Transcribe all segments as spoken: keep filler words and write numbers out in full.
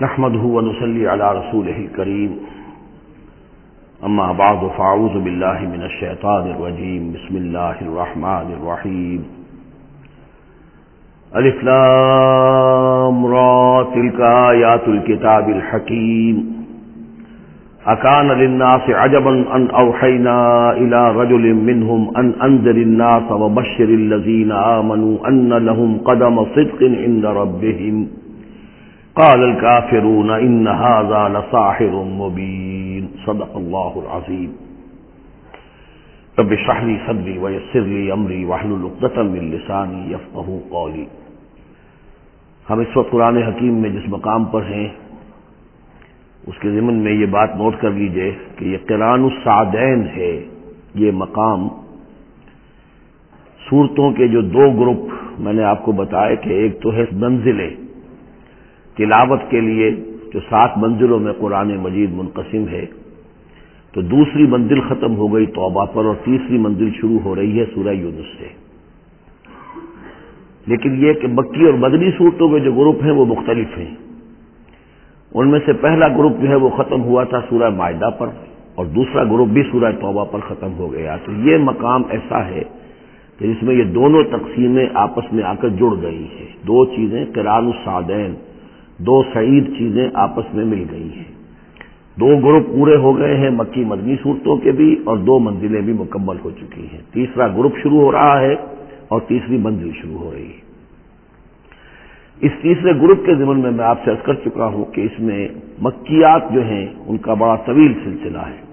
نحمده ونصلي على رسوله الكريم اما بعد فاعوذ بالله من الشيطان الرجيم بسم الله الرحمن الرحيم الف لام را تلك آيات الكتاب الحكيم أكان للناس عجبا أن أوحينا إلى رجل منهم أن أنذر الناس وبشر الذين آمنوا أن لهم قدم صدق عند ربهم قال الكافرون إن هذا لساحر مبين صدق الله العظيم رب اشرح لي صدري ويسر لي أمري واحلل عقدة من لساني يفقهوا قولي. ہم اس وقت قرآن حکیم میں جس مقام پر ہیں اس کے ضمن میں یہ بات نوٹ کر لیجئے کہ یہ قرآن السعدین ہے. یہ مقام سورتوں کے جو دو گروپ میں نے آپ کو بتایا کہ ایک تو ہے منزلیں تلاوت کے لیے جو سات منزلوں میں قرآن مجید منقسم ہے، تو دوسری منزل ختم ہو گئی توبہ پر اور تیسری منزل شروع ہو رہی ہے سورہ یونس سے. لیکن یہ کہ مکی اور مدنی صورتوں کے جو گروپ ہیں وہ مختلف ہیں. ان میں سے پہلا گروپ جو ہے وہ ختم ہوا تھا سورہ مائدہ پر اور دوسرا گروپ بھی سورہ توبہ پر ختم ہو گیا. تو یہ مقام ایسا ہے کہ جس میں یہ دونوں تقسیمیں آپس میں آ کر جڑ گئی ہیں. دو چیزیں قرآن السعدین، دو سعید چیزیں آپس میں مل گئی ہیں. دو گروپ پورے ہو گئے ہیں مکی مدنی صورتوں کے بھی اور دو منزلیں بھی مکمل ہو چکی ہیں. تیسرا گروپ شروع ہو رہا ہے اور تیسری منزل شروع ہو رہی ہے. اس تیسرے گروپ کے ضمن میں میں آپ سے عرض کر چکا ہوں کہ اس میں مکیات جو ہیں ان کا بڑا طویل سلسلہ ہے.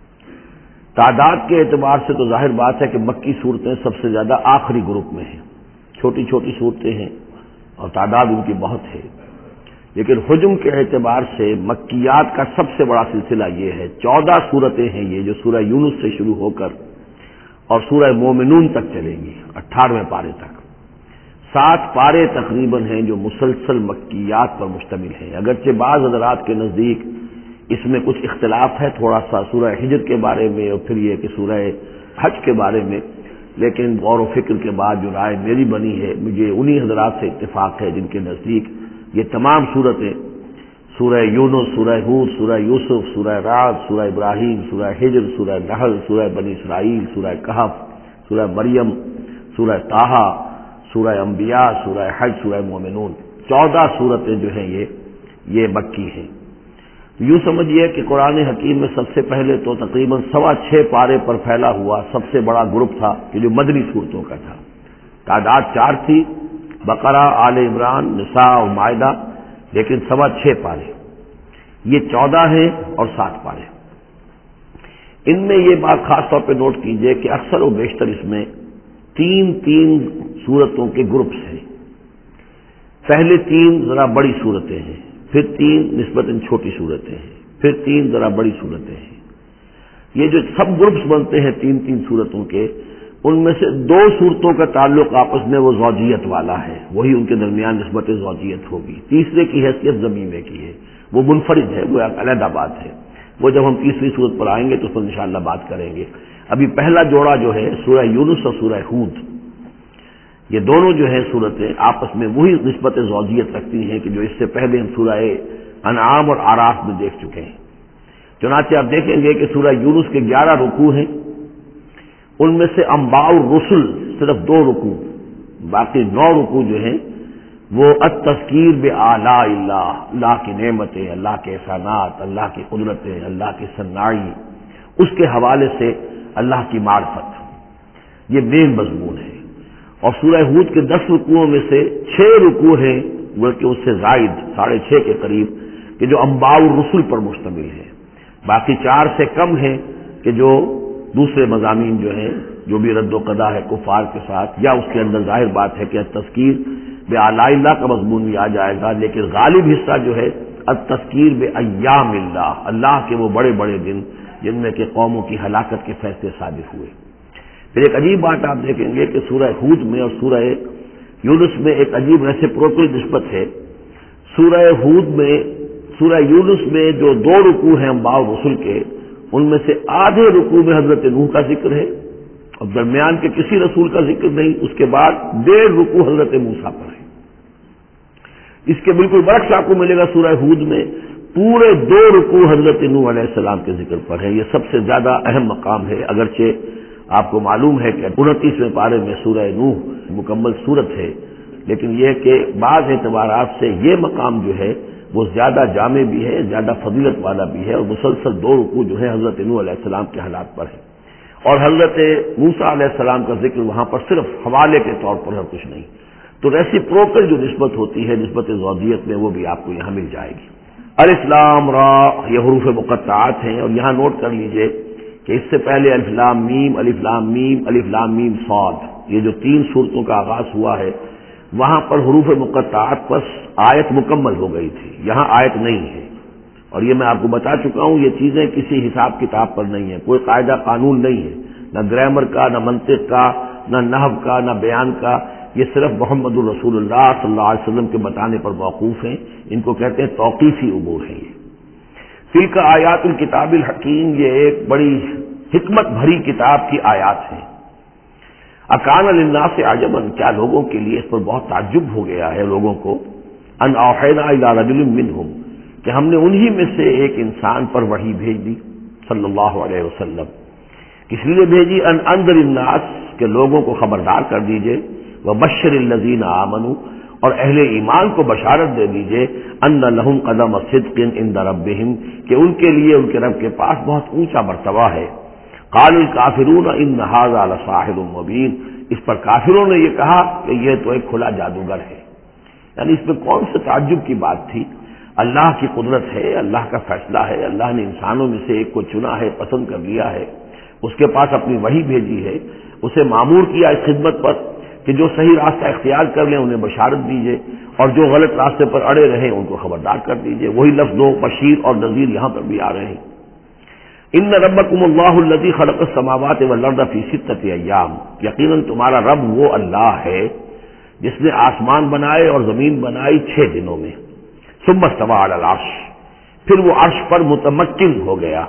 تعداد کے اعتبار سے تو ظاہر بات ہے کہ مکی صورتیں سب سے زیادہ آخری گروپ میں ہیں. چھوٹی چھوٹی صورتیں ہیں اور تعداد ان کی بہت ہے. لیکن حجم کے اعتبار سے مکیات کا سب سے بڑا سلسلہ یہ ہے. چودہ صورتیں ہیں یہ جو سورہ یونس سے شروع ہو کر اور سورہ مومنون تک چلیں گی اٹھارہویں پارے تک. سات پارے تقریباً ہیں جو مسلسل مکیات پر مشتمل ہیں. اگرچہ بعض حضرات کے نزدیک اس میں کچھ اختلاف ہے تھوڑا سا سورہ ہجر کے بارے میں اور پھر یہ کہ سورہ حج کے بارے میں، لیکن غور و فکر کے بعد جو رائے میری بنی ہے مجھے انہی حضرات سے اتفاق ہے جن کے نزدیک یہ تمام صورتیں سورہ یونس، سورہ ہود، سورہ یوسف، سورہ رعد، سورہ ابراہیم، سورہ ہجر، سورہ نحل، سورہ بنی اسرائیل، سورہ کہف، سورہ مریم، سورہ طٰہٰ، سورہ انبیاء، سورہ حج، سورہ مومنون، چودہ صورتیں جو ہیں یہ یہ مکی ہیں. یوں سمجھیے کہ قرآن حکیم میں سب سے پہلے تو تقریباً سوا چھ پارے پر پھیلا ہوا سب سے بڑا گروپ تھا کہ جو مدنی صورتوں کا تھا. تعداد چار تھی، بقرہ، آل عمران، نساء اور مائدہ، لیکن سوا چھ پارے. یہ چودہ ہیں اور سات پارے. ان میں یہ بات خاص طور پہ نوٹ کیجئے کہ اکثر و بیشتر اس میں تین تین صورتوں کے گروپس ہیں. پہلے تین ذرا بڑی صورتیں ہیں، پھر تین نسبتاً چھوٹی صورتیں ہیں، پھر تین ذرا بڑی صورتیں ہیں. یہ جو سب گروپس بنتے ہیں تین تین صورتوں کے، ان میں سے دو صورتوں کا تعلق آپس میں وہ زوجیت والا ہے، وہی ان کے درمیان نسبت زوجیت ہوگی. تیسرے کی حیثیت ضمیمے کی ہے، وہ منفرد ہے، وہ ایک علیحدہ بات ہے. وہ جب ہم تیسری صورت پر آئیں گے تو اس پر انشاءاللہ بات کریں گے. ابھی پہلا جوڑا جو ہے سورہ یونس اور سورہ ہود، یہ دونوں جو ہیں صورتیں آپس میں وہی نسبت زوجیت رکھتی ہیں کہ جو اس سے پہلے ہم سورہ انعام اور اعراف میں دیکھ چکے ہیں. چنانچہ آپ دیکھیں گے کہ سورہ یونس کے گیارہ رکوع ہیں، ان میں سے انباء الرسل صرف دو رکوع، باقی نو رکوع جو ہیں وہ التذکیر بآلاء اللہ، اللہ کی نعمتیں، اللہ کے احسانات، اللہ کی قدرتیں، اللہ کی صناعی، اس کے حوالے سے اللہ کی معرفت، یہ مین مضمون ہے. اور سورہ ہود کے دس رکوعوں میں سے چھ رکوع ہیں بلکہ اس سے زائد ساڑھے چھ کے قریب کہ جو انباء الرسل پر مشتمل ہے. باقی چار سے کم ہیں کہ جو دوسرے مضامین جو ہیں جو بھی رد و قضا ہے کفار کے ساتھ، یا اس کے اندر ظاہر بات ہے کہ التذکیر بآلاء اللہ کا مضمون بھی آ جائے گا، لیکن غالب حصہ جو ہے التذکیر بایام اللہ، اللہ کے وہ بڑے بڑے دن جن میں کہ قوموں کی ہلاکت کے فیصلے صادر ہوئے. پھر ایک عجیب بات آپ دیکھیں گے کہ سورہ ہود میں اور سورہ یونس میں ایک عجیب ریسیپروکل نسبت ہے. سورہ ہود میں سورہ یونس میں جو دو رکوع ہیں انباء الرسل کے، ان میں سے آدھے رکوع میں حضرت نوح کا ذکر ہے اور درمیان کے کسی رسول کا ذکر نہیں. اس کے بعد ڈیڑھ رکوع حضرت موسیٰ پر ہے. اس کے بالکل برعکس آپ کو ملے گا سورہ ہود میں پورے دو رکوع حضرت نوح علیہ السلام کے ذکر پر ہے. یہ سب سے زیادہ اہم مقام ہے، اگرچہ آپ کو معلوم ہے کہ انتیسویں پارے میں سورہ نوح مکمل سورت ہے، لیکن یہ کہ بعض اعتبارات سے یہ مقام جو ہے وہ زیادہ جامع بھی ہے، زیادہ فضیلت والا بھی ہے، اور مسلسل دو رکوع جو ہے حضرت نوح علیہ السلام کے حالات پر ہے، اور حضرت موسیٰ علیہ السلام کا ذکر وہاں پر صرف حوالے کے طور پر ہے، کچھ نہیں. تو ریسیپروکل جو نسبت ہوتی ہے نسبت زوجیت میں، وہ بھی آپ کو یہاں مل جائے گی. الف لام را یہ حروف مقطعات ہیں، اور یہاں نوٹ کر لیجئے کہ اس سے پہلے الف لام میم، الف لام میم، الف لام میم صاد، یہ جو تین صورتوں کا آغاز ہوا ہے وہاں پر حروف مقطعات پر آیت مکمل ہو گئی تھی، یہاں آیت نہیں ہے. اور یہ میں آپ کو بتا چکا ہوں، یہ چیزیں کسی حساب کتاب پر نہیں ہیں، کوئی قاعدہ قانون نہیں ہے، نہ گرامر کا، نہ منطق کا، نہ نحو کا، نہ بیان کا. یہ صرف محمد الرسول اللہ صلی اللہ علیہ وسلم کے بتانے پر موقوف ہیں. ان کو کہتے ہیں توقیفی امور ہیں. یہ تلک آیات الکتاب الحکیم، یہ ایک بڑی حکمت بھری کتاب کی آیات ہیں. اکان للناس عجبا، کیا لوگوں کے لیے اس پر بہت تعجب ہو گیا ہے لوگوں کو، ان اوحینا الی رجل منہم، کہ ہم نے انہی میں سے ایک انسان پر وحی بھیج دی صلی اللہ علیہ وسلم. کس لیے بھیجی؟ ان انذر الناس، کہ لوگوں کو خبردار کر دیجئے، وبشر الذین آمنوا، اور اہل ایمان کو بشارت دے دیجئے، ان لہم قدم صدق عند ربہم، کہ ان کے لیے ان کے رب کے پاس بہت اونچا مرتبہ ہے. قال الکافرون ان ھذا لساحر مبین، اس پر کافروں نے یہ کہا کہ یہ تو ایک کھلا جادوگر ہے. یعنی اس میں کون سے تعجب کی بات تھی؟ اللہ کی قدرت ہے، اللہ کا فیصلہ ہے، اللہ نے انسانوں میں سے ایک کو چنا ہے، پسند کر لیا ہے، اس کے پاس اپنی وحی بھیجی ہے، اسے مامور کیا اس خدمت پر کہ جو صحیح راستہ اختیار کر لیں انہیں بشارت دیجیے، اور جو غلط راستے پر اڑے رہیں ان کو خبردار کر دیجیے. وہی لفظ دو بشیر اور نذیر یہاں پر بھی آ رہے ہیں. ان ربکم اللہ الذی خلق السماوات والارض فی ستۃ ایام، یقیناً تمہارا رب وہ اللہ ہے جس نے آسمان بنائے اور زمین بنائی چھ دنوں میں. ثم استوى علی العرش، پھر وہ عرش پر متمکن ہو گیا.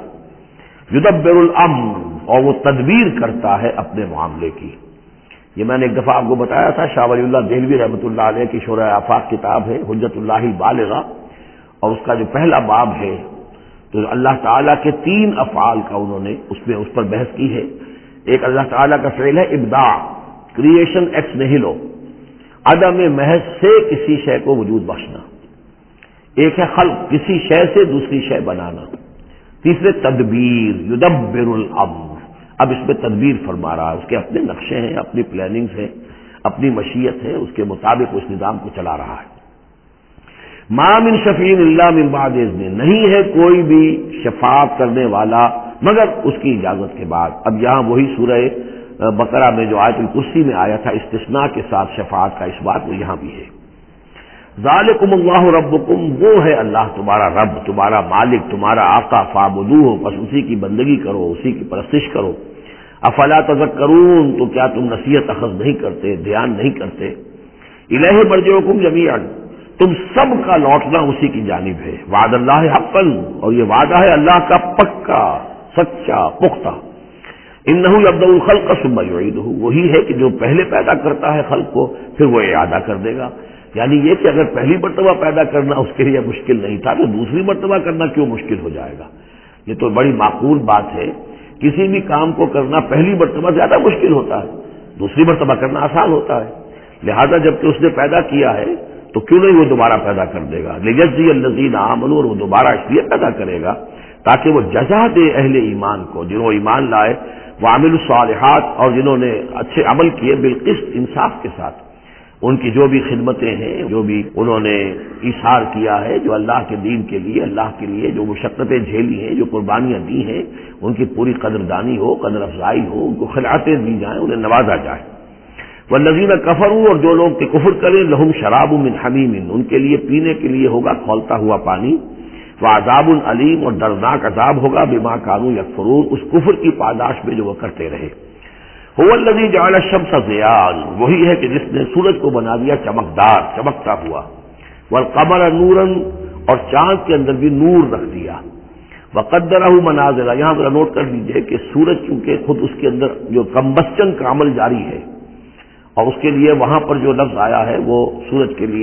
یدبر الامر، اور وہ تدبیر کرتا ہے اپنے معاملے کی. یہ میں نے ایک دفعہ آپ کو بتایا تھا، شاہ ولی اللہ دہلوی رحمۃ اللہ علیہ کی شرح آفاق کتاب ہے حجت اللہ البالغہ، اور اس کا جو پہلا باب ہے تو اللہ تعالیٰ کے تین افعال کا انہوں نے اس میں اس پر بحث کی ہے. ایک اللہ تعالیٰ کا فعل ہے ابداع، کریشن ایکس نہیلو، عدم محض سے کسی شے کو وجود بخشنا. ایک ہے خلق، کسی شے سے دوسری شے بنانا. تیسرے تدبیر، یدبر الامر، اب اس میں تدبیر فرما رہا ہے، اس کے اپنے نقشے ہیں، اپنی پلاننگز ہیں، اپنی مشیت ہے، اس کے مطابق اس نظام کو چلا رہا ہے. ما من شفیع الا من بعد اذن، نہیں ہے کوئی بھی شفاعت کرنے والا مگر اس کی اجازت کے بعد. اب یہاں وہی سورہ بقرہ میں جو آیت الکرسی میں آیا تھا استثناء کے ساتھ شفاعت کا اس بات، وہ یہاں بھی ہے. ذالکم اللہ ربکم، وہ ہے اللہ تمہارا رب، تمہارا مالک، تمہارا آقا. فاعبدوہ، بس اسی کی بندگی کرو، اسی کی پرستش کرو. افلا تذکرون، تو کیا تم نصیحت اخذ نہیں کرتے، دھیان نہیں کرتے. الیہ مرجعکم جمیعا، تم سب کا لوٹنا اسی کی جانب ہے. وعد اللہ حقا، اور یہ وعدہ ہے اللہ کا پکا، سچا، پختہ. انہ یبدأ الخلق ثم یعیدہ، وہی ہے کہ جو پہلے پیدا کرتا ہے خلق کو پھر وہ اعادہ کر دے گا. یعنی یہ کہ اگر پہلی مرتبہ پیدا کرنا اس کے لیے مشکل نہیں تھا تو دوسری مرتبہ کرنا کیوں مشکل ہو جائے گا؟ یہ تو بڑی معقول بات ہے. کسی بھی کام کو کرنا پہلی مرتبہ زیادہ مشکل ہوتا ہے، دوسری مرتبہ کرنا آسان ہوتا ہے. لہذا جب کہ اس نے پیدا کیا ہے تو کیوں نہیں وہ دوبارہ پیدا کر دے گا. لیجزی الذین آمنوا، اور وہ دوبارہ اس لیے پیدا کرے گا تاکہ وہ جزا دے اہل ایمان کو، جنہوں ایمان لائے، وعملوا الصالحات، اور جنہوں نے اچھے عمل کیے، بالقسط، انصاف کے ساتھ. ان کی جو بھی خدمتیں ہیں، جو بھی انہوں نے ایثار کیا ہے، جو اللہ کے دین کے لیے، اللہ کے لیے جو مشقتیں جھیلی ہیں، جو قربانیاں دی ہیں، ان کی پوری قدردانی ہو، قدر افزائی ہو، ان کو خلعتیں دی جائیں، انہیں نوازا جائے. والذین کفروا، اور جو لوگ کہ کفر کریں، لہم شراب من حمیم، ان کے لیے پینے کے لیے ہوگا کھولتا ہوا پانی. وعذاب علیم، اور دردناک عذاب ہوگا بما کانوا یکفرون، اس کفر کی پاداش میں جو وہ کرتے رہے. هو الذی جعل الشمس ضیاء، وہی ہے کہ جس نے سورج کو بنا دیا چمکدار، چمکتا ہوا. والقمر نورا، اور چاند کے اندر بھی نور رکھ دیا. وقدرہ منازل، یہاں پر نوٹ کر لیجئے کہ سورج چونکہ خود اس کے اندر جو کمبسچن کا عمل جاری ہے، اور اس کے لیے وہاں پر جو لفظ آیا ہے وہ سورج کے لیے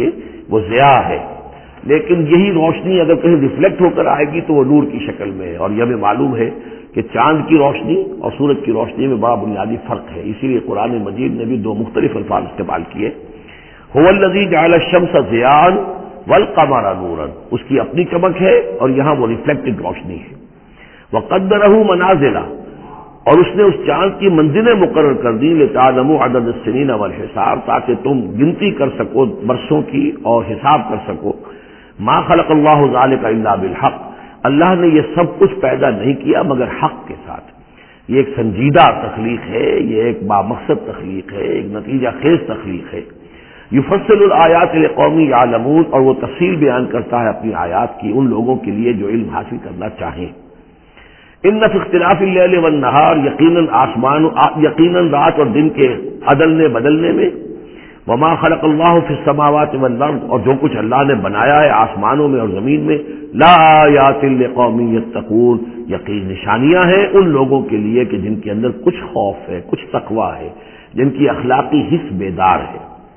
وہ ضیاء ہے، لیکن یہی روشنی اگر کہیں ریفلیکٹ ہو کر آئے گی تو وہ نور کی شکل میں ہے، اور یہ ہمیں معلوم ہے کہ چاند کی روشنی اور سورج کی روشنی میں بڑا بنیادی فرق ہے، اسی لیے قرآن مجید نے بھی دو مختلف الفاظ استعمال کیے۔ هو الذی جعل الشمس ضیاء والقمر نورا، اس کی اپنی چمک ہے اور یہاں وہ ریفلیکٹڈ روشنی ہے۔ وقدرہ منازل، اور اس نے اس چاند کی منزلیں مقرر کر دی، لتعلموا عدد السنین والحساب، تاکہ تم گنتی کر سکو برسوں کی اور حساب کر سکو۔ ما خلق اللہ ذلک الا بالحق، اللہ نے یہ سب کچھ پیدا نہیں کیا مگر حق کے ساتھ۔ یہ ایک سنجیدہ تخلیق ہے، یہ ایک بامقصد تخلیق ہے، ایک نتیجہ خیز تخلیق ہے۔ یفصل الآیات لقوم یعلمون، اور وہ تفصیل بیان کرتا ہے اپنی آیات کی ان لوگوں کے لیے جو علم حاصل کرنا چاہیں۔ ان فی اختلاف اللیل والنہار، یقیناً آسمان یقیناً رات اور دن کے عدلنے بدلنے میں، وما خلق اللہ فی السماوات والارض، اور جو کچھ اللہ نے بنایا ہے آسمانوں میں اور زمین میں، لا آیات لقوم یتقون، یقین نشانیاں ہیں ان لوگوں کے لیے کہ جن کے اندر کچھ خوف ہے، کچھ تقوی ہے، جن کی اخلاقی حس بیدار ہے۔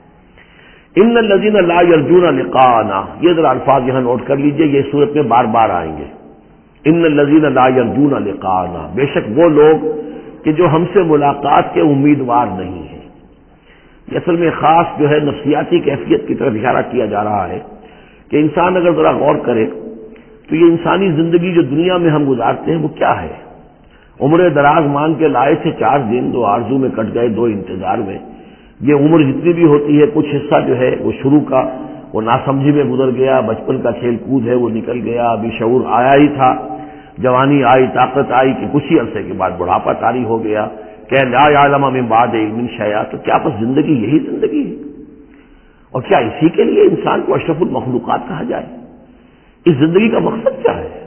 ان الذین لا یرجون لقاءنا، یہ ذرا الفاظ یہاں نوٹ کر لیجئے، یہ صورت میں بار بار آئیں گے۔ ان الذین لا یرجون لقاءنا، بے شک وہ لوگ کہ جو ہم سے ملاقات کے امیدوار نہیں ہیں۔ یہ اصل میں خاص جو ہے نفسیاتی کیفیت کی طرف اشارہ کیا جا رہا ہے کہ انسان اگر ذرا غور کرے تو یہ انسانی زندگی جو دنیا میں ہم گزارتے ہیں وہ کیا ہے؟ عمر دراز مان کے لائے تھے چار دن، دو آرزو میں کٹ گئے، دو انتظار میں۔ یہ عمر جتنی بھی ہوتی ہے کچھ حصہ جو ہے وہ شروع کا وہ ناسمجھی میں گزر گیا، بچپن کا کھیل کود ہے وہ نکل گیا، ابھی شعور آیا ہی تھا، جوانی آئی، طاقت آئی کہ کچھ ہی عرصے کے بعد بڑھاپا طاری ہو گیا، کہ لا یعلم من بعد علم شیئا، تو کیا بس زندگی یہی زندگی ہے؟ اور کیا اسی کے لیے انسان کو اشرف المخلوقات کہا جائے؟ اس زندگی کا مقصد کیا ہے؟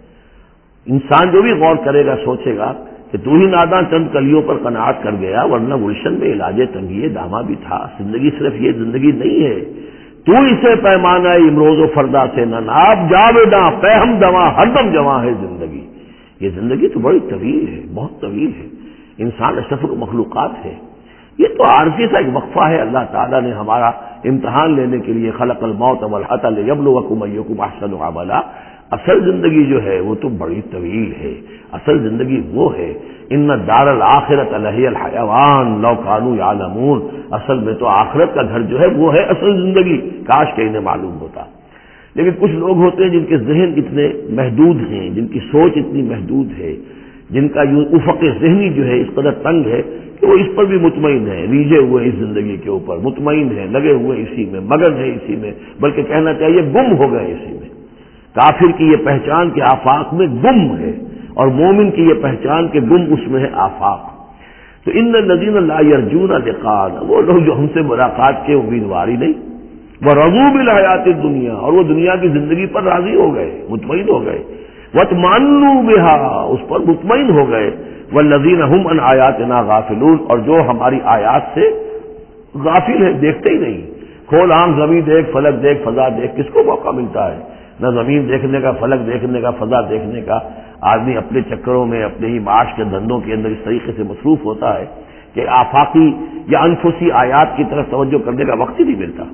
انسان جو بھی غور کرے گا سوچے گا کہ تو ہی ناداں چند کلیوں پر قناعت کر گیا، ورنہ گلشن میں علاج تنگی دامہ بھی تھا۔ زندگی صرف یہ زندگی نہیں ہے، تو اسے پیمانہ امروز و فردا سے نہ ناب، جاویداں پہم دواں ہر دم جواں ہے زندگی۔ یہ زندگی تو بڑی طویل ہے، بہت طویل ہے، انسان اشرف المخلوقات ہے۔ یہ تو عارضی سا ایک وقفہ ہے، اللہ تعالیٰ نے ہمارا امتحان لینے کے لیے خلق الموت والحیاۃ لیبلوکم ایکم احسن عملا۔ اصل زندگی جو ہے وہ تو بڑی طویل ہے، اصل زندگی وہ ہے ان دار الآخرۃ لہی الحیوان لو کانوا یعلمون، اصل میں تو آخرت کا گھر جو ہے وہ ہے اصل زندگی، کاش کہ انہیں معلوم ہوتا۔ لیکن کچھ لوگ ہوتے ہیں جن کے ذہن اتنے محدود ہیں، جن کی سوچ اتنی محدود ہے، جن کا یوں افق ذہنی جو ہے اس قدر تنگ ہے کہ وہ اس پر بھی مطمئن ہے، ریجھے ہوئے اس زندگی کے اوپر مطمئن ہے، لگے ہوئے اسی میں، مگن ہے اسی میں، بلکہ کہنا چاہیے گم ہو گئے اسی میں۔ کافر کی یہ پہچان کہ آفاق میں گم ہے، اور مومن کی یہ پہچان کہ گم اس میں ہے آفاق۔ تو ان الذین لا یرجون لقاءنا، وہ لوگ جو ہم سے ملاقات کے امیدوار ہی نہیں، ورضوا بالحیات الدنیا، اور وہ دنیا کی زندگی پر راضی ہو گئے، مطمئن ہو گئے، واطمأنوا بها، اس پر مطمئن ہو گئے، والذین هم عن آیاتنا غافلون، اور جو ہماری آیات سے غافل ہے، دیکھتے ہی نہیں۔ کھول آنکھ، زمین دیکھ، فلک دیکھ، فضا دیکھ، کس کو موقع ملتا ہے؟ نہ زمین دیکھنے کا، فلک دیکھنے کا، فضا دیکھنے کا۔ آدمی اپنے چکروں میں، اپنے ہی معاش کے دھندوں کے اندر اس طریقے سے مصروف ہوتا ہے کہ آفاقی یا انفسی آیات کی طرف توجہ کرنے کا وقت ہی نہیں ملتا۔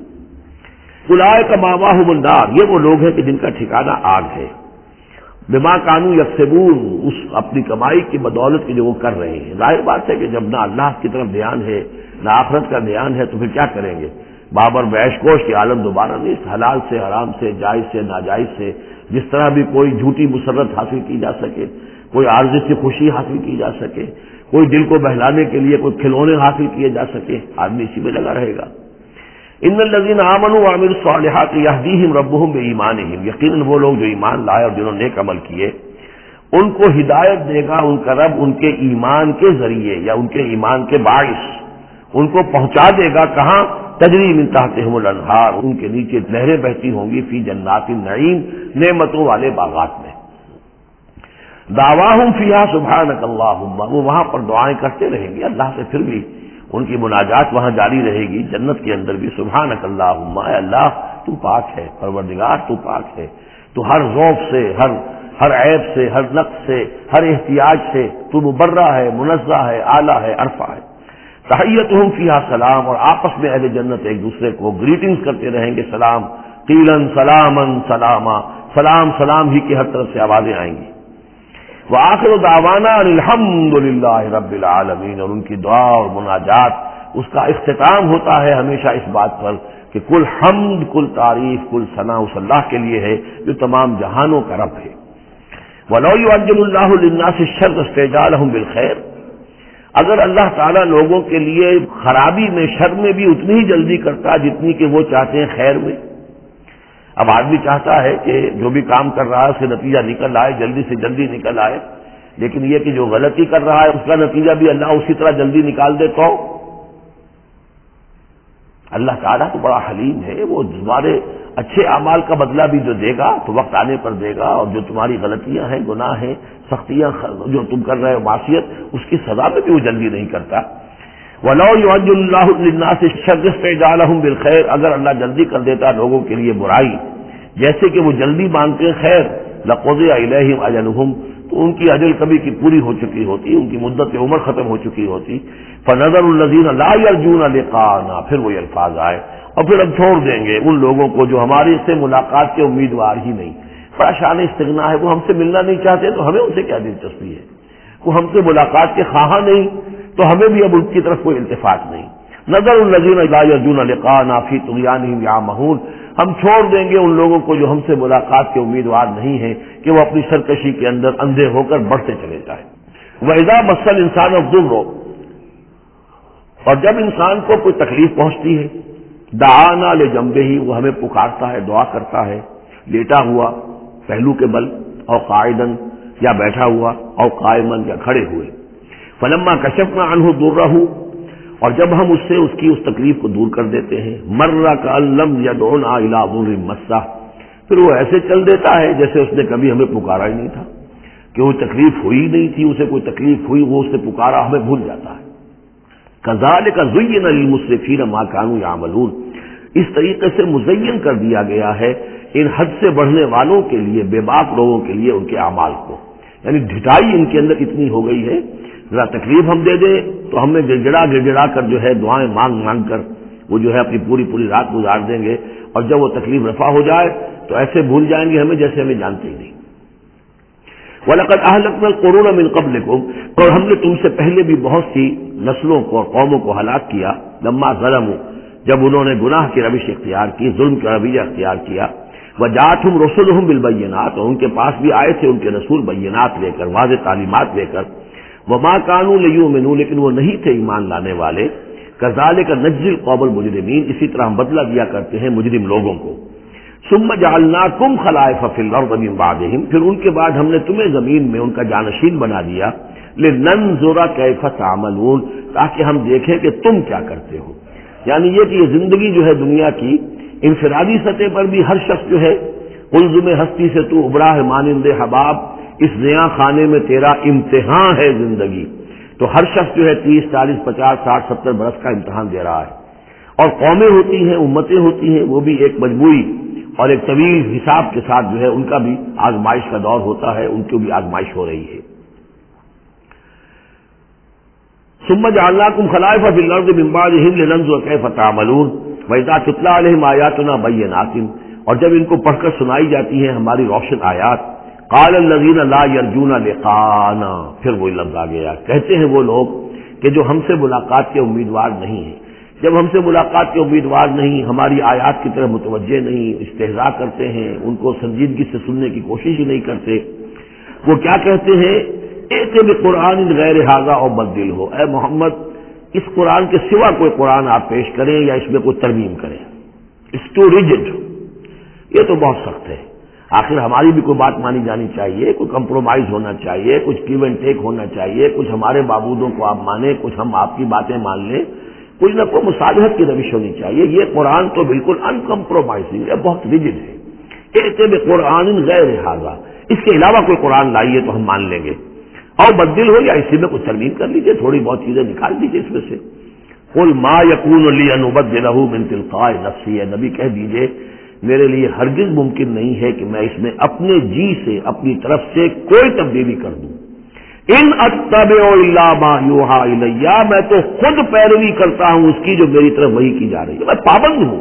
اولئک مأواہم النار، یہ وہ لوگ ہیں کہ جن کا ٹھکانہ آگ ہے، بما کانوا یکسبون، اس اپنی کمائی کی بدولت کی جو وہ کر رہے ہیں۔ ظاہر بات ہے کہ جب نہ اللہ کی طرف دھیان ہے نہ آخرت کا دھیان ہے تو پھر کیا کریں گے؟ بابر بیش کوش کی عالم دوبارہ نہیں، حلال سے، حرام سے، جائز سے، ناجائز سے، جس طرح بھی کوئی جھوٹی مسرت حاصل کی جا سکے، کوئی عارضی سی خوشی حاصل کی جا سکے، کوئی دل کو بہلانے کے لیے کوئی کھلونے حاصل کیے جا سکے، آدمی اسی میں لگا رہے گا۔ ان الذین آمنوا وعملوا الصالحات یہدیہم ربہم بایمانہم، یقیناً وہ لوگ جو ایمان لائے اور جنہوں نے نیک عمل کیے ان کو ہدایت دے گا ان کا رب ان کے ایمان کے ذریعے یا ان کے ایمان کے باعث، ان کو پہنچا دے گا کہاں؟ تجری من تحتہم الانہار، ان کے نیچے نہریں بہتی ہوں گی، فی جنات النعیم، نعمتوں والے باغات میں۔ دعواہم فیہا سبحانک اللہم، وہ وہاں پر دعائیں کرتے رہیں گے اللہ سے، پھر بھی ان کی مناجات وہاں جاری رہے گی، جنت کے اندر بھی سبحانک اللہم، اے اللہ تو پاک ہے، پروردگار تو پاک ہے، تو ہر ذوف سے، ہر ہر عیب سے، ہر نقص سے، ہر احتیاج سے تو مبرہ ہے، منزہ ہے، اعلیٰ ہے، عرفہ ہے۔ تحیتہم فیہا سلام، اور آپس میں اہل جنت ایک دوسرے کو گریٹنگز کرتے رہیں گے، سلام قیلن سلامن سلاما، سلام سلام ہی کی ہر طرف سے آوازیں آئیں گی۔ وآخر دعوانا ان الحمد للہ رب العالمین، اور ان کی دعا اور مناجات اس کا اختتام ہوتا ہے ہمیشہ اس بات پر کہ کل حمد، کل تعریف، کل ثنا اس اللہ کے لیے ہے جو تمام جہانوں کا رب ہے۔ وَلَوْ يُعَجِّلُ اللَّهُ لِلنَّاسِ الشَّرَّ اسْتِعْجَالَهُم بِالْخَيْرِ، اگر اللہ تعالیٰ لوگوں کے لیے خرابی میں، شر میں بھی اتنی ہی جلدی کرتا جتنی کہ وہ چاہتے ہیں خیر میں۔ اب آدمی چاہتا ہے کہ جو بھی کام کر رہا ہے اس کا نتیجہ نکل آئے، جلدی سے جلدی نکل آئے، لیکن یہ کہ جو غلطی کر رہا ہے اس کا نتیجہ بھی اللہ اسی طرح جلدی نکال دے تو اللہ تعالیٰ تو بڑا حلیم ہے، وہ تمہارے اچھے اعمال کا بدلہ بھی جو دے گا تو وقت آنے پر دے گا، اور جو تمہاری غلطیاں ہیں، گناہ ہیں، سختیاں جو تم کر رہے ہو، معصیت، اس کی سزا میں بھی وہ جلدی نہیں کرتا۔ وَلَوْ يُعَجِّلُ اللَّهُ لِلنَّاسِ الشَّرَّ اسْتِعْجَالَهُم بِالْخَيْرِ، اگر اللہ جلدی کر دیتا لوگوں کے لیے برائی جیسے کہ وہ جلدی مانتے ہیں خیر، لَقُضِيَ إِلَيْهِمْ أَجَلُهُمْ، تو ان کی اجل کبھی کی پوری ہو چکی ہوتی، ان کی مدت عمر ختم ہو چکی ہوتی۔ فَنَذَرُ الَّذِينَ لَا يَرْجُونَ لِقَاءَنَا، پھر وہ الفاظ آئے، اور پھر ہم چھوڑ دیں گے ان لوگوں کو جو ہماری سے ملاقات کے امیدوار ہی نہیں۔ بڑا شان استغنا ہے، وہ ہم سے ملنا نہیں چاہتے تو ہمیں ان سے کیا دلچسپی ہے، وہ ہم سے ملاقات کے خواہاں نہیں تو ہمیں بھی اب ان کی طرف کوئی التفات نہیں۔ نظر الذین لا یرجون لقاءنا فی طغیانہم یعمہون، ہم چھوڑ دیں گے ان لوگوں کو جو ہم سے ملاقات کے امیدوار نہیں ہیں کہ وہ اپنی سرکشی کے اندر اندھے ہو کر بڑھتے چلے جائیں۔ وَإِذَا مَسَّ الْإِنسَانَ الضُّرُّ، اور جب انسان کو کوئی تکلیف پہنچتی ہے، دعانا لجنبہ، وہ ہمیں پکارتا ہے، دعا کرتا ہے، لیٹا ہوا پہلو کے بل، اور قاعدن یا بیٹھا ہوا، اور قائمن یا کھڑے ہوئے۔ فلما کشفنا عنہ ضرہ، اور جب ہم اس سے اس کی اس تکلیف کو دور کر دیتے ہیں، مر کأن لم یدعنا الی ضر مسہ، پھر وہ ایسے چل دیتا ہے جیسے اس نے کبھی ہمیں پکارا ہی نہیں تھا، کہ وہ تکلیف ہوئی نہیں تھی، اسے کوئی تکلیف ہوئی وہ اس نے پکارا، ہمیں بھول جاتا ہے۔ کذالک زین للمسرفین ما کانوا یعملون، اس طریقے سے مزین کر دیا گیا ہے ان حد سے بڑھنے والوں کے لیے، بے باک لوگوں کے لیے، ان کے اعمال کو، یعنی ڈھٹائی ان کے اندر اتنی ہو گئی ہے، ذرا تکلیف ہم دے دیں تو ہم نے گڑگڑا گڑگڑا کر جو ہے دعائیں مانگ مانگ کر وہ جو ہے اپنی پوری پوری رات گزار دیں گے، اور جب وہ تکلیف رفع ہو جائے تو ایسے بھول جائیں گے ہمیں جیسے ہمیں جانتے ہی نہیں۔ وَلَقَدْ أَهْلَكْنَا الْقُرُونَ مِنْ قَبْلِكُمْ، اور ہم نے تم سے پہلے بھی بہت سی نسلوں کو اور قوموں کو ہلاک کیا، لما ظلموا، جب انہوں نے گناہ کی روش اختیار کی، ظلم کا رویہ اختیار کیا، وَجَاءَتْهُمْ رُسُلُهُم بِالْبَيِّنَاتِ، اور ان کے پاس بھی آئے تھے ان کے رسول بینات لے کر، واضح تعلیمات لے کر، وَمَا كَانُوا لِيُؤْمِنُوا، لیکن وہ نہیں تھے ایمان لانے والے، كَذَلِكَ نَجْزِي الْقَوْمَ الْمُجْرِمِينَ، اسی طرح ہم بدلہ دیا کرتے ہیں مجرم لوگوں کو۔ ثُمَّ جَعَلْنَاكُمْ خَلَائِفَ فِي الْأَرْضِ مِن بَعْدِهِمْ، پھر ان کے بعد ہم نے تمہیں زمین میں ان کا جانشین بنا دیا، لِنَنظُرَ كَيْفَ تَعْمَلُونَ، تاکہ ہم دیکھیں کہ تم کیا کرتے ہو۔ یعنی یہ کہ یہ زندگی جو ہے دنیا کی انفرادی سطح پر بھی ہر شخص جو ہے قلزم ہستی سے تو ابرا ہے مانند حباب، اس نیا خانے میں تیرا امتحان ہے زندگی، تو ہر شخص جو ہے تیس چالیس پچاس ساٹھ ستر برس کا امتحان دے رہا ہے، اور قومیں ہوتی ہیں، امتیں ہوتی ہیں، وہ بھی ایک مجموعی اور ایک طویل حساب کے ساتھ جو ہے ان کا بھی آزمائش کا دور ہوتا ہے، ان کو بھی آزمائش ہو رہی ہے۔ ثم جعلناکم خلائف فی الارض من بعدہم لننظر کیف تعملون واذا تتلی علیہم آیاتنا بینات، اور جب ان کو پڑھ کر سنائی جاتی ہیں ہماری روشن آیات، قال الذین لا یرجون لقاءنا، پھر وہی لفظ آ گیا، کہتے ہیں وہ لوگ کہ جو ہم سے ملاقات کے امیدوار نہیں ہیں، جب ہم سے ملاقات کے امیدوار نہیں، ہماری آیات کی طرف متوجہ نہیں، استہزاء کرتے ہیں، ان کو سنجیدگی سے سننے کی کوشش ہی نہیں کرتے، وہ کیا کہتے ہیں، ایتے بقرآن غیر ھذا او بدل ہو، اے محمد اس قرآن کے سوا کوئی قرآن آپ پیش کریں یا اس میں کوئی ترمیم کریں، اٹس ٹو ریجڈ، یہ تو بہت سخت ہے، آخر ہماری بھی کوئی بات مانی جانی چاہیے، کوئی کمپرومائز ہونا چاہیے، کچھ گیو اینڈ ٹیک ہونا چاہیے، کچھ ہمارے معبودوں کو آپ مانیں، کچھ ہم آپ کی باتیں مان لیں، کچھ نہ کوئی مصالحت کی روش ہونی چاہیے۔ یہ قرآن تو بالکل ان کمپرومائزنگ ہے، بہت ریجڈ ہے، ایتے بقرآن غیر ھذا، اس کے علاوہ کوئی قرآن لائیے تو ہم مان لیں گے، اور بدل ہو یا اسی میں کچھ ترمیم کر لیجیے، تھوڑی بہت چیزیں نکال دیجیے اس میں سے۔ قل ما یکون لی ان ابدلہ من تلقاء نفسی، نبی کہہ دیجیے میرے لیے ہرگز ممکن نہیں ہے کہ میں اس میں اپنے جی سے اپنی طرف سے کوئی تبدیلی کر دوں، ان اتبع الا ما یوحی الی، میں تو خود پیروی کرتا ہوں اس کی جو میری طرف وحی کی جا رہی ہے، میں پابند ہوں،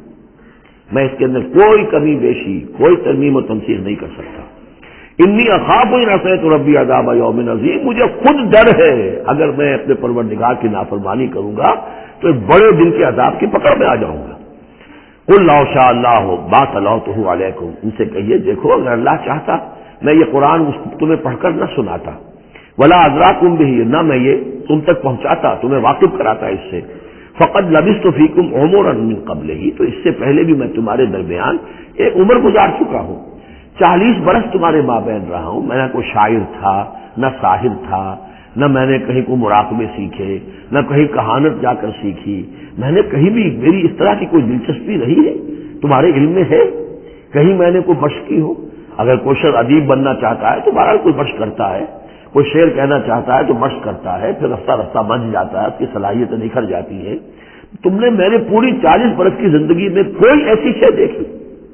میں اس کے اندر کوئی کمی بیشی، کوئی ترمیم و تنسیخ نہیں کر سکتا۔ انی اخاف ان عصیت ربی عذاب یوم عظیم، مجھے خود ڈر ہے اگر میں اپنے پروردگار کی نافرمانی کروں گا تو ایک بڑے دن کے عذاب کی پکڑ میں آ جاؤں گا۔ قل لو شاء اللہ ما تلوتہ علیکم، ان سے کہیے دیکھو اگر اللہ چاہتا میں یہ قرآن تمہیں پڑھ کر نہ سناتا، ولا ادراکم بہ، نہ میں یہ تم تک پہنچاتا، تمہیں واقف کراتا اس سے، فقد لبثت فیکم عمرا من قبلہ، تو اس سے پہلے بھی میں تمہارے درمیان ایک عمر گزار چکا ہوں، چالیس برس تمہارے مابین رہا ہوں، میں نہ کوئی شاعر تھا، نہ ساحر تھا، نہ میں نے کہیں کوئی مراقبے سیکھے، نہ کہیں کہانت جا کر سیکھی، میں نے کہیں بھی میری اس طرح کی کوئی دلچسپی رہی ہے تمہارے علم میں ہے کہیں میں نے کوئی بخش کی ہو؟ اگر کوئی شخص ادیب بننا چاہتا ہے تو بہرحال کوئی بخش کرتا ہے، کوئی شعر کہنا چاہتا ہے تو بخش کرتا ہے، پھر رفتہ رفتہ بن جاتا ہے، اس کی صلاحیتیں نکھر جاتی ہیں۔ تم نے میرے پوری چالیس برس کی زندگی میں کوئی ایسی شے دیکھی؟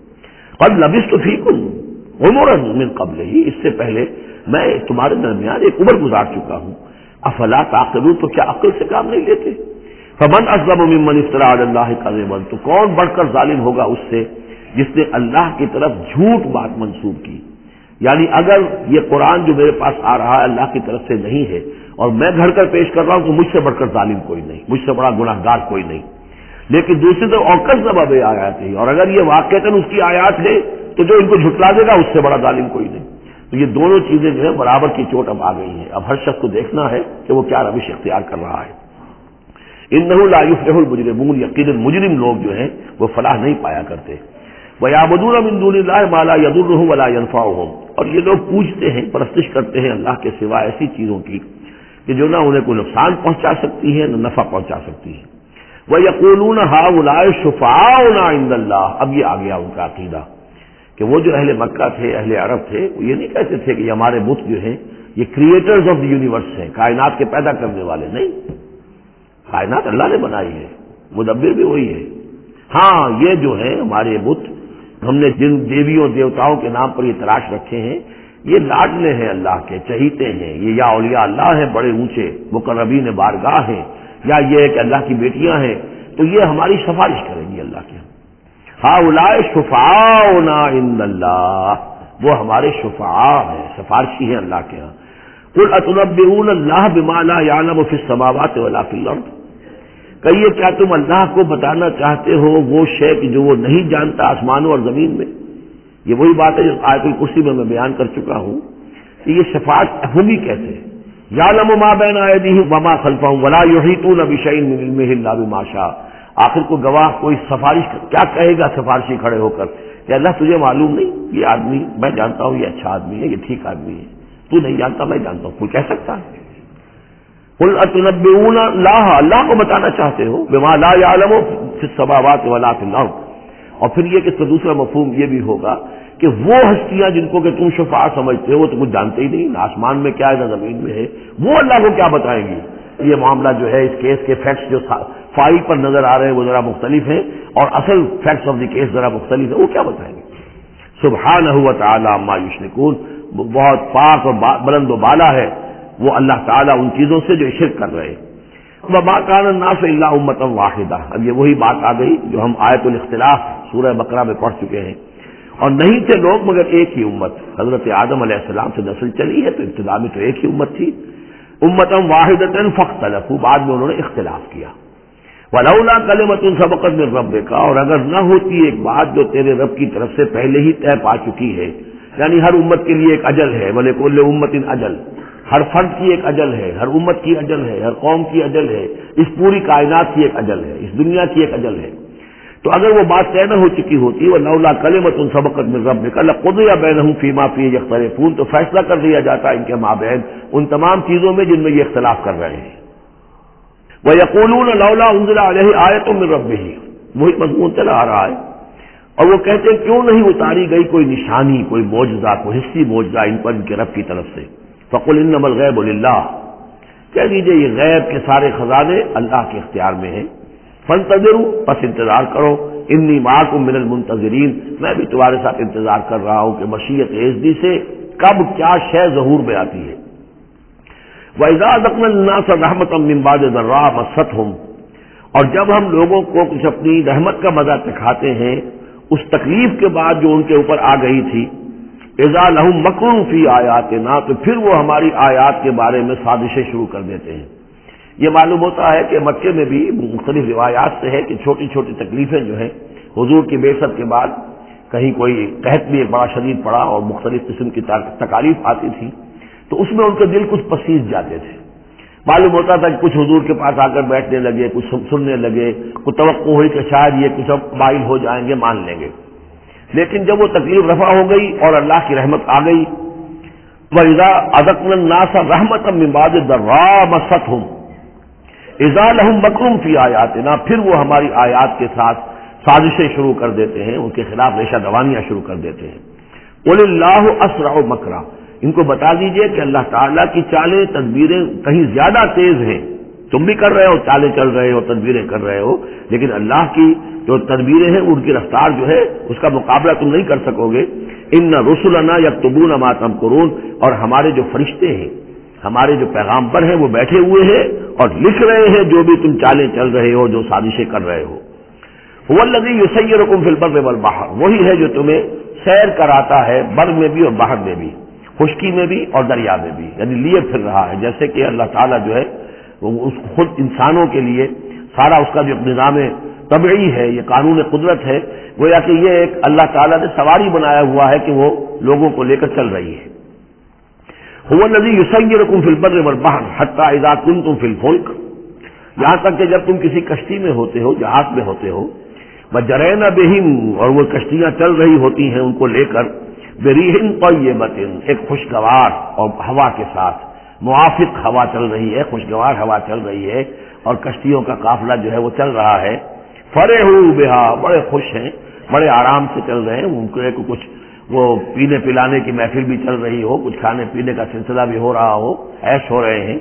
قد لبثت فیکم عمرا من قبلہ، اس سے پہلے میں تمہارے درمیان ایک عمر گزار چکا ہوں، افلا تعقلون، تو کیا عقل سے کام نہیں لیتے؟ فمن اظلم ممن افترى علی اللہ کذبا، تو کون بڑھ کر ظالم ہوگا اس سے جس نے اللہ کی طرف جھوٹ بات منسوب کی؟ یعنی اگر یہ قرآن جو میرے پاس آ رہا ہے اللہ کی طرف سے نہیں ہے اور میں گھڑ کر پیش کر رہا ہوں تو مجھ سے بڑھ کر ظالم کوئی نہیں، مجھ سے بڑا گناہ گار کوئی نہیں۔ لیکن دوسری طرف اوکل سبب آیات ہے، اور اگر یہ واقعتاً اس کی آیات ہے تو جو ان کو جھٹلا دے گا اس سے بڑا ظالم کوئی نہیں۔ تو یہ دونوں چیزیں جو ہے برابر کی چوٹ اب آ گئی ہیں، اب ہر شخص کو دیکھنا ہے کہ وہ کیا روش اختیار کر رہا ہے۔ انہ لا یفلح المجرمون، یقیناً مجرم لوگ جو ہیں وہ فلاح نہیں پایا کرتے۔ وَيَعْبُدُونَ مِن دُونِ اللَّهِ مَا لَا يَضُرُّهُمْ وَلَا يَنفَعُهُمْ، اور یہ لوگ پوجتے ہیں، پرستش کرتے ہیں اللہ کے سوا ایسی چیزوں کی کہ جو نہ انہیں کوئی نقصان پہنچا سکتی ہے نہ نفع پہنچا سکتی ہے۔ وَيَقُولُونَ هَؤُلَاءِ شُفَعَاؤُنَا عِندَ اللَّهِ، اب یہ آ گیا ان کا عقیدہ کہ وہ جو اہل مکہ تھے، اہل عرب تھے، وہ یہ نہیں کہتے تھے کہ یہ ہمارے بت جو ہیں یہ کریٹرز آف دی یونیورس ہیں، کائنات کے پیدا کرنے والے، نہیں، کائنات اللہ نے بنائی ہے، مدبر بھی وہی ہے۔ ہاں یہ جو ہے ہمارے بت، ہم نے جن دیویوں دیوتاؤں کے نام پر یہ تراش رکھے ہیں یہ لاڈلے ہیں اللہ کے، چہیتے ہیں، یہ یا اولیاء اللہ ہیں بڑے اونچے، مقربین بارگاہ ہیں، یا یہ ہے کہ اللہ کی بیٹیاں ہیں، تو یہ ہماری سفارش کریں گی اللہ کے۔ ہؤلاء شفعاؤنا عند اللہ، وہ ہمارے شفعاء ہیں، سفارشی ہیں اللہ کے ہاں۔ قل اتنبئون اللہ بما لا يعلم في السماوات ولا في الارض، کہیے کیا تم اللہ کو بتانا چاہتے ہو وہ شے کہ جو وہ نہیں جانتا آسمانوں اور زمین میں؟ یہ وہی بات ہے جو آیت الکرسی میں میں بیان کر چکا ہوں کہ یہ شفاعت ہوگی کیسے؟ یعلم ما بین ایدیہم وما خلفہم ولا یحیطون بشیء من علمہ الا بما شاء، آخر کو گواہ کوئی سفارش کیا کہے گا سفارشی کھڑے ہو کر کہ اللہ تجھے معلوم نہیں یہ آدمی، میں جانتا ہوں یہ اچھا آدمی ہے، یہ ٹھیک آدمی ہے، تو نہیں جانتا میں جانتا ہوں، کوئی کہہ سکتا ہے؟ قل اتنبئون اللہ، اللہ کو بتانا چاہتے ہو بما لا يعلم فی السماوات ولا فی الارض، اور پھر یہ کہ اس کا دوسرا مفہوم یہ بھی ہوگا کہ وہ ہستیاں جن کو کہ تم شفاع سمجھتے ہو وہ تو کچھ جانتے ہی نہیں، نہ آسمان میں کیا ہے نہ زمین میں ہے، وہ اللہ کو کیا بتائیں گی؟ یہ معاملہ جو ہے اس کیس کے فیکٹس جو فائل پر نظر آ رہے ہیں وہ ذرا مختلف ہیں اور اصل فیکٹس آف دی کیس ذرا مختلف ہے، وہ کیا بتائیں گے؟ سبحانہ و تعالی عما یشرکون، بہت پاک اور بلند و بالا ہے وہ اللہ تعالیٰ ان چیزوں سے جو شرک کر رہے ہیں۔ وما كان الناس الا امة واحدہ، اب یہ وہی بات آ گئی جو ہم آیت الاختلاف سورہ بقرہ میں پڑھ چکے ہیں، اور نہیں تھے لوگ مگر ایک ہی امت، حضرت آدم علیہ السلام سے نسل چلی ہے تو ابتدا میں تو ایک ہی امت تھی، امة واحدة فاختلفوا، بعد میں انہوں نے اختلاف کیا۔ ولولا کلمۃ سبقت من ربک، اور اگر نہ ہوتی ایک بات جو تیرے رب کی طرف سے پہلے ہی طے پا چکی ہے، یعنی ہر امت کے لیے ایک اجل ہے، ولکل امۃ اجل، ہر فرد کی ایک اجل ہے، ہر امت کی اجل ہے، ہر قوم کی اجل ہے، اس پوری کائنات کی ایک اجل ہے، اس دنیا کی ایک اجل ہے، تو اگر وہ بات طے نہ ہو چکی ہوتی ولولا کلمۃ سبقت من ربک لقضی بینہم فیما فیہ یختلفون، تو فیصلہ کر دیا جاتا ان کے مابین ان تمام چیزوں میں جن میں یہ اختلاف کر رہے ہیں۔ وَيَقُولُونَ لَوْلَا أُنزِلَ عَلَيْهِ آیَةٌ مِّن رَّبِّهِ، وہی مضمون چلا آ رہا ہے، اور وہ کہتے ہیں کیوں نہیں اتاری گئی کوئی نشانی، کوئی معجزہ، کوئی حصی معجزہ ان پر ان کے رب کی طرف سے؟ فَقُلْ إِنَّمَا الْغَيْبُ لِلَّهِ، کہہ دیجئے یہ غیب کے سارے خزانے اللہ کے اختیار میں ہیں، فَانتَظِرُوا، پس انتظار کرو، انی معکم من المنتظرین، میں بھی تمہارے ساتھ انتظار کر رہا ہوں کہ مشیت اعزدی سے کب کیا شے ظہور میں آتی ہے۔ وَإِذَا أَذَقْنَا النَّاسَ رَحْمَةً مِّن بَعْدِ ضَرَّاءٍ مَسَّتْهُمْ، اور جب ہم لوگوں کو کچھ اپنی رحمت کا مزہ چکھاتے ہیں اس تکلیف کے بعد جو ان کے اوپر آ گئی تھی، اذا لہم مکر فی آیاتنا، تو پھر وہ ہماری آیات کے بارے میں سازشیں شروع کر دیتے ہیں۔ یہ معلوم ہوتا ہے کہ مکے میں بھی مختلف روایات سے ہے کہ چھوٹی چھوٹی تکلیفیں جو ہیں حضور کی بعثت کے بعد کہیں کوئی قحط بھی ایک بڑا شدید پڑا اور مختلف قسم کی تکالیف آتی تھی تو اس میں ان کے دل کچھ پسیج جاتے تھے۔ معلوم ہوتا تھا کہ کچھ حضور کے پاس آ کر بیٹھنے لگے، کچھ سننے لگے، کچھ توقع ہوئی کہ شاید یہ کچھ اب مائل ہو جائیں گے، مان لیں گے۔ لیکن جب وہ تکلیف رفع ہو گئی اور اللہ کی رحمت آ گئی، وَإِذَا أَذَقْنَا النَّاسَ رَحْمَةً مِّن بَعْدِ ضَرَّاءٍ مَسَّتْهُمْ اذا لہم مکر فی آیاتنا، پھر وہ ہماری آیات کے ساتھ سازشیں شروع کر دیتے ہیں، ان کے خلاف ریشہ دوانیاں شروع کر دیتے ہیں۔ قُلِ اللَّهُ أَسْرَعُ مَكْرًا، ان کو بتا دیجئے کہ اللہ تعالیٰ کی چالیں تدبیریں کہیں زیادہ تیز ہیں۔ تم بھی کر رہے ہو، چالیں چل رہے ہو، تدبیریں کر رہے ہو، لیکن اللہ کی جو تدبیریں ہیں ان کی رفتار جو ہے اس کا مقابلہ تم نہیں کر سکو گے۔ ان رسلنا یکتبون ما تمکرون، اور ہمارے جو فرشتے ہیں، ہمارے جو پیغامبر ہیں وہ بیٹھے ہوئے ہیں اور لکھ رہے ہیں جو بھی تم چالیں چل رہے ہو، جو سازشیں کر رہے ہو۔ هو الذی یسیرکم فی البر والبحر، وہی ہے جو تمہیں سیر کراتا ہے بر میں بھی اور بحر میں بھی، خشکی میں بھی اور دریا میں بھی، یعنی لیے پھر رہا ہے۔ جیسے کہ اللہ تعالیٰ جو ہے وہ اس خود انسانوں کے لیے سارا اس کا جو نظام طبعی ہے، یہ قانون قدرت ہے، گویا کہ یہ ایک اللہ تعالیٰ نے سواری بنایا ہوا ہے کہ وہ لوگوں کو لے کر چل رہی ہے۔ هو الذی یسیرکم فی البر والبحر حتی اذا کنتم فی الفلک، یہاں تک کہ جب تم کسی کشتی میں ہوتے ہو، جہاز میں ہوتے ہو، وجرین بہم، اور وہ کشتیاں چل رہی ہوتی ہیں ان کو لے کر، بریح طیبۃ، ایک خوشگوار اور ہوا کے ساتھ، موافق ہوا چل رہی ہے، خوشگوار ہوا چل رہی ہے اور کشتیوں کا قافلہ جو ہے وہ چل رہا ہے۔ فرحوا بہا، بڑے خوش ہیں، بڑے آرام سے چل رہے ہیں، ان کو کچھ وہ پینے پلانے کی محفل بھی چل رہی ہو، کچھ کھانے پینے کا سلسلہ بھی ہو رہا ہو، عیش ہو رہے ہیں۔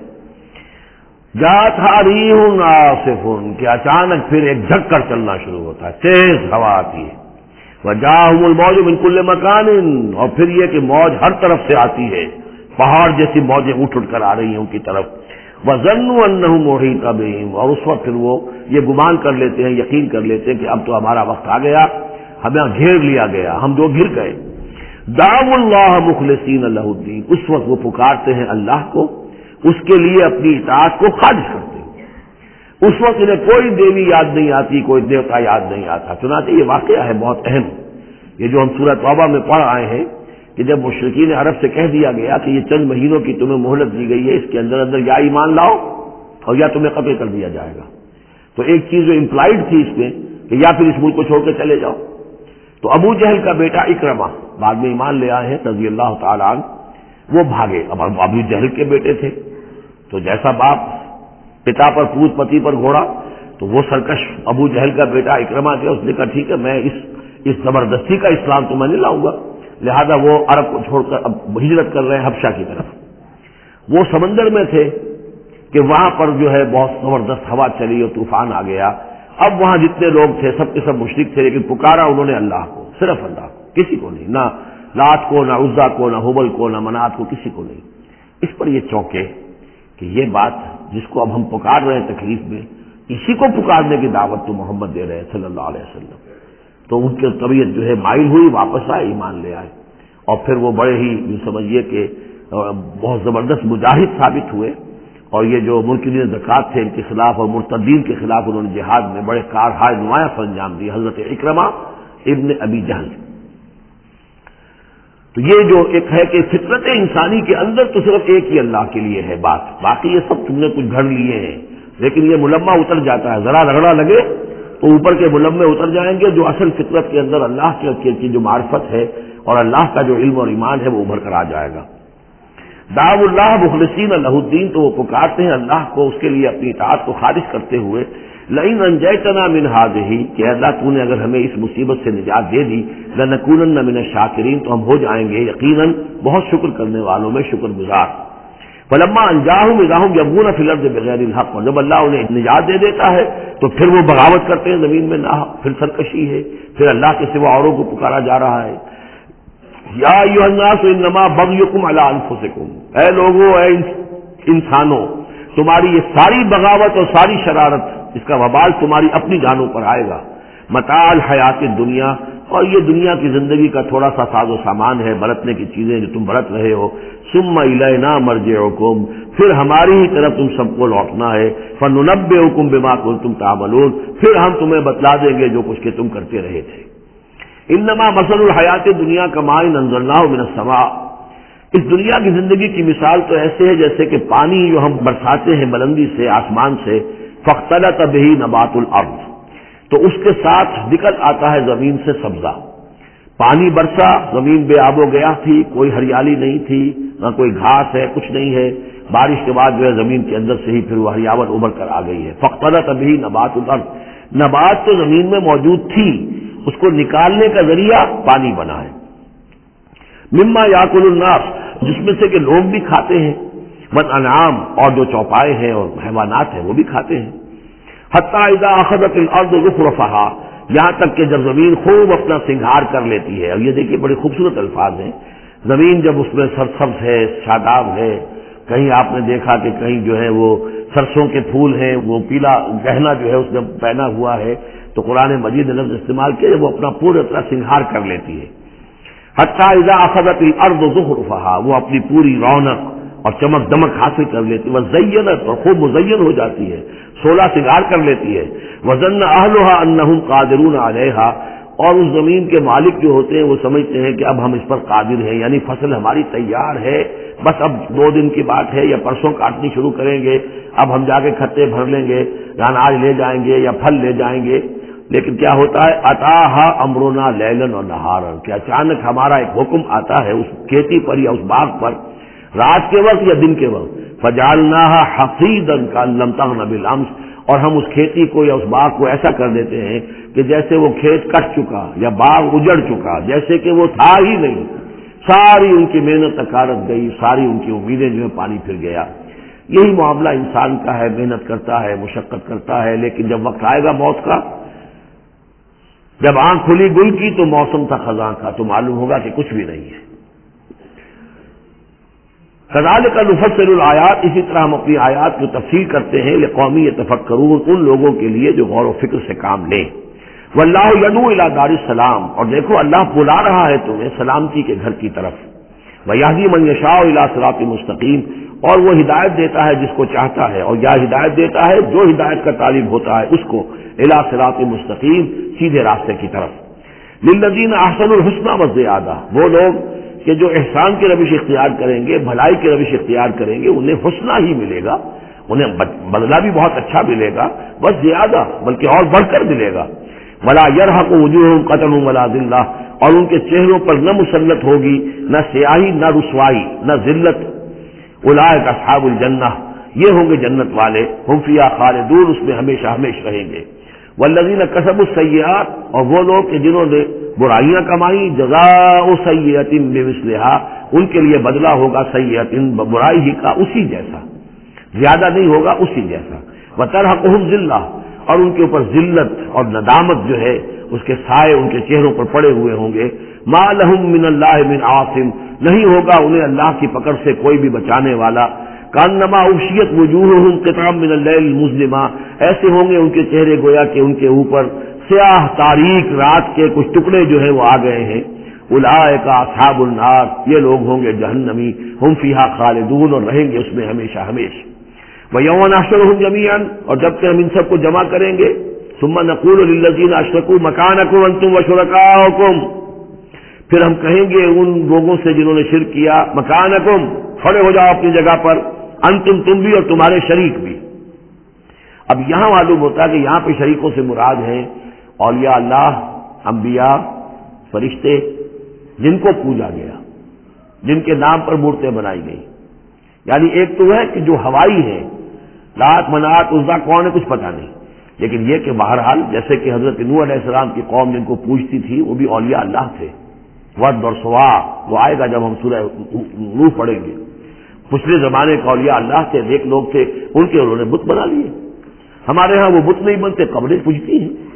جاءتھا ریح عاصف، کہ اچانک پھر ایک جھک کر چلنا شروع ہوتا ہے، تیز ہوا آتی ہے۔ وجاءہم الموج من کل مکان، اور پھر یہ کہ موج ہر طرف سے آتی ہے، پہاڑ جیسی موجیں اٹھ اٹھ کر آ رہی ہیں ان کی طرف۔ وظنوا انہم محیط بہم، اور اس وقت پھر وہ یہ گمان کر لیتے ہیں، یقین کر لیتے ہیں کہ اب تو ہمارا وقت آ گیا، ہمیں گھیر لیا گیا، ہم دو گھر گئے۔ دعوا اللہ مخلصین لہ الدین، اس وقت وہ پکارتے ہیں اللہ کو، اس کے لیے اپنی اطاعت کو خالص کرتے ہیں۔ اس وقت انہیں کوئی دیوی یاد نہیں آتی، کوئی دیوتا یاد نہیں آتا۔ چنانچہ یہ واقعہ ہے بہت اہم، یہ جو ہم سورہ توبہ میں پڑھ آئے ہیں کہ جب مشرکین عرب سے کہہ دیا گیا کہ یہ چند مہینوں کی تمہیں مہلت دی گئی ہے، اس کے اندر اندر یا ایمان لاؤ اور یا تمہیں قتل کر دیا جائے گا، تو ایک چیز جو امپلائڈ تھی اس میں کہ یا پھر اس ملک کو چھوڑ کے چلے جاؤ۔ تو ابو جہل کا بیٹا اکرمہ بعد میں ایمان لے آئے ہیں رضی اللہ تعالیٰ عنہ، وہ بھاگے۔ اب ابو جہل کے بیٹے تھے تو جیسا باپ پتا پر پوت پتی پر گھوڑا، تو وہ سرکش ابو جہل کا بیٹا اکرمہ تھا، اس نے کہا ٹھیک ہے میں اس اس زبردستی کا اسلام تو میں نہیں لاؤں گا، لہذا وہ عرب کو چھوڑ کر اب ہجرت کر رہے ہیں حبشہ کی طرف۔ وہ سمندر میں تھے کہ وہاں پر جو ہے بہت زبردست ہوا چلی اور طوفان آ گیا۔ اب وہاں جتنے لوگ تھے سب کے سب مشرک تھے، لیکن پکارا انہوں نے اللہ کو، صرف اللہ کو، کسی کو نہیں، نہ لات کو، نہ عزا کو، نہ حبل کو، نہ منات کو، کسی کو نہیں۔ اس پر یہ چونکے کہ یہ بات جس کو اب ہم پکار رہے ہیں تکلیف میں، اسی کو پکارنے کی دعوت تو محمد دے رہے ہیں صلی اللہ علیہ وسلم۔ تو ان کی طبیعت جو ہے مائل ہوئی، واپس آئے، ایمان لے آئے، اور پھر وہ بڑے ہی یوں سمجھیے کہ بہت زبردست مجاہد ثابت ہوئے، اور یہ جو منکرین زکوٰۃ تھے ان کے خلاف اور مرتدین کے خلاف انہوں نے جہاد میں بڑے کارہائے نمایاں سر انجام دیے، حضرت اکرمہ ابن ابی جہل۔ تو یہ جو ایک ہے کہ فطرت انسانی کے اندر تو صرف ایک ہی اللہ کے لیے ہے بات، باقی یہ سب تم نے کچھ گھڑ لیے ہیں، لیکن یہ ملمہ اتر جاتا ہے، ذرا رگڑا لگے تو اوپر کے ملمے اتر جائیں گے، جو اصل فطرت کے اندر اللہ کی جو معرفت ہے اور اللہ کا جو علم اور ایمان ہے وہ ابھر کر آ جائے گا۔ دعوا اللہ مخلصین لہ الدین، تو وہ پکارتے ہیں اللہ کو اس کے لیے اپنی اطاعت کو خالص کرتے ہوئے، لئن انجیتنا من ہذہ، کہ اللہ تو نے اگر ہمیں اس مصیبت سے نجات دے دی، لنکونن من الشاکرین، تو ہم ہو جائیں گے یقیناً بہت شکر کرنے والوں میں شکر گزار۔ فلما انجاہم اذا ہم یبغون فی الارض بغیر الحق، اور جب اللہ انہیں نجات دے دیتا ہے تو پھر وہ بغاوت کرتے ہیں زمین میں ناحق، پھر سرکشی ہے، پھر اللہ کے سوا اوروں کو پکارا جا رہا ہے۔ یا ایھا الناس انما بغیکم علی انفسکم، اے لوگو اے انسانوں تمہاری یہ ساری بغاوت اور ساری شرارت اس کا وبال تمہاری اپنی جانوں پر آئے گا. متاع الحیات دنیا، اور یہ دنیا کی زندگی کا تھوڑا سا ساز و سامان ہے، برتنے کی چیزیں جو تم برت رہے ہو. ثم الینا مرجعکم، پھر ہماری ہی طرف تم سب کو لوٹنا ہے. فننبئکم بما کنتم تعملون، پھر ہم تمہیں بتلا دیں گے جو کچھ کہ تم کرتے رہے تھے. انما مثل الحیات دنیا کماء انزلناہ من السماء، اس دنیا کی زندگی کی مثال تو ایسے ہے جیسے کہ پانی جو ہم برساتے ہیں بلندی سے آسمان سے. فاختلط بہ نبات الارض، تو اس کے ساتھ نکل آتا ہے زمین سے سبزہ. پانی برسا، زمین بے آب و گیا تھی، کوئی ہریالی نہیں تھی، نہ کوئی گھاس ہے، کچھ نہیں ہے. بارش کے بعد جو ہے زمین کے اندر سے ہی پھر وہ ہریاوٹ ابھر کر آ گئی ہے. فاختلط بہ نبات الارض، نبات تو زمین میں موجود تھی، اس کو نکالنے کا ذریعہ پانی بنا ہے. مما یاکل الناس، جس میں سے کہ لوگ بھی کھاتے ہیں، والانعام، اور جو چوپائے ہیں اور حیوانات ہیں وہ بھی کھاتے ہیں. حتی اذا اخذت الارض زخرفہا، یہاں تک کہ جب زمین خوب اپنا سنگھار کر لیتی ہے. اور یہ دیکھیے بڑے خوبصورت الفاظ ہیں. زمین جب اس میں سرسبز ہے، شاداب ہے، کہیں آپ نے دیکھا کہ کہیں جو ہے وہ سرسوں کے پھول ہیں، وہ پیلا گہنا جو ہے اس میں پہنا ہوا ہے، تو قرآن مجید نے لفظ استعمال کیا وہ اپنا پورے طرح سنگھار کر لیتی ہے. حتی اذا اخذت الارض زخرفہا، وہ اپنی پوری رونق اور چمک دمک حاصل کر لیتی ہے. وزینت، اور خوب مزین ہو جاتی ہے، سولہ سنگار کر لیتی ہے. وظن اہلھا انہم قادرون علیہا، اور اس زمین کے مالک جو ہوتے ہیں وہ سمجھتے ہیں کہ اب ہم اس پر قادر ہیں، یعنی فصل ہماری تیار ہے، بس اب دو دن کی بات ہے یا پرسوں کاٹنی شروع کریں گے، اب ہم جا کے کھتے بھر لیں گے، اناج لے جائیں گے یا پھل لے جائیں گے. لیکن کیا ہوتا ہے، اتاہا امرنا لیلا و نہارا، کہ اچانک ہمارا ایک حکم آتا ہے اس کھیتی پر یا اس باغ پر رات کے وقت یا دن کے وقت. فجعلناها حصیدا کأن لم تغن بالامس، اور ہم اس کھیتی کو یا اس باغ کو ایسا کر دیتے ہیں کہ جیسے وہ کھیت کٹ چکا یا باغ اجڑ چکا، جیسے کہ وہ تھا ہی نہیں. ساری ان کی محنت تکارت گئی، ساری ان کی امیدیں جو ہے پانی پھر گیا. یہی معاملہ انسان کا ہے، محنت کرتا ہے، مشقت کرتا ہے، لیکن جب وقت آئے گا موت کا، جب آنکھ کھلی گل کی تو موسم تھا خزاں کا، تو معلوم ہوگا کہ کچھ بھی نہیں ہے. کذالک نفصل الآیات، اسی طرح ہم اپنی آیات کی تفسیر کرتے ہیں لقومی یتفکرون، ان لوگوں کے لیے جو غور و فکر سے کام لیں. واللہ یدعو الی دار السلام، اور دیکھو اللہ بلا رہا ہے تمہیں سلامتی کے گھر کی طرف. ویہدی من یشاء الی صراط مستقیم، اور وہ ہدایت دیتا ہے جس کو چاہتا ہے، اور یا ہدایت دیتا ہے جو ہدایت کا طالب ہوتا ہے اس کو الی صراط مستقیم، سیدھے راستے کی طرف. للذین احسنوا الحسنى وزیادہ، وہ لوگ کہ جو احسان کی روش اختیار کریں گے، بھلائی کی روش اختیار کریں گے، انہیں حسنہ ہی ملے گا، انہیں بدلہ بھی بہت اچھا ملے گا، بس زیادہ بلکہ اور بڑھ کر ملے گا. ولا يرهق وجوههم قتر ولا ذلہ، اور ان کے چہروں پر نہ مسلط ہوگی نہ سیاہی نہ رسوائی نہ ذلت. اولئک اصحاب الجنہ، یہ ہوں گے جنت والے، ہم فیہا خالدون، اس میں ہمیشہ ہمیشہ رہیں گے. والذین کسبوا السیئات، اور وہ لوگ کہ جنہوں نے برائیاں کمائی، جزاء سیئۃ بمثلھا، ان کے لیے بدلہ ہوگا سیئۃ، برائی ہی کا اسی جیسا، زیادہ نہیں ہوگا اسی جیسا. وترہقہم ذلہ، اور ان کے اوپر ذلت اور ندامت جو ہے اس کے سائے ان کے چہروں پر پڑے ہوئے ہوں گے. ما لہم من اللہ من عاصم، نہیں ہوگا انہیں اللہ کی پکڑ سے کوئی بھی بچانے والا. کانما اغشیت وجوہہم قطعا من اللیل المظلمہ، ایسے ہوں گے ان کے چہرے گویا کہ ان کے اوپر سیاہ تاریک رات کے کچھ ٹکڑے جو ہیں وہ آ گئے ہیں. اولئک اصحاب النار، یہ لوگ ہوں گے جہنمی، ہم فیہا خالدون، اور رہیں گے اس میں ہمیشہ ہمیشہ. وَيَوْمَ نَحْشُرُهُمْ جَمِيعًا، اور جب کہ ہم ان سب کو جمع کریں گے. ثُمَّ نَقُولُ لِلَّذِينَ أَشْرَكُوا مَكَانَكُمْ أَنْتُمْ وَشُرَكَاؤُكُمْ، پھر ہم کہیں گے ان لوگوں سے جنہوں نے شرک کیا، مکانکم، کھڑے ہو جاؤ اپنی جگہ پر، انتم، تم بھی اور تمہارے شریک بھی. اب یہاں معلوم ہوتا ہے کہ یہاں پہ شریکوں سے مراد ہیں اولیاء اللہ، انبیاء، فرشتے، جن کو پوجا گیا، جن کے نام پر مورتیں بنائی گئی. یعنی ایک تو ہے کہ جو ہوائی ہے، لات منات عزا کون ہے کچھ پتہ نہیں، لیکن یہ کہ بہرحال جیسے کہ حضرت نوح علیہ السلام کی قوم جن کو پوجتی تھی وہ بھی اولیاء اللہ تھے. ود اور سوا وہ آئے گا جب ہم سورہ نوح پڑھیں گے. پچھلے زمانے کا اولیاء اللہ تھے، ایک لوگ تھے ان کے انہوں نے بت بنا لیے. ہمارے ہاں وہ بت نہیں بنتے، قبریں پوجتی ہیں،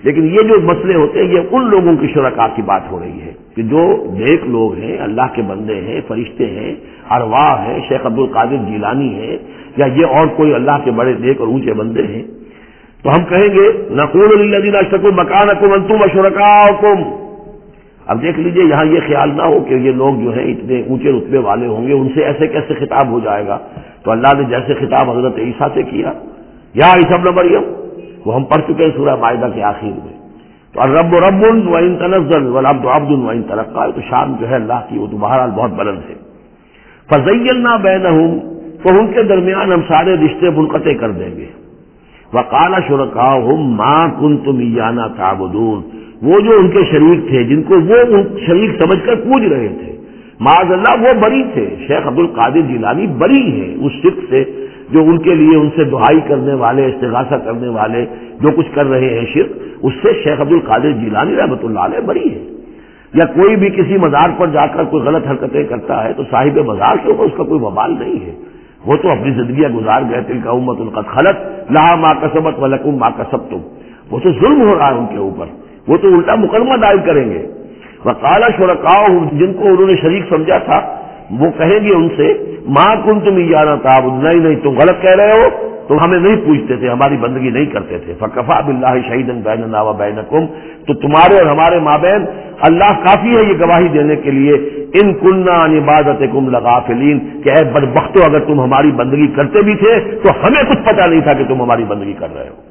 لیکن یہ جو مسئلے ہوتے ہیں یہ ان لوگوں کی شرکاء کی بات ہو رہی ہے کہ جو نیک لوگ ہیں، اللہ کے بندے ہیں، فرشتے ہیں، ارواح ہیں، شیخ عبد القادر جیلانی ہے، یا یہ اور کوئی اللہ کے بڑے نیک اور اونچے بندے ہیں، تو ہم کہیں گے نقول للذین اشرکوا مکانکم انتم وشرکاؤکم۔ اب دیکھ لیجئے یہاں یہ خیال نہ ہو کہ یہ لوگ جو ہیں اتنے اونچے رتبے والے ہوں گے، ان سے ایسے کیسے خطاب ہو جائے گا؟ تو اللہ نے جیسے خطاب حضرت عیسیٰ سے کیا، یا عیسیٰ ابن مریم، وہ ہم پڑھ چکے ہیں سورہ مائدہ کے آخر میں۔ تو الرب رب وان تنزل والعبد عبد وان ترقى، تو شان جو ہے اللہ کی وہ تو بہرحال بہت بلند ہے۔ فزینا بینہم، تو ان کے درمیان ہم سارے رشتے منقطع کر دیں گے۔ وقال شرکاؤہم ما کنتم ایانا تعبدون، وہ جو ان کے شریک تھے جن کو وہ شریک سمجھ کر پوج رہے تھے، معاذ اللہ وہ بری تھے۔ شیخ عبد القادر جیلانی بری ہیں اس شرک سے جو ان کے لیے ان سے دعائی کرنے والے، استغاثہ کرنے والے جو کچھ کر رہے ہیں شرک، اس سے شیخ عبد القادر جیلانی رحمۃ اللہ علیہ بری ہے۔ یا کوئی بھی کسی مزار پر جا کر کوئی غلط حرکتیں کرتا ہے تو صاحب مزار کے اوپر اس کا کوئی وبال نہیں ہے، وہ تو اپنی زندگیاں گزار گئے، تلک امۃ قد خلت لہا ما کسبت ولکم ما کسبتم، وہ تو ظلم ہو رہا ہے ان کے اوپر، وہ تو الٹا مقدمہ دائر کریں گے۔ وقال شرکاؤہم، جن کو انہوں نے شریک سمجھا تھا، وہ کہیں گے ان سے ما کنتم ایانا تعبدون، نہیں نہیں تم غلط کہہ رہے ہو، تم ہمیں نہیں پوچھتے تھے، ہماری بندگی نہیں کرتے تھے۔ فکفیٰ باللہ شہیدا بیننا وبینکم، تو تمہارے اور ہمارے مابین اللہ کافی ہے یہ گواہی دینے کے لیے، ان کننا عن عبادتکم لغافلین، کہ اے بدبختو اگر تم ہماری بندگی کرتے بھی تھے تو ہمیں کچھ پتہ نہیں تھا کہ تم ہماری بندگی کر رہے ہو،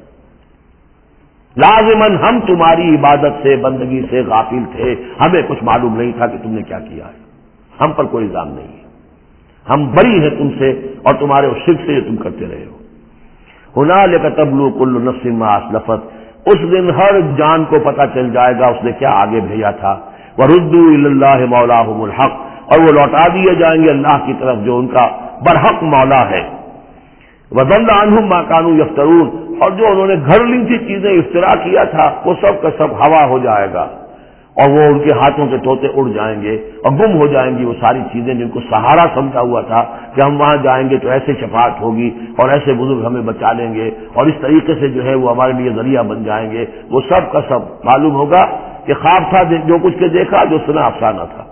لازماً ہم تمہاری عبادت سے بندگی سے غافل تھے، ہمیں کچھ معلوم نہیں تھا کہ تم نے کیا کیا ہے، ہم پر کوئی الزام نہیں ہے، ہم بری ہیں تم سے اور تمہارے اس شرک سے جو تم کرتے رہے ہو۔ ہنالک تبلو کل نفس ما اسلفت، اس دن ہر جان کو پتہ چل جائے گا اس نے کیا آگے بھیجا تھا۔ وردوا الی اللہ مولاہم الحق، اور وہ لوٹا دیے جائیں گے اللہ کی طرف جو ان کا برحق مولا ہے۔ وضل عنہم ما کانوا یفترون، اور جو انہوں نے گھڑ لی تھی چیزیں افترا کیا تھا وہ سب کا سب ہوا ہو جائے گا، اور وہ ان کے ہاتھوں کے طوطے اڑ جائیں گے اور گم ہو جائیں گی وہ ساری چیزیں جن کو سہارا سمجھا ہوا تھا کہ ہم وہاں جائیں گے تو ایسے شفاعت ہوگی اور ایسے بزرگ ہمیں بچا لیں گے اور اس طریقے سے جو ہے وہ ہمارے لیے ذریعہ بن جائیں گے، وہ سب کا سب معلوم ہوگا کہ خواب تھا جو کچھ کے دیکھا جو سنا افسانہ تھا۔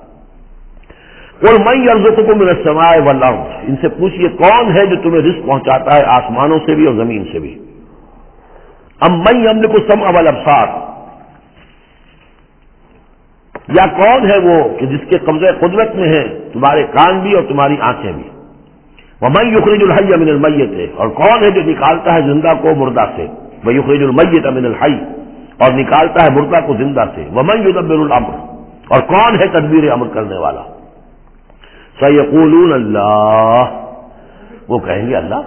قل من یرزقکم من السماء والارض، ان سے پوچھئے کون ہے جو تمہیں رزق پہنچاتا ہے آسمانوں سے بھی اور زمین سے بھی۔ ام من یملک السمع والابصار، یا کون ہے وہ کہ جس کے قبضہ قدرت میں ہے تمہارے کان بھی اور تمہاری آنکھیں بھی۔ ومن یخرج الحی من المیت، اور کون ہے جو نکالتا ہے زندہ کو مردہ سے، ویخرج المیت من الحی، اور نکالتا ہے مردہ کو زندہ سے۔ ومن یدبر الامر، اور کون ہے تدبیر امر کرنے والا۔ سیقولون اللہ، وہ کہیں گے اللہ،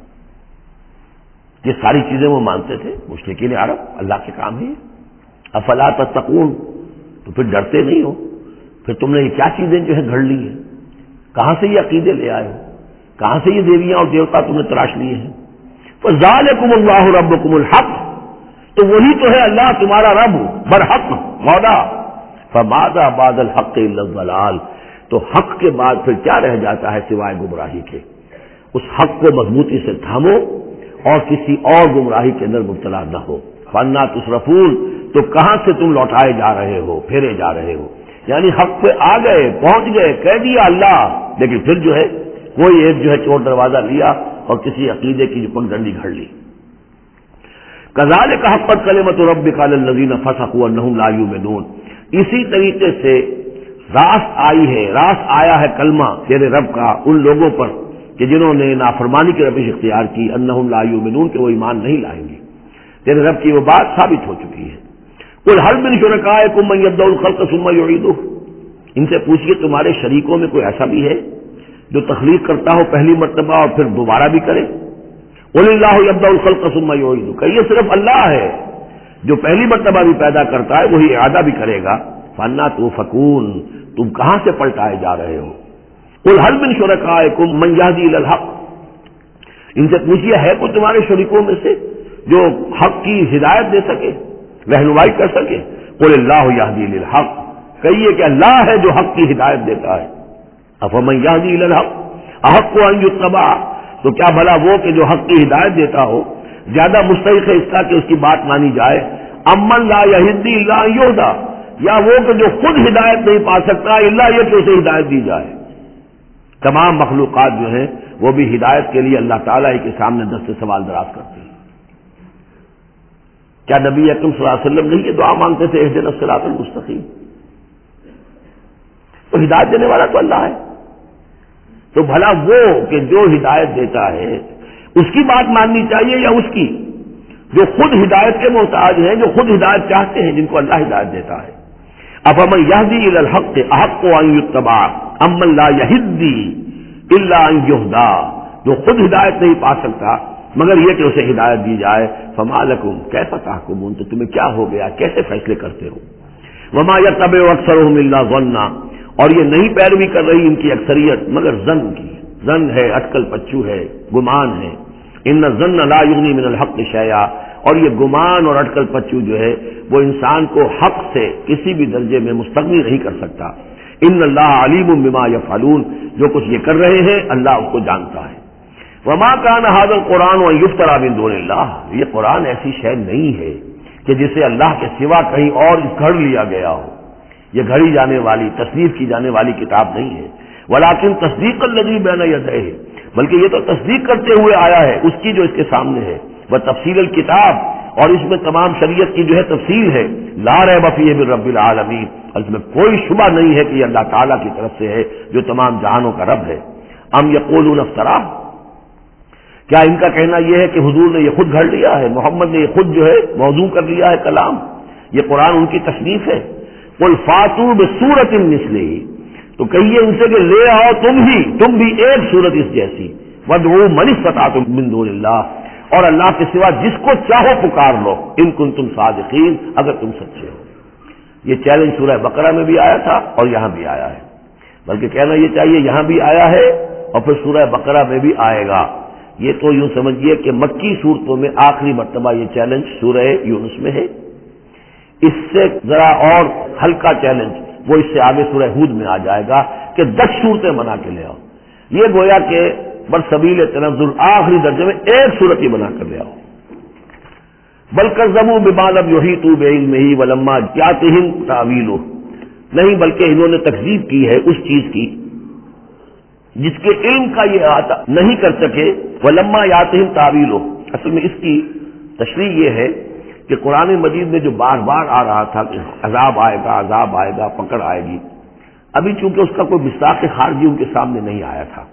یہ ساری چیزیں وہ مانتے تھے مشرکین عرب، اللہ کے کام ہی۔ افلا تتقون، تو پھر ڈرتے نہیں ہو، پھر تم نے یہ کیا چیزیں جو ہے گھڑ لی ہیں، کہاں سے یہ عقیدے لے آئے ہو، کہاں سے یہ دیویاں اور دیوتا تم نے تراش لیے ہیں۔ فذالکم اللہ ربکم الحق، تو وہی تو ہے اللہ تمہارا رب برحق مولا۔ فماذا بعد الحق الا الضلال، تو حق کے بعد پھر کیا رہ جاتا ہے سوائے گمراہی کے۔ اس حق کو مضبوطی سے تھامو اور کسی اور گمراہی کے اندر مبتلا نہ ہو۔ فانا تصرفون، تو کہاں سے تم لوٹائے جا رہے ہو، پھیرے جا رہے ہو، یعنی حق پہ آ گئے، پہنچ گئے، کہہ دیا اللہ، لیکن پھر جو ہے کوئی ایک جو ہے چور دروازہ لیا اور کسی عقیدے کی جو پگڈنڈی گھڑ لی۔ کذالک حقت کلمۃ ربک علی الذین فسقوا انہم لا یؤمنون، اسی طریقے سے راست آئی ہے، راست آیا ہے کلمہ تیرے رب کا ان لوگوں پر کہ جنہوں نے نافرمانی کی روش اختیار کی، انہم لا یؤمنون، کہ وہ ایمان نہیں لائیں گے، تیرے رب کی وہ بات ثابت ہو چکی ہے۔ قل هل من شرکائکم من یبدأ الخلق ثم یعیدہ، ان سے پوچھئے تمہارے شریکوں میں کوئی ایسا بھی ہے جو تخلیق کرتا ہو پہلی مرتبہ اور پھر دوبارہ بھی کرے۔ قل اللہ یبدأ الخلق ثم یعیدہ، کہ یہ صرف اللہ ہے جو پہلی مرتبہ بھی پیدا کرتا ہے وہی اعادہ بھی کرے گا۔ فانا توفکون، تم کہاں سے پلٹائے جا رہے ہو۔ قل هل من شرکائکم من یہدی الی الحق، ان سے پوچھئے ہے کوئی تمہارے شریکوں میں سے جو حق کی ہدایت دے سکے، رہنمائی کر سکے۔ قل اللہ یہدی للحق، کہیے کہ اللہ ہے جو حق کی ہدایت دیتا ہے۔ افمن یہدی الی الحق احق ان یتبع، تو کیا بھلا وہ کہ جو حق کی ہدایت دیتا ہو زیادہ مستحق ہے اس کا کہ اس کی بات مانی جائے، امن لا یہدی الا ان یہدی، یا وہ کہ جو خود ہدایت نہیں پا سکتا الا یہ کہ اسے ہدایت دی جائے۔ تمام مخلوقات جو ہیں وہ بھی ہدایت کے لیے اللہ تعالیٰ ہی کے سامنے دست سوال دراز کرتے ہیں۔ کیا نبی اکرم صلی اللہ علیہ وسلم نہیں یہ دعا مانگتے تھے اہدنا الصراط المستقیم؟ تو ہدایت دینے والا تو اللہ ہے، تو بھلا وہ کہ جو ہدایت دیتا ہے اس کی بات ماننی چاہیے یا اس کی؟ جو خود ہدایت کے محتاج ہیں، جو خود ہدایت چاہتے ہیں، جن کو اللہ ہدایت دیتا ہے۔ افمن یہدی الی الحق احق ان یتبع امن لا یہدی الا ان یہدی، جو خود ہدایت نہیں پا سکتا مگر یہ کہ اسے ہدایت دی جائے، فما لکم کیف تحکمون، تو تمہیں کیا ہو گیا، کیسے فیصلے کرتے ہو؟ وما یتبع اکثرهم الا ظنا، اور یہ نہیں پیروی کر رہی ان کی اکثریت مگر ظن کی، ظن ہے، اٹکل پچو ہے، گمان ہے۔ ان الظن لا یغنی من الحق شیئا، اور یہ گمان اور اٹکل پچو جو ہے وہ انسان کو حق سے کسی بھی درجے میں مستغنی نہیں کر سکتا۔ ان اللہ علیم بما یفعلون، جو کچھ یہ کر رہے ہیں اللہ اس کو جانتا ہے۔ وما کان ھذا القرآن ان یفترى من دون اللہ، یہ قرآن ایسی شے نہیں ہے کہ جسے اللہ کے سوا کہیں اور گھڑ لیا گیا ہو، یہ گھڑی جانے والی تصنیف کی جانے والی کتاب نہیں ہے۔ ولکن تصدیق الذی بین یدیہ، بلکہ یہ تو تصدیق کرتے ہوئے آیا ہے اس کی جو اس کے سامنے ہے، وہ تفصیل الکتاب، اور اس میں تمام شریعت کی جو ہے تفصیل ہے، لا ریب فیہ من رب العالمین، اور اس میں کوئی شبہ نہیں ہے کہ یہ اللہ تعالیٰ کی طرف سے ہے جو تمام جہانوں کا رب ہے۔ ام یقولون افترا، کیا ان کا کہنا یہ ہے کہ حضور نے یہ خود گھڑ لیا ہے، محمد نے یہ خود جو ہے موضوع کر لیا ہے کلام، یہ قرآن ان کی تصنیف ہے؟ قل فاتوا بسورۃ مثلہ، تو کہیے ان سے کہ لے آؤ تم ہی تم بھی ایک صورت اس جیسی، وادعوا من استطعتم من دون اللہ، اور اللہ کے سوا جس کو چاہو پکار لو، ان کنتم صادقین، اگر تم سچے ہو۔ یہ چیلنج سورہ بقرہ میں بھی آیا تھا اور یہاں بھی آیا ہے، بلکہ کہنا یہ چاہیے یہاں بھی آیا ہے اور پھر سورہ بقرہ میں بھی آئے گا۔ یہ تو یوں سمجھیے کہ مکی صورتوں میں آخری مرتبہ یہ چیلنج سورہ یونس میں ہے، اس سے ذرا اور ہلکا چیلنج وہ اس سے آگے سورہ ہود میں آ جائے گا کہ دس صورتیں بنا کے لے آؤ۔ یہ گویا کہ برسبیل تنزل آخری درجے میں ایک صورت ہی بنا کر لے آؤ۔ بل کذبوا بما لم یحیطوا بعلمہ ولما جاءتہم تاویلہ، نہیں بلکہ انہوں نے تکذیب کی ہے اس چیز کی جس کے علم کا یہ آتا نہیں کر سکے، ولما یاتہم تاویلہ، اصل میں اس کی تشریح یہ ہے کہ قرآن مجید میں جو بار بار آ رہا تھا کہ عذاب آئے گا عذاب آئے گا پکڑ آئے گی، ابھی چونکہ اس کا کوئی مصداق خارجی ان کے سامنے نہیں آیا تھا،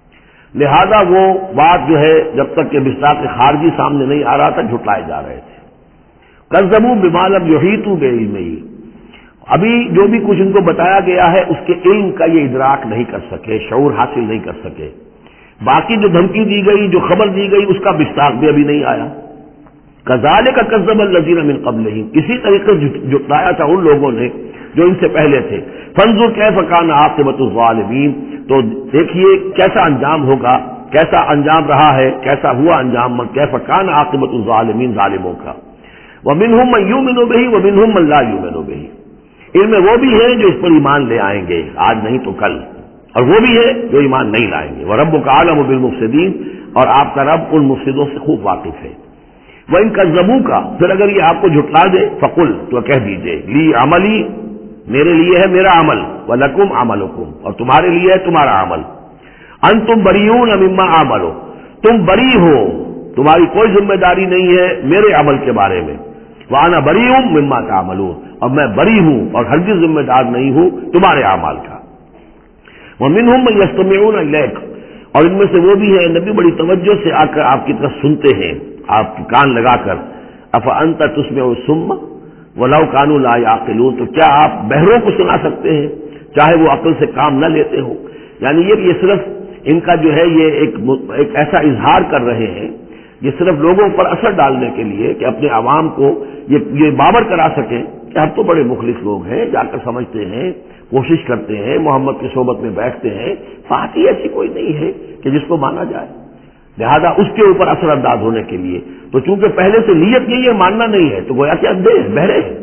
لہذا وہ بات جو ہے جب تک کہ مصداق خارجی سامنے نہیں آ رہا تھا جھٹلائے جا رہے تھے۔ کذبوا بما لم یحیطوا بعلمہ، ابھی جو بھی کچھ ان کو بتایا گیا ہے اس کے علم کا یہ ادراک نہیں کر سکے، شعور حاصل نہیں کر سکے۔ باقی جو دھمکی دی گئی، جو خبر دی گئی، اس کا مصداق بھی ابھی نہیں آیا۔ کذالک کذب الذین من قبلہم، اسی طریقے سے جھٹلایا تھا ان لوگوں نے جو ان سے پہلے تھے۔ فانظر کیف کان عاقبۃ الظالمین، تو دیکھیے کیسا انجام ہوگا، کیسا انجام رہا ہے، کیسا ہوا انجام، کیف کان عاقبۃ الظالمین، ظالموں کا۔ ومنہم من یؤمن بہ ومنہم من لا یؤمن بہ، ان میں وہ بھی ہیں جو اس پر ایمان لے آئیں گے آج نہیں تو کل، اور وہ بھی ہے جو ایمان نہیں لائیں گے۔ وَرَبُّكَ أَعْلَمُ بِالْمُفْسِدِينَ، اور آپ کا رب ان مفسدوں سے خوب واقف ہے۔ وَإِن كَذَّبُوكَ، پھر اگر یہ آپ کو جھٹلا دے، فَقُلْ، تو کہہ دیجئے، لِي عَمَلِي، میرے لیے ہے میرا عمل، وَلَكُمْ عَمَلُكُمْ، اور تمہارے لیے ہے تمہارا عمل۔ أَنْتُمْ بَرِيئُونَ مِمَّا أَعْمَلُ، تم بری ہو، تمہاری کوئی ذمہ داری نہیں ہے میرے عمل کے بارے میں۔ وَأَنَا بَرِيءٌ مِمَّا تَعْمَلُونَ، اور میں بری ہوں اور ہرگز ذمہ دار نہیں ہوں تمہارے اعمال کا۔ وَمِنْهُمْ مَن يَسْتَمِعُونَ إِلَيْكَ، اور ان میں سے وہ بھی ہے نبی بڑی توجہ سے آ کر آپ کی طرف سنتے ہیں، آپ کی کان لگا کر۔ أَفَأَنْتَ تُسْمِعُ الصُّمَّ وَلَوْ كَانُوا لَا يَعْقِلُونَ، تو کیا آپ بہروں کو سنا سکتے ہیں چاہے وہ عقل سے کام نہ لیتے ہو؟ یعنی یہ یہ صرف ان کا جو ہے یہ ایک ایک ایسا اظہار کر رہے ہیں، یہ صرف لوگوں پر اثر ڈالنے کے لیے کہ اپنے عوام کو یہ یہ باور کرا سکیں کہ ہم تو بڑے مخلص لوگ ہیں، جا کر سمجھتے ہیں، کوشش کرتے ہیں، محمد کی صحبت میں بیٹھتے ہیں، بات ہی ایسی کوئی نہیں ہے کہ جس کو مانا جائے، لہذا اس کے اوپر اثر انداز ہونے کے لیے تو چونکہ پہلے سے نیت نہیں ہے، ماننا نہیں ہے، تو گویا کہ اندھے ہیں، بہرے ہیں۔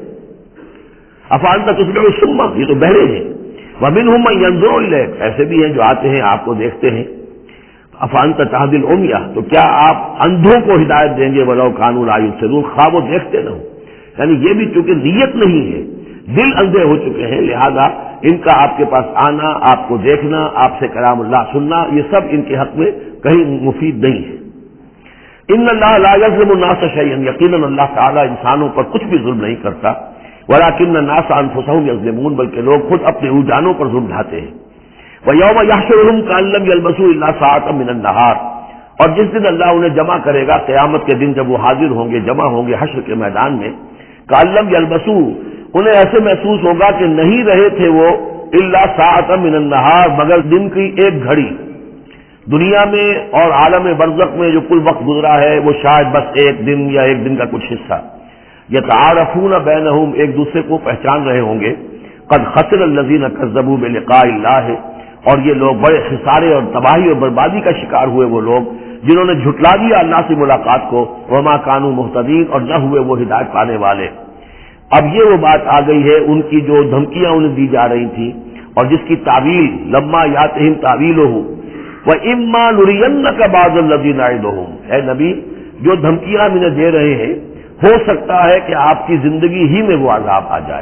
افعلت تسمع الصم، یہ تو بہرے ہیں۔ ومنهم من ينظر اليك، ایسے بھی ہیں جو آتے ہیں آپ کو دیکھتے ہیں۔ افانت تهدی العمیہ، تو کیا آپ اندھوں کو ہدایت دیں گے ولو کانوا لا یبصرون، خواہ وہ دیکھتے نہ ہوں۔ یعنی یہ بھی چونکہ نیت نہیں ہے، دل اندھے ہو چکے ہیں، لہذا ان کا آپ کے پاس آنا، آپ کو دیکھنا، آپ سے کلام اللہ سننا، یہ سب ان کے حق میں کہیں مفید نہیں ہے۔ ان اللہ لا یظلم الناس شیئا، یقیناً اللہ تعالیٰ انسانوں پر کچھ بھی ظلم نہیں کرتا، ولکن الناس انفسهم یظلمون، بلکہ لوگ خود اپنے جانوں پر ظلم ڈھاتے ہیں۔ وَيَوْمَ يَحْشُرُهُمْ كَأَن لَّمْ يَلْبَثُوا إِلَّا سَاعَةً مِّنَ النَّهَارِ، اور جس دن اللہ انہیں جمع کرے گا قیامت کے دن، جب وہ حاضر ہوں گے، جمع ہوں گے حشر کے میدان میں، كَأَن لَّمْ يَلْبَثُوا، انہیں ایسے محسوس ہوگا کہ نہیں رہے تھے وہ إِلَّا سَاعَةً مِّنَ النَّهَارِ، مگر دن کی ایک گھڑی۔ دنیا میں اور عالم برزخ میں جو کل وقت گزرا ہے وہ شاید بس ایک دن یا ایک دن کا کچھ حصہ۔ یتعارفون بینہم، ایک دوسرے کو پہچان رہے ہوں گے۔ قد خسر الذین کذبوا بلقاء اللہ، اور یہ لوگ بڑے خسارے اور تباہی اور بربادی کا شکار ہوئے، وہ لوگ جنہوں نے جھٹلا دیا اللہ سے ملاقات کو، وما کانوا مہتدین، اور نہ ہوئے وہ ہدایت پانے والے۔ اب یہ وہ بات آ گئی ہے ان کی جو دھمکیاں انہیں دی جا رہی تھیں، اور جس کی تعویل لما یاتہم تعویلہ وَإِمَّا نُرِيَنَّكَ بَعْضَ الَّذِي نَعِدُهُمْ، اے نبی جو دھمکیاں ہم انہیں دے رہے ہیں، ہو سکتا ہے کہ آپ کی زندگی ہی میں وہ عذاب آ جائے،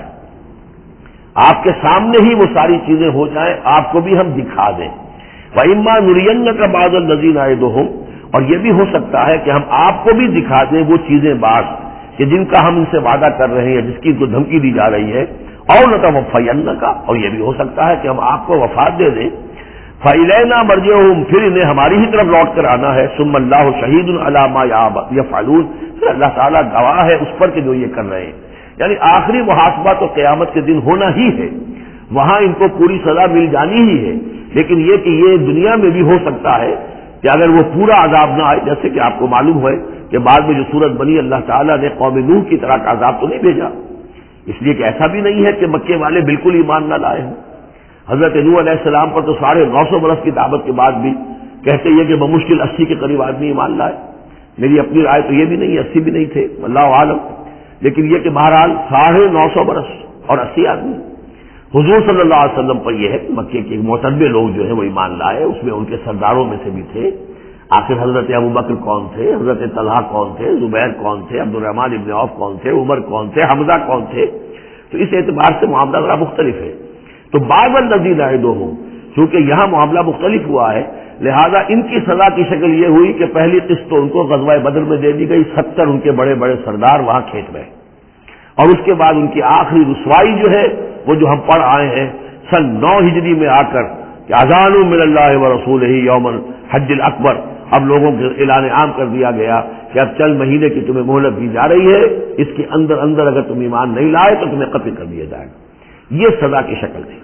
آپ کے سامنے ہی وہ ساری چیزیں ہو جائیں، آپ کو بھی ہم دکھا دیں۔ وَإِمَّا نُرِيَنَّكَ بَعْضَ الَّذِي نَعِدُهُمْ، اور یہ بھی ہو سکتا ہے کہ ہم آپ کو بھی دکھا دیں وہ چیزیں بعض کہ جن کا ہم ان سے وعدہ کر رہے ہیں، جس کی کو دھمکی دی جا رہی ہے، اور نَتَوَفَّيَنَّكَ، اور یہ بھی ہو سکتا ہے کہ ہم آپ کو وفات دے دیں۔ فَإِلَيْنَا مَرْجِعُهُمْ، پھر انہیں ہماری ہی طرف لوٹ کر آنا ہے۔ ثُمَّ اللَّهُ شَهِيدٌ عَلَىٰ مَا يَفْعَلُونَ، پھر اللہ تعالیٰ گواہ ہے اس پر کہ جو یہ کر رہے ہیں، یعنی آخری محاسبہ تو قیامت کے دن ہونا ہی ہے، وہاں ان کو پوری سزا مل جانی ہی ہے، لیکن یہ کہ یہ دنیا میں بھی ہو سکتا ہے کہ اگر وہ پورا عذاب نہ آئے، جیسے کہ آپ کو معلوم ہے کہ بعد میں جو صورت بنی، اللہ تعالیٰ نے قوم نوح کی طرح کا عذاب تو نہیں بھیجا، اس لیے کہ ایسا بھی نہیں ہے کہ مکے والے بالکل ایمان نہ لائے ہوں۔ حضرت نوح علیہ السلام پر تو ساڑھے نو سو برس کی دعوت کے بعد بھی کہتے یہ کہ بمشکل اسی کے قریب آدمی ایمان لائے۔ میری اپنی رائے تو یہ بھی نہیں، اسی بھی نہیں تھے، اللہ عالم، لیکن یہ کہ بہرحال ساڑھے نو سو برس اور اسی آدمی حضور صلی اللہ علیہ وسلم پر یہ ہے کہ مکے کے معتدل لوگ جو ہیں وہ ایمان لائے، اس میں ان کے سرداروں میں سے بھی تھے۔ آخر حضرت ابو بکر کون تھے، حضرت طلحہ کون تھے، زبیر کون تھے، عبد الرحمن ابن عوف کون تھے، عمر کون تھے، حمزہ کون تھے، تو اس اعتبار سے معاملہ ذرا مختلف ہے۔ تو بعض الذین نعدہم، چونکہ یہاں معاملہ مختلف ہوا ہے، لہذا ان کی سزا کی شکل یہ ہوئی کہ پہلی قسط تو ان کو غزوہ بدر میں دے دی گئی، ستر ان کے بڑے بڑے سردار وہاں کھینچ رہے، اور اس کے بعد ان کی آخری رسوائی جو ہے وہ جو ہم پڑھ آئے ہیں سن نو ہجری میں آ کر کہ اذان من اللہ ورسولہ یوم الحج الاکبر، اب لوگوں کے اعلان عام کر دیا گیا کہ اب چند مہینے کی تمہیں مہلت دی جا رہی ہے، اس کے اندر اندر اگر تم ایمان نہیں لائے تو تمہیں قتل کر دیا جائے گا۔ یہ سزا کی شکل تھی۔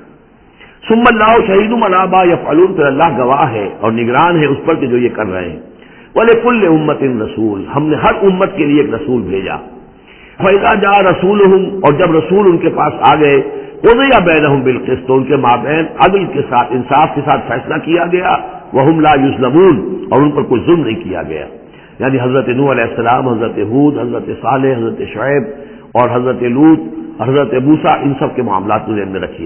ثم اللہ شہید علی ما یفعلون، پھر اللہ گواہ ہے اور نگران ہے اس پر کہ جو یہ کر رہے ہیں۔ وَلِكُلِّ أُمَّةٍ رسول، ہم نے ہر امت کے لیے ایک رسول بھیجا۔ فَإِذَا جَاءَ رَسُولُهُمْ، اور جب رسول ان کے پاس آ گئے، قُضِيَ بَيْنَهُمْ بِالْقِسْطِ، تو ان کے مابین عدل کے ساتھ، انصاف کے ساتھ فیصلہ کیا گیا، وَهُمْ لَا يُظْلَمُونَ، اور ان پر کوئی ظلم نہیں کیا گیا۔ یعنی حضرت نوح علیہ السلام، حضرت ہود، حضرت صالح، حضرت شعیب اور حضرت لوط، حضرت موسیٰ، ان سب کے معاملات کو ذہن میں رکھیے۔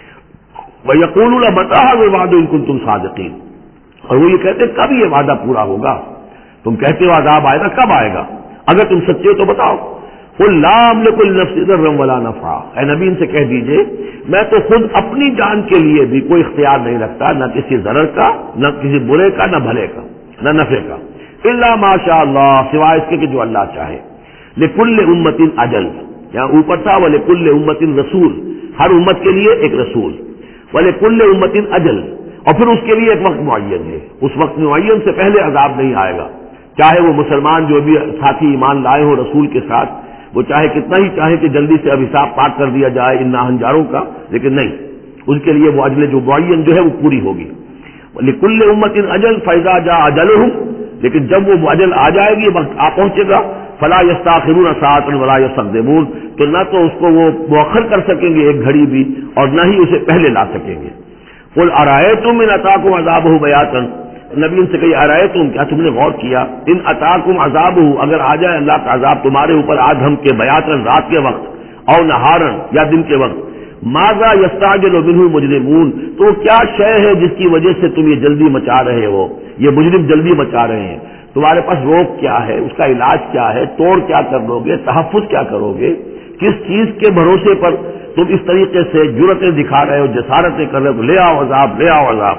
وَيَقُولُونَ مَتَىٰ هَٰذَا الْوَعْدُ إِن كُنتُمْ صَادِقِينَ، اور وہ یہ کہتے ہیں کب یہ وعدہ پورا ہوگا؟ تم کہتے ہو عذاب آئے گا، کب آئے گا؟ اگر تم سچے ہو تو بتاؤ۔ قُل لَّا أَمْلِكُ لِنَفْسِي ضَرًّا وَلَا نَفْعًا، اے نبی ان سے کہہ دیجئے میں تو خود اپنی جان کے لیے بھی کوئی اختیار نہیں رکھتا، نہ کسی ضرر کا، نہ کسی برے کا، نہ بھلے کا، نہ نفع کا، إِلَّا مَا شَاءَ اللَّهُ، سوائے اس کے کہ جو اللہ چاہے۔ لِكُلِّ أُمَّةٍ أَجَلٌ، یہاں اوپر تھا وَلِكُلِّ أُمَّةٍ رسول، ہر امت کے لیے ایک رسول، وَلِكُلِّ أُمَّةٍ أَجَلٌ، اور پھر اس کے لیے ایک وقت معین ہے، اس وقت معین سے پہلے عذاب نہیں آئے گا، چاہے وہ مسلمان جو بھی ساتھی ایمان لائے ہوں رسول کے ساتھ، وہ چاہے کتنا ہی چاہے کہ جلدی سے اب حساب پاک کر دیا جائے ان ناہنجاروں کا، لیکن نہیں، ان کے لیے وہ اجل جو معین جو ہے وہ پوری ہوگی۔ لِكُلِّ أُمَّةٍ أَجَلٌ فَإِذَا جَاءَ أَجَلُهُمْ، لیکن جب وہ اجل آ جائے گی، وقت آ پہنچے گا، فَلَا يَسْتَأْخِرُونَ سَاعَةً وَلَا يَسْتَقْدِمُونَ، تو نہ تو اس کو وہ مؤخر کر سکیں گے ایک گھڑی بھی، اور نہ ہی اسے پہلے لا سکیں گے۔ قُلْ أَرَأَيْتُمْ إِنْ أَتَاكُمْ عَذَابُهُ بَيَاتًا، نبی ان سے کہیے أَرَأَيْتُمْ، کیا تم نے غور کیا، إِنْ أَتَاكُمْ عَذَابُهُ، اگر آ جائے اللہ کا عذاب تمہارے اوپر آج ہم کے بیاتن رات کے وقت، اور نہارن یا دن کے وقت، ماذا يستعجل منه المجرمون، تو کیا شے ہے جس کی وجہ سے تم یہ جلدی مچا رہے ہو، یہ مجرم جلدی مچا رہے ہیں، تمہارے پاس روک کیا ہے، اس کا علاج کیا ہے، توڑ کیا کر لو گے، تحفظ کیا کرو گے، کس چیز کے بھروسے پر تم اس طریقے سے جرتیں دکھا رہے ہو، جسارتیں کر رہے ہو، لے آؤ عذاب، لے آؤ عذاب.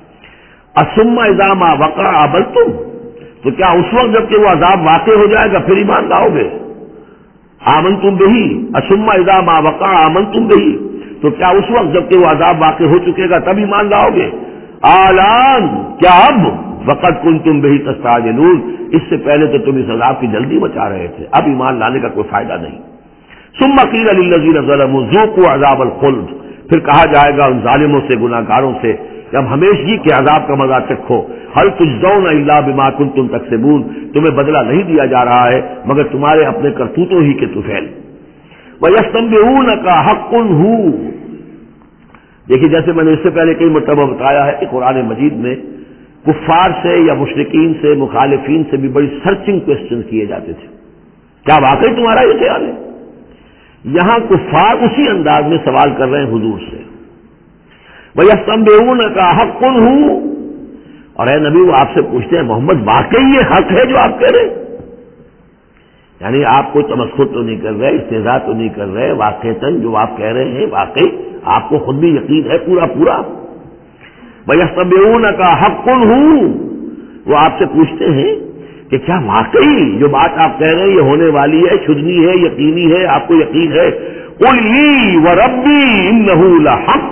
اسم اذا ما وقع عبلتم، تو کیا اس وقت جب کہ وہ عذاب واقع ہو جائے گا پھر ایمان لاؤ گے؟ آمنتم بہی، اسم اذا ما وقع آمنتم بہی، تو کیا اس وقت جب کہ وہ عذاب واقع ہو چکے گا تب ایمان لاؤ گے؟ آلان، کیا اب؟ وقد کنتم بہی تستعجلون، اس سے پہلے تو تم اس عذاب کی جلدی مچا رہے تھے، اب ایمان لانے کا کوئی فائدہ نہیں. ثم قیل للذین ظلموا ذوقوا عذاب الخلد، پھر کہا جائے گا ان ظالموں سے، گناہ گاروں سے کہ اب ہمیشگی کے عذاب کا مزہ چکھو. هل تجزون الا بما کنتم تکسبون، تمہیں بدلہ نہیں دیا جا رہا ہے مگر تمہارے اپنے کرتوتوں ہی کے طفیل. وَيَسْتَنبِئُونَكَ حَقٌّ هُوَ، دیکھیے جیسے میں نے اس سے پہلے کئی مرتبہ بتایا ہے کہ قرآن مجید میں کفار سے یا مشرکین سے، مخالفین سے بھی بڑی سرچنگ کوسچن کیے جاتے تھے، کیا واقعی تمہارا یہ خیال ہے؟ یہاں کفار اسی انداز میں سوال کر رہے ہیں حضور سے. وَيَسْتَنبِئُونَكَ حَقٌّ هُوَ، اور اے نبی وہ آپ سے پوچھتے ہیں محمد واقعی یہ حق ہے جو آپ کہہ رہے ہیں؟ یعنی آپ کو تمسخر تو نہیں کر رہے، استہزاء تو نہیں کر رہے، واقعتاً جو آپ کہہ رہے ہیں واقعی آپ کو خود بھی یقین ہے پورا پورا. وَيَسْتَنبِئُونَكَ حَقٌّ هُوَ، وہ آپ سے پوچھتے ہیں کہ کیا واقعی جو بات آپ کہہ رہے ہیں یہ ہونے والی ہے، شدنی ہے، یقینی ہے، آپ کو یقین ہے؟ قُلْ لِي وَرَبِّي إِنَّهُ لَحَقٌّ،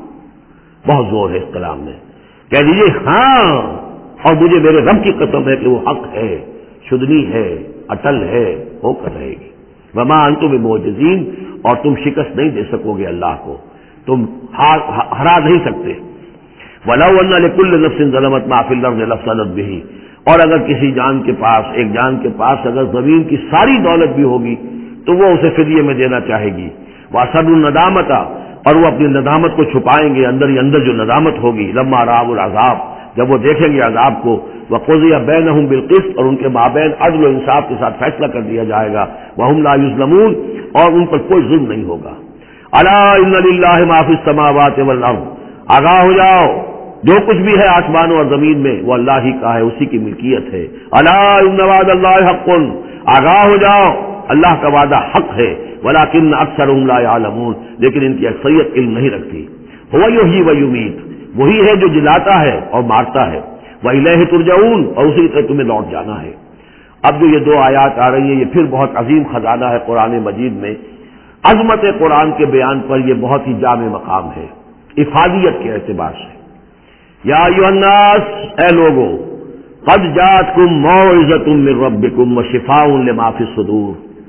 بہت زور ہے اس کلام میں، کہہ دیجیے ہاں اور مجھے میرے رب کی قسم ہے کہ وہ حق ہے، شدنی ہے، اٹل ہے، ہو کر رہے گی. وما انتم بمعجزین، اور تم شکست نہیں دے سکو گے اللہ کو، تم ہرا نہیں سکتے. ولو ان لكل نفس ظلمت ما في الارض لافتدت به، اور اگر کسی جان کے پاس، ایک جان کے پاس اگر زمین کی ساری دولت بھی ہوگی تو وہ اسے فدیے میں دینا چاہے گی. واسروا الندامۃ، اور وہ اپنی ندامت کو چھپائیں گے، اندر ہی اندر جو ندامت ہوگی. لما رأوا العذاب، جب وہ دیکھیں گے عذاب کو. وقضی بینہم بالقسط، اور ان کے مابین عدل و انصاف کے ساتھ فیصلہ کر دیا جائے گا. وہم لا یظلمون، اور ان پر کوئی ظلم نہیں ہوگا. الا ان للہ ما فی السماوات والارض، آگاہ ہو جاؤ جو کچھ بھی ہے آسمانوں اور زمین میں وہ اللہ ہی کا ہے، اسی کی ملکیت ہے. الا ان وعد اللہ حق، آگاہ ہو جاؤ اللہ کا وعدہ حق ہے. ولکن اکثرهم لا يعلمون، لیکن ان کی اکثریت علم نہیں رکھتی. هو یحیی و یمیت، وہی ہے جو جلاتا ہے اور مارتا ہے. وإلیہ ترجعون، اور اسی طرح تمہیں لوٹ جانا ہے. اب جو یہ دو آیات آ رہی ہیں یہ پھر بہت عظیم خزانہ ہے قرآن مجید میں. عظمت قرآن کے بیان پر یہ بہت ہی جامع مقام ہے افادیت کے اعتبار سے. یا ایھا الناس، اے لوگو، قد جاءتکم موعظۃ من ربکم وشفاء لما فی الصدور،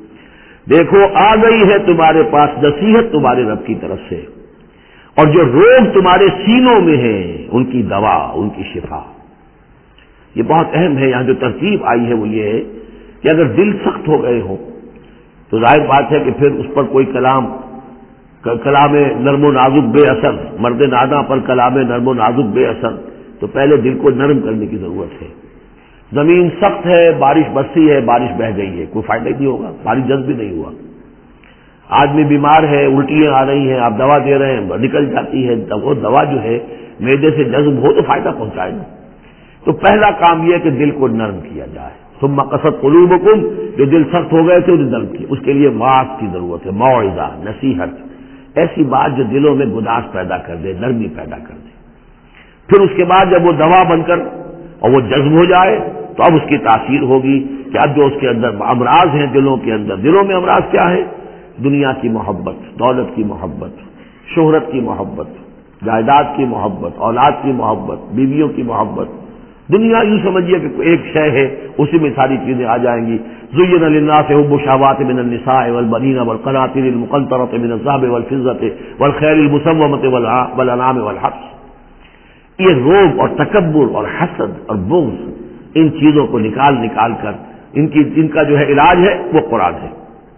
دیکھو آ گئی ہے تمہارے پاس نصیحت تمہارے رب کی طرف سے، اور جو روگ تمہارے سینوں میں ہیں ان کی دوا، ان کی شفا. یہ بہت اہم ہے. یہاں جو ترتیب آئی ہے وہ یہ ہے کہ اگر دل سخت ہو گئے ہوں تو ظاہر بات ہے کہ پھر اس پر کوئی کلام کلام نرم و نازک بے اثر، مرد ناداں پر کلام نرم و نازک بے اثر، تو پہلے دل کو نرم کرنے کی ضرورت ہے. زمین سخت ہے، بارش برسی ہے، بارش بہہ گئی ہے، کوئی فائدہ ہی نہیں ہوگا، بارش جذب بھی نہیں ہوا. آدمی بیمار ہے، الٹیاں آ رہی ہیں، آپ دوا دے رہے ہیں نکل جاتی ہے، وہ دوا جو ہے معدے سے جذب ہو تو فائدہ پہنچائے گا. تو پہلا کام یہ ہے کہ دل کو نرم کیا جائے. ثم قست قلوبکم، جو دل سخت ہو گئے تھے انہیں نرم کیا. اس کے لیے واعظ کی ضرورت ہے، موعظہ، نصیحت، ایسی بات جو دلوں میں گداز پیدا کر دے، نرمی پیدا کر دے. پھر اس کے بعد جب وہ دوا بن کر اور وہ جذب ہو جائے تو اب اس کی تاثیر ہوگی کہ اب جو اس کے اندر امراض ہیں دلوں کے اندر، دلوں میں امراض کیا ہے؟ دنیا کی محبت، دولت کی محبت، شہرت کی محبت، جائیداد کی محبت، اولاد کی محبت، بیویوں کی محبت. دنیا یوں سمجھیے کہ ایک شے ہے، اسی میں ساری چیزیں آ جائیں گی. زین للناس حب الشہوات من النساء والبنین والقناطیر المقنطرۃ من الذهب والفضة والخیل المسومۃ والانعام والحرث. یہ روب اور تکبر اور حسد اور بغض، ان چیزوں کو نکال نکال کر ان کی ان کا جو ہے علاج ہے وہ قرآن ہے.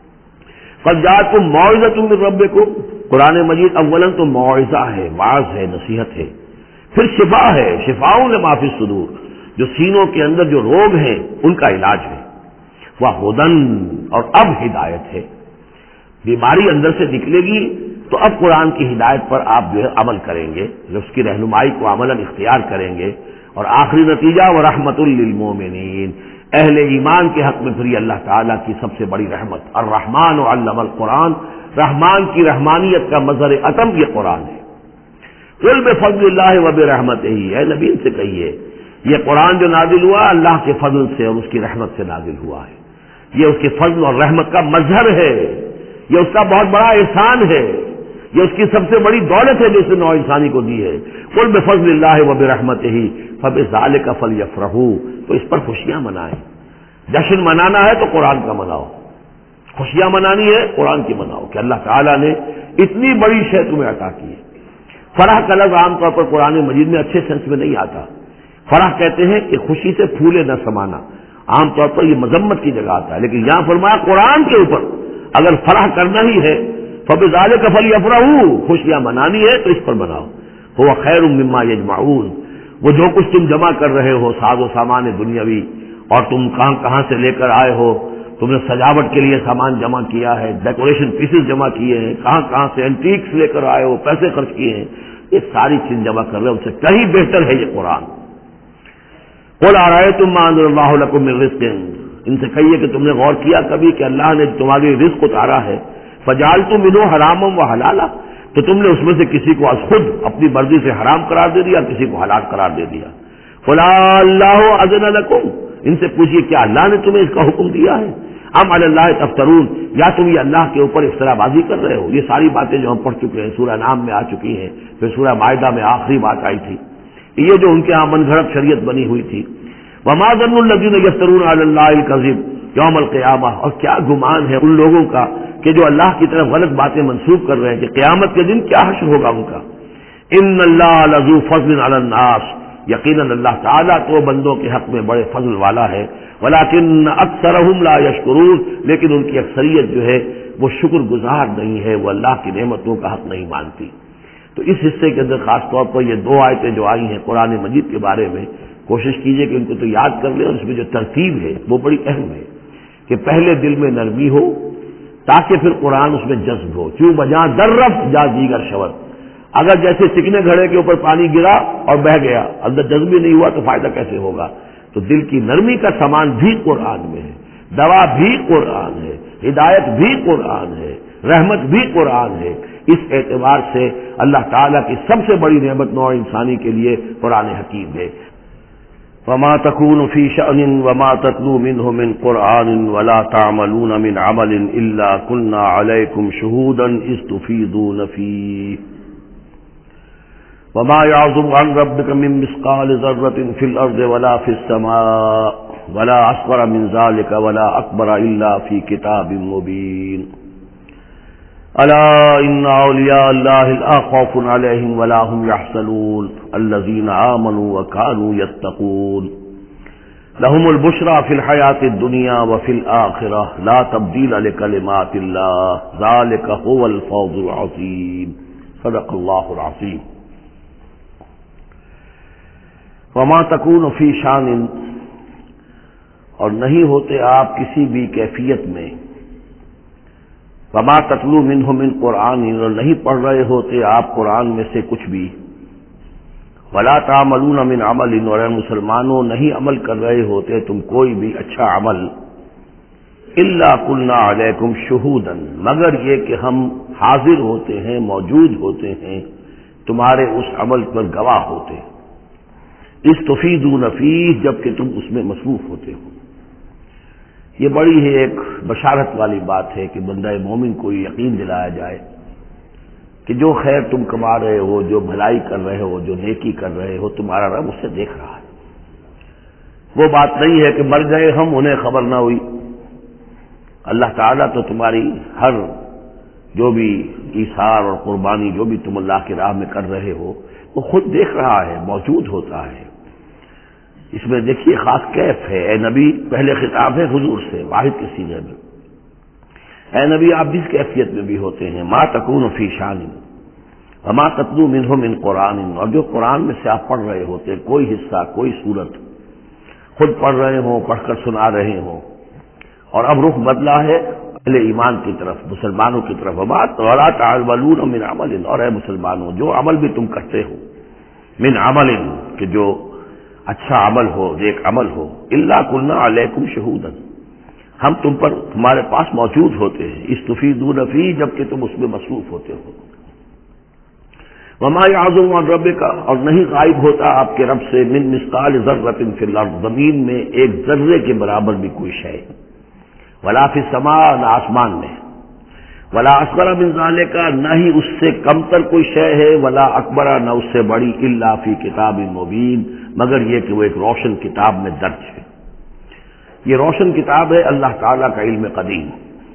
قد جاءتکم موعظۃ من ربکم، قرآن مجید اولاً تو موعظہ ہے، واعظ ہے، نصیحت ہے. پھر شفا ہے، شفاء لما فی الصدور، جو سینوں کے اندر جو روگ ہیں ان کا علاج ہے. وہدن، اور اب ہدایت ہے. بیماری اندر سے نکلے گی تو اب قرآن کی ہدایت پر آپ جو ہے عمل کریں گے، اس کی رہنمائی کو عملاً اختیار کریں گے. اور آخری نتیجہ ورحمۃ للمومنین، اہل ایمان کے حق میں پھر یہ اللہ تعالیٰ کی سب سے بڑی رحمت، الرحمن علم القرآن، رحمان کی رحمانیت کا مظہر عتم یہ قرآن ہے۔ قل بفضل اللہ وبرحمتہ، اے نبی ان سے کہیے یہ قرآن جو نازل ہوا اللہ کے فضل سے اور اس کی رحمت سے نازل ہوا ہے، یہ اس کے فضل اور رحمت کا مظہر ہے، یہ اس کا بہت بڑا احسان ہے، یہ اس کی سب سے بڑی دولت ہے جو اس نے نوع انسانی کو دی ہے۔ قل بفضل اللہ وبرحمتہ فبذلک فلیفرحوا، تو اس پر خوشیاں منائیں۔ جشن منانا ہے تو قرآن کا مناؤ، خوشیاں منانی ہے قرآن کی مناؤ کہ اللہ تعالیٰ نے اتنی بڑی شے تمہیں عطا کی ہے۔ فرح کا لفظ عام طور پر قرآن مجید میں اچھے سینس میں نہیں آتا۔ فرح کہتے ہیں کہ خوشی سے پھولے نہ سمانا، عام طور پر یہ مذمت کی جگہ آتا ہے، لیکن یہاں فرمایا قرآن کے اوپر اگر فرح کرنا ہی ہے فبذلک فلیفرحوا، خوشیاں منانی ہے تو اس پر مناؤ۔ هو خیر مما یجمعون، وہ جو کچھ تم جمع کر رہے ہو ساز و سامان دنیاوی، اور تم کہاں کہاں سے لے کر آئے ہو، تم نے سجاوٹ کے لیے سامان جمع کیا ہے، ڈیکوریشن پیسز جمع کیے ہیں، کہاں کہاں سے اینٹیکس لے کر آئے ہو، پیسے خرچ کیے ہیں، یہ ساری چیز جمع کر رہے ہو، ان سے کہیں بہتر ہے یہ قرآن۔ قل ارأیتم ما انزل اللہ لکم من رزق، ان سے کہیے کہ تم نے غور کیا کبھی کہ اللہ نے تمہارے رزق اتارا ہے، فجعلتم منہ حراما وحلالا، تو تم نے اس میں سے کسی کو از خود اپنی مرضی سے حرام قرار دے دیا، کسی کو حلال قرار دے دیا۔ قل اللہ اذن لکم، ان سے پوچھیے کیا اللہ نے تمہیں اس کا حکم دیا ہے؟ ام علی اللہ تفترون، یا تم یہ اللہ کے اوپر افترا بازی کر رہے ہو؟ یہ ساری باتیں جو ہم پڑھ چکے ہیں سورہ نام میں آ چکی ہیں، پھر سورہ مائدہ میں آخری بات آئی تھی، یہ جو ان کے ہاں من گھڑت شریعت بنی ہوئی تھی۔ وما ظن الذین یفترون علی اللہ الکذب یوم القیامہ، اور کیا گمان ہے ان لوگوں کا کہ جو اللہ کی طرف غلط باتیں منسوب کر رہے ہیں کہ قیامت کے دن کیا حشر ہوگا ان کا۔ ان اللہ لذو فضل علی الناس، یقیناً اللہ تعالیٰ تو بندوں کے حق میں بڑے فضل والا ہے، ولکن اکثرہم لا یشکرون، لیکن ان کی اکثریت جو ہے وہ شکر گزار نہیں ہے، وہ اللہ کی نعمتوں کا حق نہیں مانتی۔ تو اس حصے کے اندر خاص طور پر یہ دو آیتیں جو آئی ہیں قرآن مجید کے بارے میں، کوشش کیجئے کہ ان کو تو یاد کر لیں، اور اس میں جو ترتیب ہے وہ بڑی اہم ہے کہ پہلے دل میں نرمی ہو تاکہ پھر قرآن اس میں جذب ہو۔ کیوں بجاں در رفت جا دیگر شور، اگر جیسے چکنے گھڑے کے اوپر پانی گرا اور بہہ گیا، اندر جذب ہی نہیں ہوا تو فائدہ کیسے ہوگا؟ تو دل کی نرمی کا سامان بھی قرآن میں ہے، دوا بھی قرآن ہے، ہدایت بھی قرآن ہے، رحمت بھی قرآن ہے۔ اس اعتبار سے اللہ تعالیٰ کی سب سے بڑی نعمت نوع انسانی کے لیے قرآن حکیم ہے۔ وما تكون في شأن وما تتلو منه من قرآن ولا تعملون من عمل إلا كنا عليكم شهودا إذ تفيضون فيه وما يعزب عن ربك من مثقال ذرة في الأرض ولا في السماء ولا أصغر من ذلك ولا أكبر إلا في كتاب مبين ألا إن أولياء الله لا خوف عليهم ولا هم يحزنون الذين آمنوا وكانوا يتقون لهم البشرى في الحياة الدنيا وفي الآخرة لا تبديل لكلمات الله ذلك هو الفوز العظيم صدق الله العظيم۔ وما تكون في شان، اور نہیں ہوتے آپ کسی بھی کیفیت میں، وما تتلو منہ من قرآن، اور نہیں پڑھ رہے ہوتے آپ قرآن میں سے کچھ بھی، ولا تعملون من عمل، اور اے مسلمانوں نہیں عمل کر رہے ہوتے تم کوئی بھی اچھا عمل، الا کنا علیکم شہودا، مگر یہ کہ ہم حاضر ہوتے ہیں، موجود ہوتے ہیں تمہارے اس عمل پر گواہ ہوتے ہیں، استفیدون فیہ، جبکہ تم اس میں مصروف ہوتے ہو۔ یہ بڑی ہی ایک بشارت والی بات ہے کہ بندہ مومن کو یقین دلایا جائے کہ جو خیر تم کما رہے ہو، جو بھلائی کر رہے ہو، جو نیکی کر رہے ہو، تمہارا رب اسے دیکھ رہا ہے۔ وہ بات نہیں ہے کہ مر گئے ہم انہیں خبر نہ ہوئی، اللہ تعالیٰ تو تمہاری ہر جو بھی ایثار اور قربانی جو بھی تم اللہ کی راہ میں کر رہے ہو وہ خود دیکھ رہا ہے، موجود ہوتا ہے۔ اس میں دیکھیے خاص کیف ہے، اے نبی، پہلے خطاب ہے حضور سے واحد کے سیغے میں، اے نبی آپ جس کیفیت میں بھی ہوتے ہیں، ما تکون فی شان وما تتلو منہ من قرآن، اور جو قرآن میں سے آپ پڑھ رہے ہوتے ہیں کوئی حصہ، کوئی صورت، خود پڑھ رہے ہوں، پڑھ کر سنا رہے ہوں، اور اب رخ بدلا ہے اہل ایمان کی طرف، مسلمانوں کی طرف، ولا تعملون من عمل، اور اے مسلمانوں جو عمل بھی تم کرتے ہو، من عمل، کہ جو اچھا عمل ہو، نیک عمل ہو، الا کنا علیکم شہودا، ہم تم پر تمہارے پاس موجود ہوتے ہیں، استفیدون فیہ، جبکہ تم اس میں مصروف ہوتے ہو۔ وما یعزب عن ربک، اور نہیں غائب ہوتا آپ کے رب سے، من مثقال ذرۃ فی الارض، زمین میں ایک ذرے کے برابر بھی کوئی شے، ولا فی السماء، نہ آسمان میں، ولا اصغر من ذلک، نہ ہی اس سے کمتر کوئی شے ہے، ولا اکبر، نہ اس سے بڑی، الا فی کتاب مبین، مگر یہ کہ وہ ایک روشن کتاب میں درج ہے۔ یہ روشن کتاب ہے اللہ تعالیٰ کا علم قدیم۔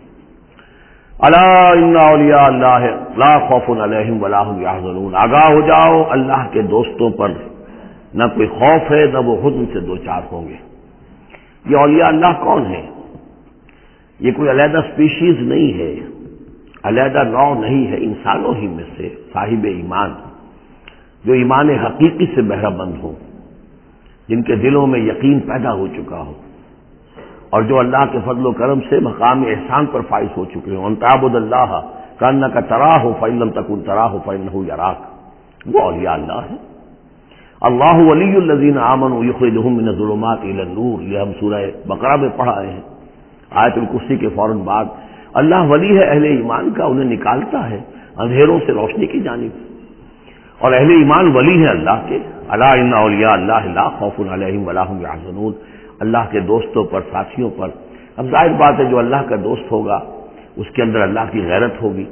الا ان اولیاء اللہ لا خوف علیہم ولا هم یحزنون، آگاہ ہو جاؤ، اللہ کے دوستوں پر نہ کوئی خوف ہے نہ وہ حزن سے دوچار ہوں گے۔ یہ اولیاء اللہ کون ہیں؟ یہ کوئی علیحدہ سپیشیز نہیں ہے، علیحدہ نوع نہیں ہے، انسانوں ہی میں سے صاحب ایمان، جو ایمان حقیقی سے بہرہ مند ہو، جن کے دلوں میں یقین پیدا ہو چکا ہو، اور جو اللہ کے فضل و کرم سے مقام احسان پر فائز ہو چکے ہوں۔ ان تعبد اللہ کأنک تراہ فإن لم تکن تراہ فإنہ یراک، وہ اولیاء اللہ ہے۔ اللہ ولی الذین آمنوا یخرجہم من الظلمات الی النور، یہ ہم سورہ بقرہ میں پڑھ آئے ہیں، آیت الکرسی کے فوراً بعد۔ اللہ ولی ہے اہل ایمان کا، انہیں نکالتا ہے اندھیروں سے روشنی کی جانب، اور اہل ایمان ولی ہیں اللہ کے۔ الا ان اولیاء اللہ لا خوف علیہم ولا هم یحزنون، اللہ کے دوستوں پر، ساتھیوں پر۔ اب ظاہر بات ہے جو اللہ کا دوست ہوگا اس کے اندر اللہ کی غیرت ہوگی،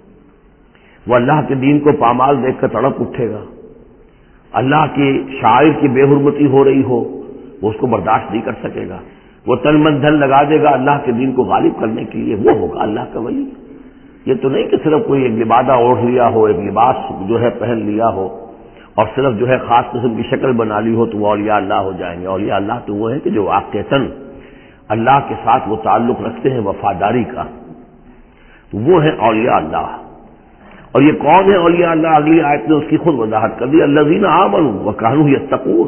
وہ اللہ کے دین کو پامال دیکھ کر تڑپ اٹھے گا، اللہ کے شاعر کی بے حرمتی ہو رہی ہو وہ اس کو برداشت نہیں کر سکے گا، وہ تن من دھن لگا دے گا اللہ کے دین کو غالب کرنے کے لیے، وہ ہوگا اللہ کا ولی۔ یہ تو نہیں کہ صرف کوئی ایک لبادہ اوڑھ لیا ہو، ایک لباس جو ہے پہن لیا ہو، اور صرف جو ہے خاص قسم کی شکل بنا لی ہو تو وہ اولیاء اللہ ہو جائیں گے۔ اولیاء اللہ تو وہ ہیں کہ جو واقعتاً اللہ کے ساتھ وہ تعلق رکھتے ہیں وفاداری کا، تو وہ ہیں اولیاء اللہ۔ اور یہ کون ہے اولیاء اللہ؟ اگلی آیت نے اس کی خود وضاحت کر دی، الذین آمنوا وکانوا یتقون۔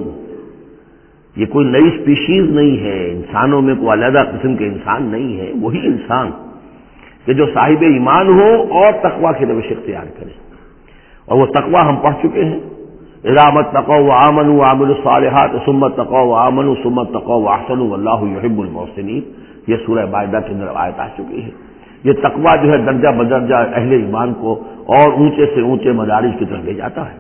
یہ کوئی نئی سپیشیز نہیں ہے، انسانوں میں کوئی علیحدہ قسم کے انسان نہیں ہے، وہی انسان کہ جو صاحب ایمان ہو اور تقوی کی روش اختیار کرے، اور وہ تقوی ہم پڑھ چکے ہیں، اذا اتقوا وآمنوا وعملوا الصالحات ثم اتقوا وآمنوا ثم اتقوا واحسنوا واللہ یحب المحسنین، یہ سورہ مائدہ کے اندر آیت آ چکی ہے۔ یہ تقوی جو ہے درجہ بدرجہ اہل ایمان کو اور اونچے سے اونچے مدارج کی طرف لے جاتا ہے۔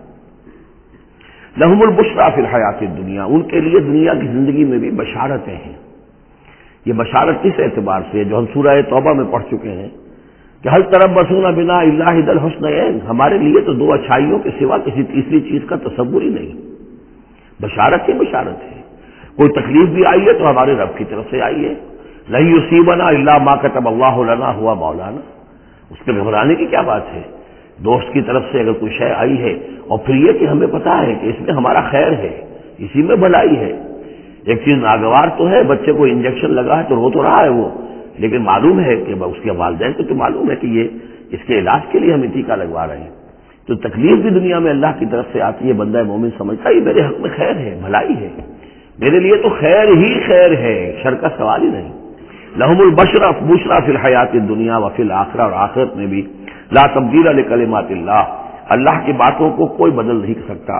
لہم البشریٰ فی الحیات الدنیا، ان کے لیے دنیا کی زندگی میں بھی بشارتیں ہیں۔ یہ بشارت کس اعتبار سے ہے؟ جو ہم سورہ توبہ میں پڑھ چکے ہیں کہ هل تربصون بنا الا احدى الحسنيين، ہمارے لیے تو دو اچھائیوں کے سوا کسی تیسری چیز کا تصور ہی نہیں۔ بشارت ہی بشارت ہے، کوئی تکلیف بھی آئی ہے تو ہمارے رب کی طرف سے آئی ہے۔ لن يصيبنا الا ما كتب الله لنا هو مولانا، اس پہ گھبرانے کی کیا بات ہے؟ دوست کی طرف سے اگر کوئی شے آئی ہے، اور پھر یہ کہ ہمیں پتا ہے کہ اس میں ہمارا خیر ہے، اسی میں بھلائی ہے۔ ایک چیز ناگوار تو ہے، بچے کو انجیکشن لگا ہے تو رو تو رہا ہے وہ، لیکن معلوم ہے کہ اس کے والدین کو تو معلوم ہے کہ یہ اس کے علاج کے لیے ہمیں ٹیکہ لگوا رہے ہیں۔ تو تکلیف بھی دنیا میں اللہ کی طرف سے آتی ہے، بندہ مومن سمجھتا ہے یہ میرے حق میں خیر ہے، بھلائی ہے، میرے لیے تو خیر ہی خیر ہے، شر کا سوال ہی نہیں۔ لہم البشرى بشرى فی الحیات الدنیا وفی الآخرہ، اور آخرت میں بھی لا تبدیل لکلمات اللہ، اللہ کی باتوں کو کوئی بدل نہیں سکتا۔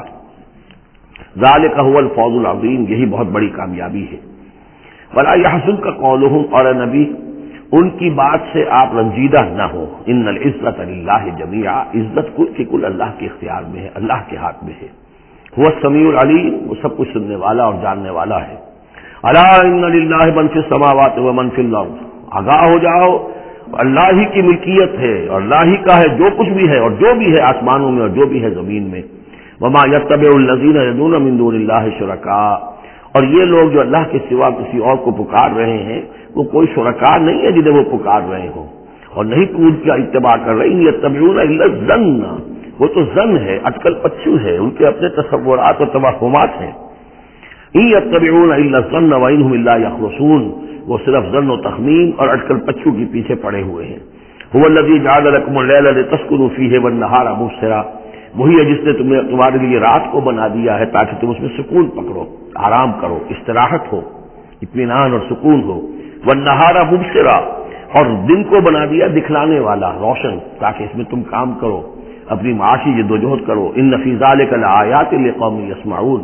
ذالک هو الفوز العظیم، یہی بہت بڑی کامیابی ہے۔ ولا يحزنک قولهم، اور نبی ان کی بات سے آپ رنجیدہ نہ ہو، ان العزت للہ جمیعا، عزت کل کی کل اللہ کے اختیار میں ہے، اللہ کے ہاتھ میں ہے۔ هو السمیع العلیم، وہ سب کچھ سننے والا اور جاننے والا ہے۔ الا ان للہ من فی السماوات ومن فی الارض، آگاہ ہو جاؤ، اللہ ہی کی ملکیت ہے اور اللہ ہی کا ہے جو کچھ بھی ہے اور جو بھی ہے آسمانوں میں اور جو بھی ہے زمین میں۔ وما یتبع الذین یدعون من دون اللہ شرکاء، اور یہ لوگ جو اللہ کے سوا کسی اور کو پکار رہے ہیں وہ کوئی شرکاء نہیں ہے جنہیں وہ پکار رہے ہوں، اور نہیں تو ان کا اتباع کر رہے ہیں۔ یتبعون الا الظن، وہ تو ظن ہے، اٹکل پچو ہے، ان کے اپنے تصورات اور توہمات ہیں۔ ان یتبعون الا الظن وان هم الا یخرصون، وہ صرف ظن و تخمین اور اٹکل پچو کے پیچھے پڑے ہوئے ہیں۔ هو الذی جعل لكم الليل لتسكنوا فيه والنهار مبصرا، وہی ہے جس نے تمہیں تمہارے لیے رات کو بنا دیا ہے تاکہ تم اس میں سکون پکڑو، آرام کرو، استراحت ہو، اطمینان اور سکون ہو۔ والنہار مبصرا، اور دن کو بنا دیا دکھلانے والا، روشن، تاکہ اس میں تم کام کرو، اپنی معاشی جدوجہد کرو۔ ان فی ذلک لآیات لقوم یسمعون،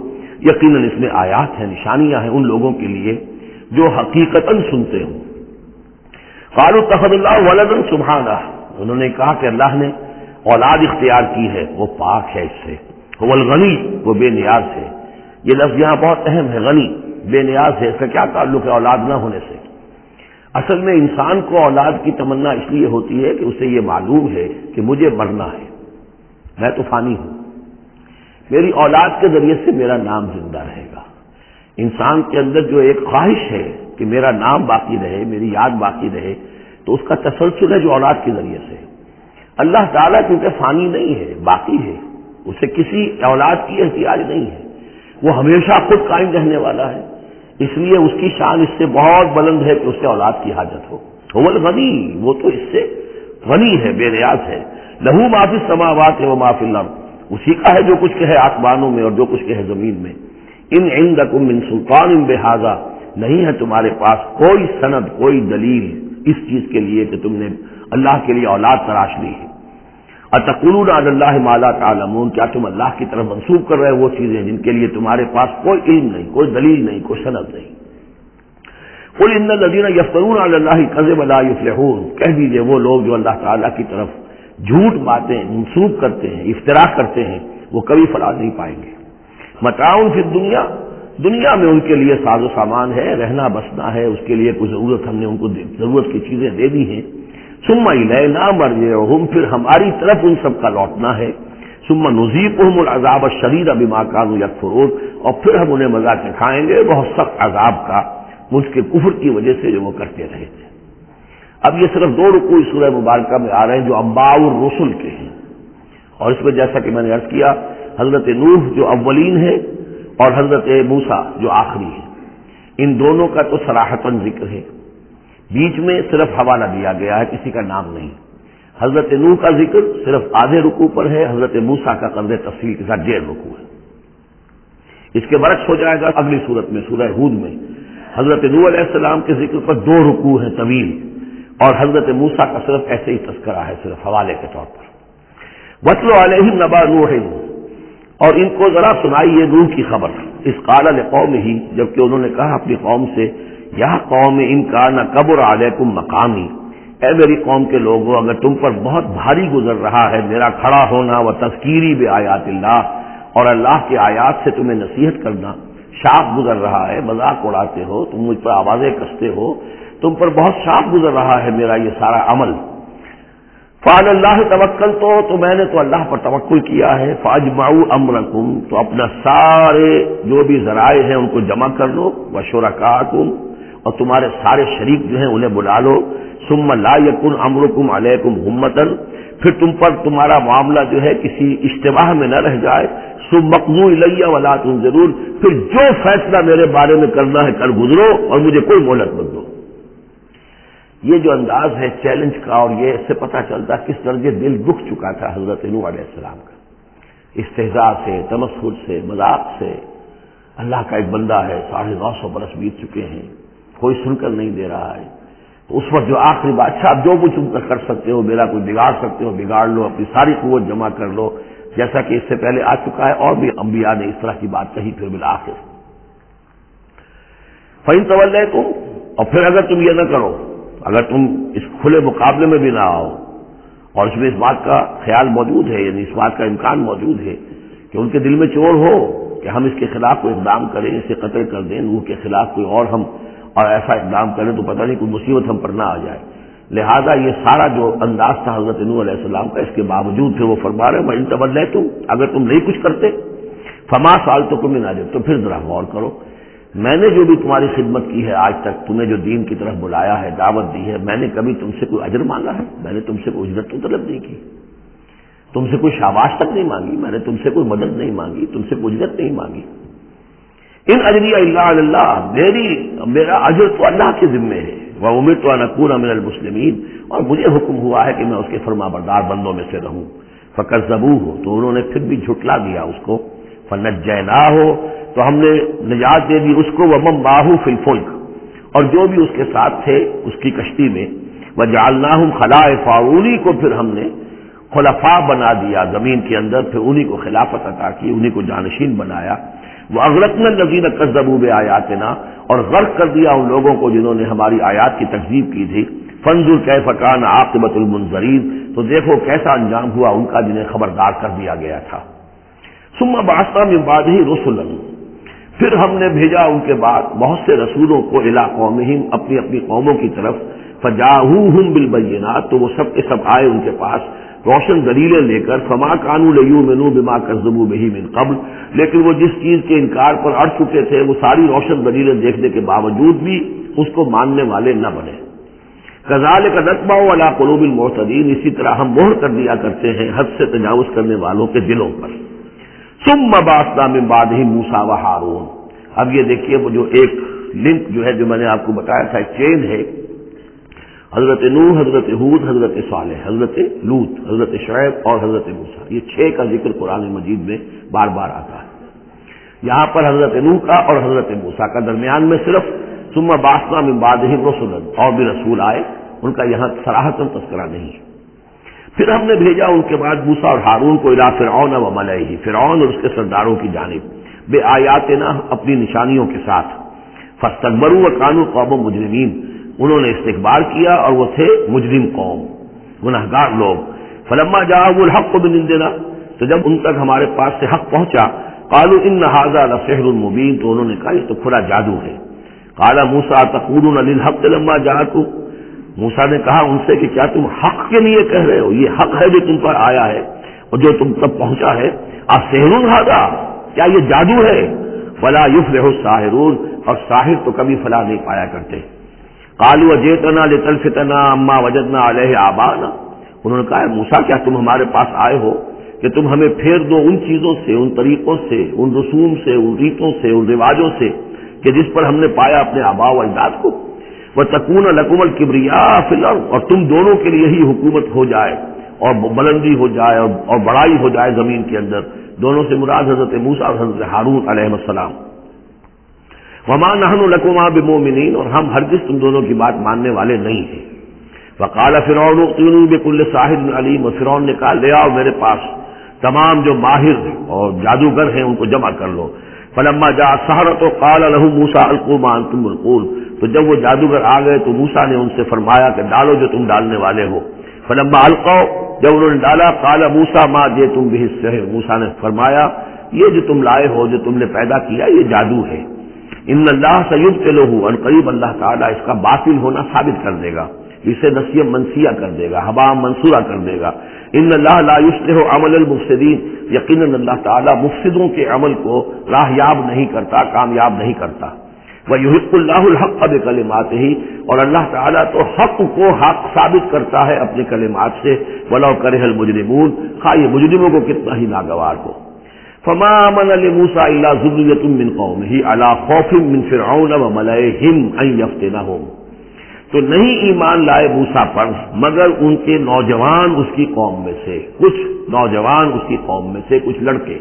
یقیناً اس میں آیات ہیں، نشانیاں ہیں ان لوگوں کے لیے جو حقیقتاً سنتے ہوں۔ قالوا اتخذ اللہ ولدا سبحانہ، انہوں نے کہا کہ اللہ نے اولاد اختیار کی ہے، وہ پاک ہے اس سے، هو الغنی، وہ بے نیاز ہے۔ یہ لفظ یہاں بہت اہم ہے، غنی، بے نیاز ہے۔ اس کا کیا تعلق ہے اولاد نہ ہونے سے؟ اصل میں انسان کو اولاد کی تمنا اس لیے ہوتی ہے کہ اسے یہ معلوم ہے کہ مجھے مرنا ہے، میں تو فانی ہوں، میری اولاد کے ذریعے سے میرا نام زندہ رہے گا۔ انسان کے اندر جو ایک خواہش ہے کہ میرا نام باقی رہے، میری یاد باقی رہے، تو اس کا تسلسل ہے جو اولاد کے ذریعے سے۔ اللہ تعالیٰ کیونکہ فانی نہیں ہے، باقی ہے، اسے کسی اولاد کی احتیاج نہیں ہے، وہ ہمیشہ خود قائم رہنے والا ہے، اس لیے اس کی شان اس سے بہت بلند ہے کہ اسے اولاد کی حاجت ہو۔ هو الغنی، وہ تو اس سے غنی ہے، بے نیاز ہے۔ لہو ما فی السماوات و ما فی الارض، اسی کا ہے جو کچھ کہ ہے آسمانوں میں اور جو کچھ کہ ہے زمین میں۔ ان عندکم من سلطان بہذا، نہیں ہے تمہارے پاس کوئی سند، کوئی دلیل اس چیز کے لیے کہ تم نے اللہ کے لیے اولاد تراش لی ہے۔ اتقولون علی اللہ ما لا تعلمون، کیا تم اللہ کی طرف منسوب کر رہے وہ چیزیں جن کے لیے تمہارے پاس کوئی علم نہیں، کوئی دلیل نہیں، کوئی سند نہیں۔ قل ان الذین یفترون علی اللہ الکذب لا یفلحون، کہہ دیجئے وہ لوگ جو اللہ تعالیٰ کی طرف جھوٹ باتیں منسوب کرتے ہیں، افتراء کرتے ہیں، وہ کبھی فلاح نہیں پائیں گے۔ متاع فی الدنیا، دنیا میں ان کے لیے ساز و سامان ہے، رہنا بسنا ہے، اس کے لیے کچھ ضرورت ہم نے ان کو ضرورت کی چیزیں دے دی ہیں۔ ثم الینا مرجعہم، پھر ہماری طرف ان سب کا لوٹنا ہے۔ ثم نذیقہم العذاب الشدید بما کانوا یکفرون، اور پھر ہم انہیں مزہ چکھائیں گے بہت سخت عذاب کا، مجھ کے کفر کی وجہ سے جو وہ کرتے رہے تھے۔ اب یہ صرف دو رکوع سورہ مبارکہ میں آ رہے ہیں جو انباء الرسل کے ہیں، اور اس میں جیسا کہ میں نے عرض کیا حضرت نوح جو اولین ہے اور حضرت موسیٰ جو آخری ہے، ان دونوں کا تو صراحتاً ذکر ہے، بیچ میں صرف حوالہ دیا گیا ہے، کسی کا نام نہیں۔ حضرت نوح کا ذکر صرف آدھے رکوع پر ہے، حضرت موسیٰ کا قدر تفصیل کے ساتھ ڈیڑھ رکوع ہے۔ اس کے برعکس ہو جائے گا اگلی صورت میں سورہ ہود میں حضرت نوح علیہ السلام کے ذکر پر دو رکوع ہیں طویل، اور حضرت موسیٰ کا صرف ایسے ہی تذکرہ ہے، صرف حوالے کے طور پر۔ وَاتْلُ عَلَيْهِمْ نَبَأَ نُوحٍ، اور ان کو ذرا سنائیے نوح کی خبر۔ اذ قال لقومہ، جبکہ انہوں نے کہا اپنی قوم سے، یا قوم ان کان کبر علیکم مقامی، اے میری قوم کے لوگوں اگر تم پر بہت بھاری گزر رہا ہے میرا کھڑا ہونا، و تذکیری بآیات اللہ، اور اللہ کی آیات سے تمہیں نصیحت کرنا، شاق گزر رہا ہے، مذاق اڑاتے ہو تم، مجھ پر آوازیں کستے ہو، تم پر بہت شاق گزر رہا ہے میرا یہ سارا عمل۔ فعلی اللہ توکل، تو تو میں نے تو اللہ پر توکل کیا ہے۔ فاجمعوا امرکم، تو اپنا سارے جو بھی ذرائع ہیں ان کو جمع کر لو، وشرکاکم، اور تمہارے سارے شریک جو ہیں انہیں بلا لو۔ ثم لا یکن امرکم علیکم غمۃ، پھر تم پر تمہارا معاملہ جو ہے کسی اشتباہ میں نہ رہ جائے۔ ثم اقضوا الی ولا تنظرون، پھر جو فیصلہ میرے بارے میں کرنا ہے کر گزرو اور مجھے کوئی مہلت مت دو۔ یہ جو انداز ہے چیلنج کا، اور یہ اس سے پتہ چلتا کس درجے دل دکھ چکا تھا حضرت نوح علیہ السلام کا، استہزاء سے، تمسخر سے، مذاق سے۔ اللہ کا ایک بندہ ہے، ساڑھے نو سو برس بیت چکے ہیں، کوئی سن کر نہیں دے رہا ہے، تو اس وقت جو آخری بادشاہ اب جو کچھ تم کر سکتے ہو، میرا کوئی بگاڑ سکتے ہو بگاڑ لو، اپنی ساری قوت جمع کر لو، جیسا کہ اس سے پہلے آ چکا ہے، اور بھی انبیاء نے اس طرح کی بات کہی۔ پھر بالآخر فَإِن تَوَلَّيْتُمْ، اور پھر اگر تم یہ نہ کرو، اگر تم اس کھلے مقابلے میں بھی نہ آؤ، اور اس میں اس بات کا خیال موجود ہے، یعنی اس بات کا امکان موجود ہے کہ ان کے دل میں چور ہو کہ ہم اس کے خلاف کوئی اقدام کریں، اسے قتل کر دیں، نوح کے خلاف کوئی اور ہم اور ایسا اقدام کریں تو پتہ نہیں کوئی مصیبت ہم پر نہ آ جائے، لہذا یہ سارا جو انداز تھا حضرت نوح علیہ السلام کا، اس کے باوجود پھر وہ فرما رہے ہیں وَإِن تَوَلَّيْتُمْ، اگر تم نہیں کچھ کرتے، فَمَا سَأَلْتُكُم مِّنْ أَجْرٍ، تو پھر ذرا غور کرو، میں نے جو بھی تمہاری خدمت کی ہے آج تک، تمہیں جو دین کی طرف بلایا ہے، دعوت دی ہے، میں نے کبھی تم سے کوئی اجر مانگا ہے؟ میں نے تم سے کوئی اجرت تو طلب نہیں کی، تم سے کوئی شاباش تک نہیں مانگی، میں نے تم سے کوئی مدد نہیں مانگی، تم سے کوئی اجرت نہیں مانگی۔ ان اجری الا علی اللہ، میری میرا اجر تو اللہ کے ذمے ہے۔ وامرت ان اکون من المسلمین، اور مجھے حکم ہوا ہے کہ میں اس کے فرما بردار بندوں میں سے رہوں۔ فکذبوہ، تو انہوں نے پھر بھی جھٹلا دیا اس کو۔ فنجیناہ، تو ہم نے نجات دے دی اس کو، ومن معہ فی الفلک، اور جو بھی اس کے ساتھ تھے اس کی کشتی میں۔ وجعلناہم خلائف، انہی کو پھر ہم نے خلفاء بنا دیا زمین کے اندر، پھر انہی کو خلافت عطا کی، انہی کو جانشین بنایا۔ وَأَغْرَقْنَا الَّذِينَ كَذَّبُوا بِآيَاتِنَا، اور غرق کر دیا ان لوگوں کو جنہوں نے ہماری آیات کی تکذیب کی تھی. فَانظُرْ كَيْفَ كَانَ عَاقِبَةُ الْمُنذَرِينَ، تو دیکھو کیسا انجام ہوا ان کا جنہیں خبردار کر دیا گیا تھا. ثُمَّ بَعَثْنَا مِن بَعْدِهِ رُسُلًا، پھر ہم نے بھیجا ان کے بعد بہت سے رسولوں کو الی قومہم، اپنی اپنی قوموں کی طرف. فجاءوہم بالبینات، تو وہ سب کے سب آئے ان کے پاس روشن دلیلیں لے کر. فما کانوا لیؤمنوا بما کذبوا به من قبل، لیکن وہ جس چیز کے انکار پر اڑ چکے تھے وہ ساری روشن دلیلیں دیکھنے کے باوجود بھی اس کو ماننے والے نہ بنے. کذالک نطبع علی قلوب المعتدین، اسی طرح ہم مہر کر دیا کرتے ہیں حد سے تجاوز کرنے والوں کے دلوں پر. ثم بعثنا من بعدہم موسیٰ و ہارون، اب یہ دیکھیے وہ جو ایک لنک جو ہے جو میں نے آپ کو بتایا تھا، ایک چین ہے. حضرت نوح، حضرت ہود، حضرت صالح، حضرت لوط، حضرت شعیب اور حضرت موسیٰ، یہ چھ کا ذکر قرآن مجید میں بار بار آتا ہے. یہاں پر حضرت نوح کا اور حضرت موسیٰ کا درمیان میں صرف ثم بعثنا من بعدہم رسلا، اور بھی رسول آئے، ان کا یہاں صراحتاً تذکرہ نہیں ہے. پھر ہم نے بھیجا ان کے بعد موسیٰ اور ہارون کو الی فرعون و ملئہ، فرعون اور اس کے سرداروں کی جانب، بے آیاتنا، اپنی نشانیوں کے ساتھ. فاستکبروا وکانوا قوما مجرمین، انہوں نے استکبار کیا اور وہ تھے مجرم قوم، گناہگار لوگ. فلما جاءهم الحق من عندنا، تو جب ان تک ہمارے پاس سے حق پہنچا، قالوا ان هذا لسحر مبین، تو انہوں نے کہا یہ تو کھلا جادو ہے. قال موسیٰ تقولون للحق لما جاءکم، موسیٰ نے کہا ان سے کہ کیا تم حق کے لیے کہہ رہے ہو، یہ حق ہے جو تم پر آیا ہے اور جو تم تک پہنچا ہے. اسحر ھذا، کیا یہ جادو ہے؟ ولا یفلح الساحرون، اور ساحر تو کبھی فلاح نہیں پایا کرتے. قالوا جئتنا لتلفتنا عما وجدنا علیہ آباءنا، انہوں نے کہا موسیٰ کیا تم ہمارے پاس آئے ہو کہ تم ہمیں پھیر دو ان چیزوں سے، ان طریقوں سے، ان رسوم سے، ان ریتوں سے، ان رواجوں سے کہ جس پر ہم نے پایا اپنے آباء و اجداد کو. وَتَكُونَ لَكُمُ الْكِبْرِيَاءُ فِي الْأَرْضِ، اور تم دونوں کے لیے ہی حکومت ہو جائے اور بلندی ہو جائے اور بڑائی ہو جائے زمین کے اندر. دونوں سے مراد حضرت موسیٰ اور حضرت ہارون علیہ السلام. وما نحن لکما بمؤمنین، اور ہم ہرگز تم دونوں کی بات ماننے والے نہیں ہیں. وقال فرعون ائتونی بكل ساحر علیم، اور فرعون نے کہا لے آؤ میرے پاس تمام جو ماہر اور جادوگر ہیں ان کو جمع کر لو. فلما جاء السحرة قال لهم موسى القوا ما انتم ملقون، تو جب وہ جادوگر آ گئے تو موسیٰ نے ان سے فرمایا کہ ڈالو جو تم ڈالنے والے ہو. فلما القوا، جب انہوں نے ڈالا، قال موسیٰ ما جئتم به السحر، موسیٰ نے فرمایا یہ جو تم لائے ہو، جو تم نے پیدا کیا، یہ جادو ہے. ان اللہ سیبطلہ، ان قریب اللہ تعالیٰ اس کا باطل ہونا ثابت کر دے گا، اسے نسیہ منسیہ کر دے گا، ہبا منصورہ کر دے گا. ان اللہ لا یصلح عمل المفسدین، یقیناً اللہ تعالیٰ مفسدوں کے عمل کو راہیاب نہیں کرتا، کامیاب نہیں کرتا. وَيُحِقُّ اللَّهُ الْحَقَّ بِكَلِمَاتِهِ، اور اللہ تعالیٰ تو حق کو حق ثابت کرتا ہے اپنے کلمات سے. وَلَوْ كَرِهَ الْمُجْرِمُونَ، خواہ یہ مجرموں کو کتنا ہی ناگوار ہو. فما آمن لموسیٰ الا ذریۃ من قومہ علی خوف من فرعون وملئہم ان یفتنہم، تو نہیں ایمان لائے موسیٰ پر مگر ان کے نوجوان اس کی قوم میں سے، کچھ نوجوان اس کی قوم میں سے، کچھ لڑکے.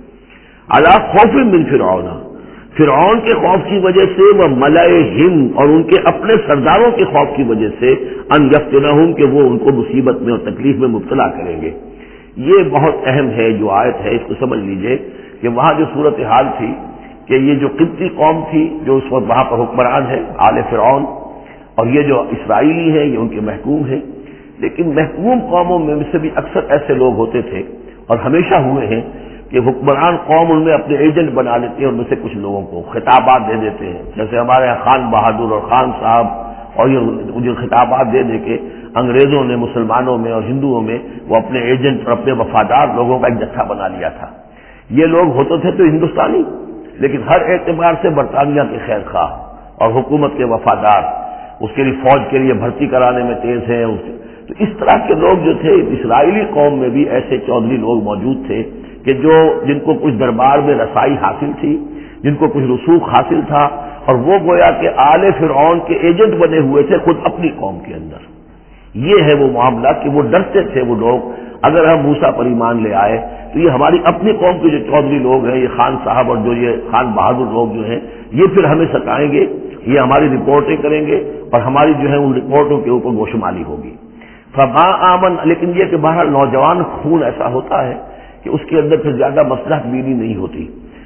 علی خوف من فرعون، فرعون کے خوف کی وجہ سے، وہ ملئہم، اور ان کے اپنے سرداروں کے خوف کی وجہ سے، ان یفتنہم، کہ وہ ان کو مصیبت میں اور تکلیف میں مبتلا کریں گے. یہ بہت اہم ہے جو آیت ہے، اس کو سمجھ لیجئے کہ وہاں جو صورتحال تھی کہ یہ جو قبطی قوم تھی جو اس وقت وہاں پر حکمران ہے آل فرعون، اور یہ جو اسرائیلی ہیں یہ ان کے محکوم ہیں. لیکن محکوم قوموں میں سے بھی اکثر ایسے لوگ ہوتے تھے اور ہمیشہ ہوئے ہیں کہ حکمران قوم ان میں اپنے ایجنٹ بنا لیتے ہیں، ان میں سے کچھ لوگوں کو خطابات دے دیتے ہیں. جیسے ہمارے یہاں خان بہادر اور خان صاحب، اور یہ جو خطابات دے دے کے انگریزوں نے مسلمانوں میں اور ہندوؤں میں وہ اپنے ایجنٹ اور اپنے وفادار لوگوں کا ایک جتھا بنا لیا تھا. یہ لوگ ہوتے تھے تو ہندوستانی، لیکن ہر اعتبار سے برطانیہ کے خیر خواہ اور حکومت کے وفادار، اس کے لیے فوج کے لیے بھرتی کرانے میں تیز ہیں. تو اس طرح کے لوگ جو تھے اسرائیلی قوم میں بھی ایسے چودھری لوگ موجود تھے کہ جو جن کو کچھ دربار میں رسائی حاصل تھی، جن کو کچھ رسوخ حاصل تھا، اور وہ گویا کہ آل فرعون کے ایجنٹ بنے ہوئے تھے خود اپنی قوم کے اندر. یہ ہے وہ معاملہ کہ وہ ڈرتے تھے وہ لوگ اگر ہم موسیٰ پر ایمان لے آئے تو یہ ہماری اپنی قوم کے جو چودھری لوگ ہیں، یہ خان صاحب اور جو یہ خان بہادر لوگ جو ہیں، یہ پھر ہمیں ستائیں گے، یہ ہماری رپورٹیں کریں گے اور ہماری جو ہے ان رپورٹوں کے اوپر گوشمالی ہوگی. فما آمن، لیکن یہ کہ بہرحال نوجوان خون ایسا ہوتا ہے کہ اس کے اندر پھر زیادہ مصلحت بینی نہیں ہوتی.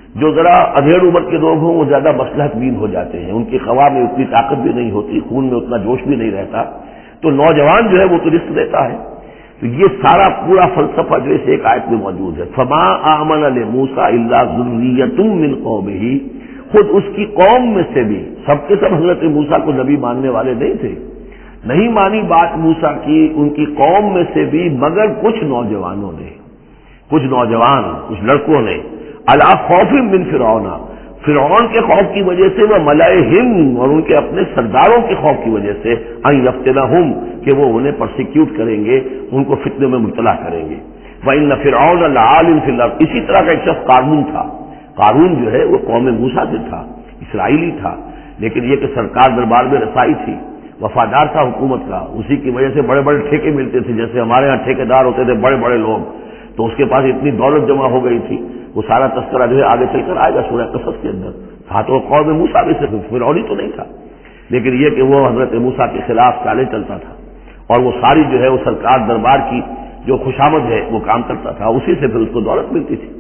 جو ذرا ادھیڑ عمر کے لوگ ہوں وہ زیادہ مصلحت بین ہو جاتے ہیں، ان کی خوا میں اتنی طاقت بھی نہیں ہوتی، خون میں اتنا جوش بھی نہیں رہتا، تو نوجوان جو ہے وہ تو رزق دیتا ہے۔ تو یہ سارا پورا فلسفہ جو اس ایک آیت میں موجود ہے۔ فما آمن لموسیٰ الا ذریۃ من قومہ، خود اس کی قوم میں سے بھی سب کے سب حضرت موسیٰ کو نبی ماننے والے نہیں تھے، نہیں مانی بات موسیٰ کی ان کی قوم میں سے بھی مگر کچھ نوجوانوں نے، کچھ نوجوان کچھ لڑکوں نے، علی خوف من فرعون، فرعون کے خوف کی وجہ سے، وہ ملائہم اور ان کے اپنے سرداروں کے خوف کی وجہ سے، ان یفتنہم کہ وہ انہیں پرسیکیوٹ کریں گے، ان کو فتنے میں مبتلا کریں گے۔ وَإِنَّ فِرْعَوْنَ لَعَالٍ فِي الْأَرْضِ، اسی طرح کا ایک شخص قارون تھا، قارون جو ہے وہ قوم موسیٰ سے تھا، اسرائیلی تھا، لیکن یہ کہ سرکار دربار میں رسائی تھی، وفادار تھا حکومت کا، اسی کی وجہ سے بڑے بڑے ٹھیکے ملتے تھے، جیسے ہمارے ہاں ٹھیکیدار ہوتے تھے بڑے بڑے لوگ، تو اس کے پاس اتنی دولت جمع ہو گئی تھی، وہ سارا تذکرہ جو ہے آگے چل کر آئے گا سورہ قصص کے اندر۔ تھا تو قوم موسیٰ میں سے، فرعونی تو نہیں تھا، لیکن یہ کہ وہ حضرت موسیٰ کے خلاف چالیں چلتا تھا، اور وہ ساری جو ہے وہ سرکار دربار کی جو خوشامد ہے وہ کام کرتا تھا، اسی سے پھر اس کو دولت ملتی تھی۔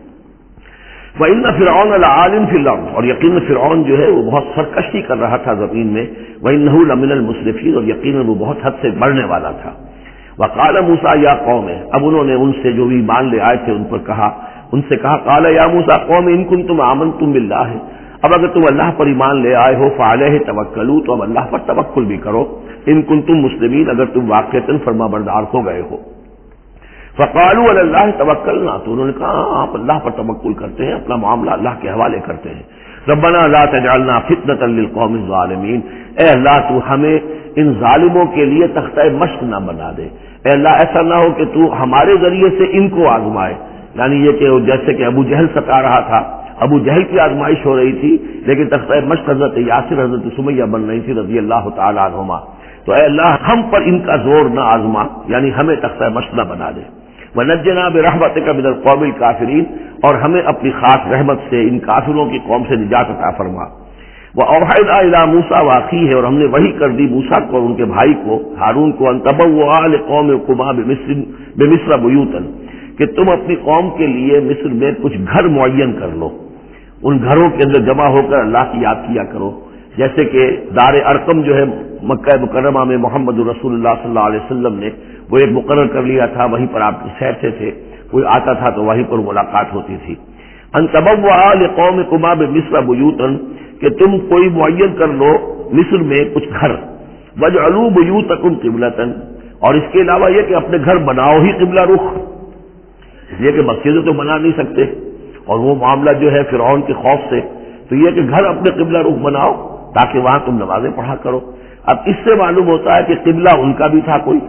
وَإِنَّ فِرْعَوْنَ لَعَالٍ فِي الْأَرْضِ، اور یقیناً فرعون جو ہے وہ بہت سرکشی کر رہا تھا زمین میں، وَإِنَّهُ لَمِنَ الْمُسْرِفِينَ، اور یقیناً وہ بہت حد سے بڑھنے والا تھا۔ وَقَالَ مُوسَىٰ يَا قَوْمِ، اب انہوں نے ان سے جو بھی ایمان لے آئے تھے ان پر کہا، ان سے کہا قَالَ يَا مُوسَىٰ قَوْمِ إِن كُنتُمْ آمَنتُم بِاللَّهِ، اب اگر تم اللہ پر ایمان لے آئے ہو فَعَلَيْهِ تَوَكَّلُوا، تو اب اللہ پر توکل بھی کرو، إِن كُنتُم مُسْلِمِينَ، اگر تم واقعتاً فرما بردار ہو گئے ہو۔ فَقَالُوا عَلَى اللَّهِ تَوَكَّلْنَا، تو انہوں نے کہا آپ اللہ پر توکل کرتے ہیں، اپنا معاملہ اللہ کے حوالے کرتے ہیں۔ ربنا لا تجعلنا فتنة للقوم الظالمین، اے اللہ تو ہمیں ان ظالموں کے لیے تختہ مشق نہ بنا دے، اے اللہ ایسا نہ ہو کہ تو ہمارے ذریعے سے ان کو آزمائے، یعنی یہ کہ جیسے کہ ابو جہل ستا رہا تھا، ابو جہل کی آزمائش ہو رہی تھی، لیکن تختہ مشق حضرت یاسر حضرت سمیہ بن رہی تھی رضی اللہ تعالیٰ عنہما، تو اے اللہ ہم پر ان کا زور نہ آزما، یعنی ہمیں تختہ مشق نہ بنا دے۔ وَنَجِّنَا بِرَحْمَتِكَ مِنَ الْقَوْمِ الْكَافِرِينَ، اور ہمیں اپنی خاص رحمت سے ان کافروں کی قوم سے نجات عطا فرما۔ وَأَوْحَيْنَا إِلَىٰ مُوسَىٰ وَأَخِيهِ، اور ہم نے وحی کر دی موسیٰ کو اور ان کے بھائی کو ہارون کو، أَن تَبَوَّآ لِقَوْمِكُمَا بِمِصْرَ بُيُوتًا، کہ تم اپنی قوم کے لیے مصر میں کچھ گھر معین کر لو، ان گھروں کے اندر جمع ہو کر اللہ کی یاد کیا کرو، جیسے کہ دار ارقم جو ہے مکہ مکرمہ میں محمد رسول اللہ صلی اللہ علیہ وسلم نے وہ ایک مقرر کر لیا تھا، وہیں پر آپ ٹھہرتے تھے، کوئی آتا تھا تو وہیں پر ملاقات ہوتی تھی۔ ان تبوأ لقومکما بمصر بیوتا، کہ تم کوئی معین کر لو مصر میں کچھ گھر، واجعلوا بیوتکم قبلۃ، اور اس کے علاوہ یہ کہ اپنے گھر بناؤ ہی قبلہ رخ، یہ کہ مسجدیں تو بنا نہیں سکتے، اور وہ معاملہ جو ہے فرعون کے خوف سے، تو یہ کہ گھر اپنے قبلہ رخ بناؤ تاکہ وہاں تم نمازیں پڑھا کرو۔ اب اس سے معلوم ہوتا ہے کہ قبلہ ان کا بھی تھا کوئی،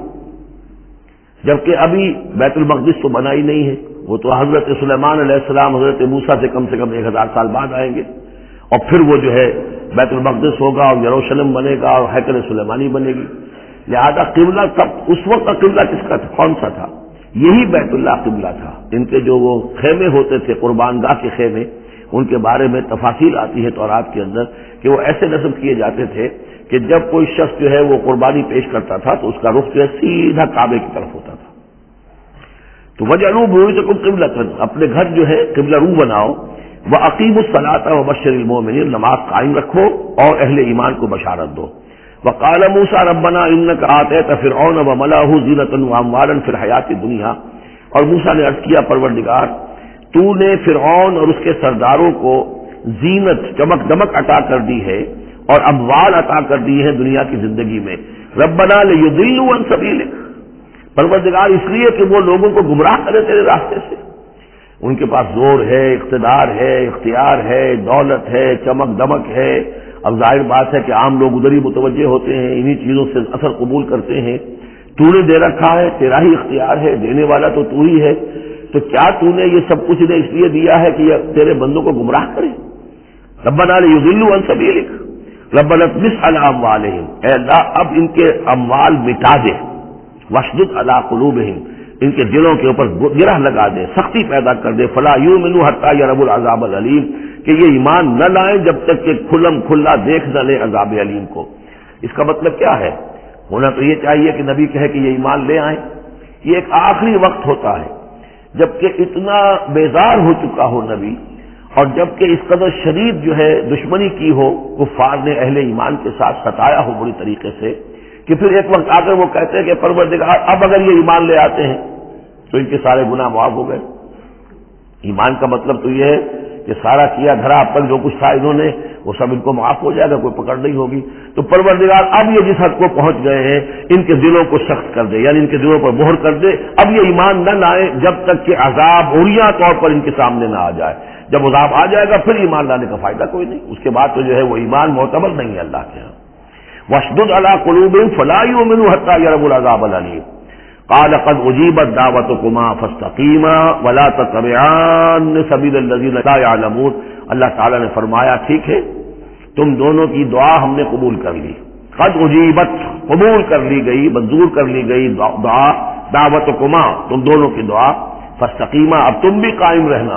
جبکہ ابھی بیت المقدس تو بنا ہی نہیں ہے، وہ تو حضرت سلیمان علیہ السلام حضرت موسیٰ سے کم سے کم ایک ہزار سال بعد آئیں گے، اور پھر وہ جو ہے بیت المقدس ہوگا اور یروشلم بنے گا اور ہیکل سلیمانی بنے گی، لہذا قبلہ تب اس وقت کا قبلہ کس کا تھا، کون سا تھا؟ یہی بیت اللہ قبلہ تھا۔ ان کے جو وہ خیمے ہوتے تھے قربان گاہ کے خیمے، ان کے بارے میں تفاصیل آتی ہے تورات کے اندر کہ وہ ایسے نصب کیے جاتے تھے کہ جب کوئی شخص جو ہے وہ قربانی پیش کرتا تھا تو اس کا رخ جو ہے سیدھا کعبے کی طرف ہوتا تھا۔ تو وجعلوا بیوتکم قبلۃ، اپنے گھر جو ہے قبلہ رو بناؤ، واقیموا الصلاۃ وبشر المؤمنین، نماز قائم رکھو اور اہل ایمان کو بشارت دو۔ وقال موسیٰ ربنا انک آتیت فرعون وملأہ زینۃ واموالا فی الحیاۃ الدنیا، اور موسیٰ نے عرض کیا پروردگار تو نے فرعون اور اس کے سرداروں کو زینت چمک دمک عطا کر دی ہے اور اموال عطا کر دی ہے دنیا کی زندگی میں، ربنا لیضلوا عن سبیلک، پروردگار اس لیے کہ وہ لوگوں کو گمراہ کرے تیرے راستے سے، ان کے پاس زور ہے، اقتدار ہے، اختیار ہے، دولت ہے، چمک دمک ہے، اب ظاہر بات ہے کہ عام لوگ ادھر ہی متوجہ ہوتے ہیں، انہی چیزوں سے اثر قبول کرتے ہیں، تو نے دے رکھا ہے، تیرا ہی اختیار ہے، دینے والا تو تو ہی ہے، تو کیا تو نے یہ سب کچھ انہیں اس لیے دیا ہے کہ یہ تیرے بندوں کو گمراہ کرے؟ ربنا لیضلوا عن سبیلک ربنا اطمس علی اموالہم، اے اللہ اب ان کے اموال مٹا دے، واشدد علی قلوبہم، ان کے دلوں کے اوپر گرہ لگا دے، سختی پیدا کر دے، فلا یؤمنوا حتی یروا العذاب العلیم، کہ یہ ایمان نہ لائیں جب تک کہ کھلم کھلا دیکھ نہ لیں عذاب علیم کو۔ اس کا مطلب کیا ہے؟ ہونا تو یہ چاہیے کہ نبی کہے کہ یہ ایمان لے آئیں، یہ ایک آخری وقت ہوتا ہے جبکہ اتنا بیزار ہو چکا ہو نبی اور جبکہ اس قدر شدید جو ہے دشمنی کی ہو کفار نے اہل ایمان کے ساتھ ستایا ہو بری طریقے سے، کہ پھر ایک وقت آ کر وہ کہتے ہیں کہ پروردگار اب اگر یہ ایمان لے آتے ہیں تو ان کے سارے گناہ معاف ہو گئے۔ ایمان کا مطلب تو یہ ہے کہ سارا کیا دھرا اب تک جو کچھ تھا انہوں نے وہ سب ان کو معاف ہو جائے گا، کوئی پکڑ نہیں ہوگی۔ تو پروردگار اب یہ جس حد کو پہنچ گئے ہیں ان کے دلوں کو سخت کر دے، یعنی ان کے دلوں پر مہر کر دے، اب یہ ایمان نہ لائیں جب تک کہ عذاب عریاں طور پر ان کے سامنے نہ آ جائے۔ جب عذاب آ جائے گا پھر ایمان لانے کا فائدہ کوئی نہیں، اس کے بعد تو جو ہے وہ ایمان معتبر نہیں ہے اللہ کے ہاں۔ وَاشْدُدْ عَلَىٰ قُلُوبِهِمْ فَلَا يُؤْمِنُوا حَتَّىٰ يَرَوُا الْعَذَابَ الْأَلِيمَ قَالَ قَدْ أُجِيبَتْ دَعْوَتُكُمَا فَاسْتَقِيمَا وَلَا تَتَّبِعَانَّ سَبِيلَ الَّذِينَ لَا يَعْلَمُونَ۔ اللہ تعالیٰ نے فرمایا ٹھیک ہے تم دونوں کی دعا ہم نے قبول کر لی، قد اجیبت قبول کر لی گئی، منظور کر لی گئی دعا، دعوتکما تم دونوں کی دعا، فاستقیما اب تم بھی قائم رہنا،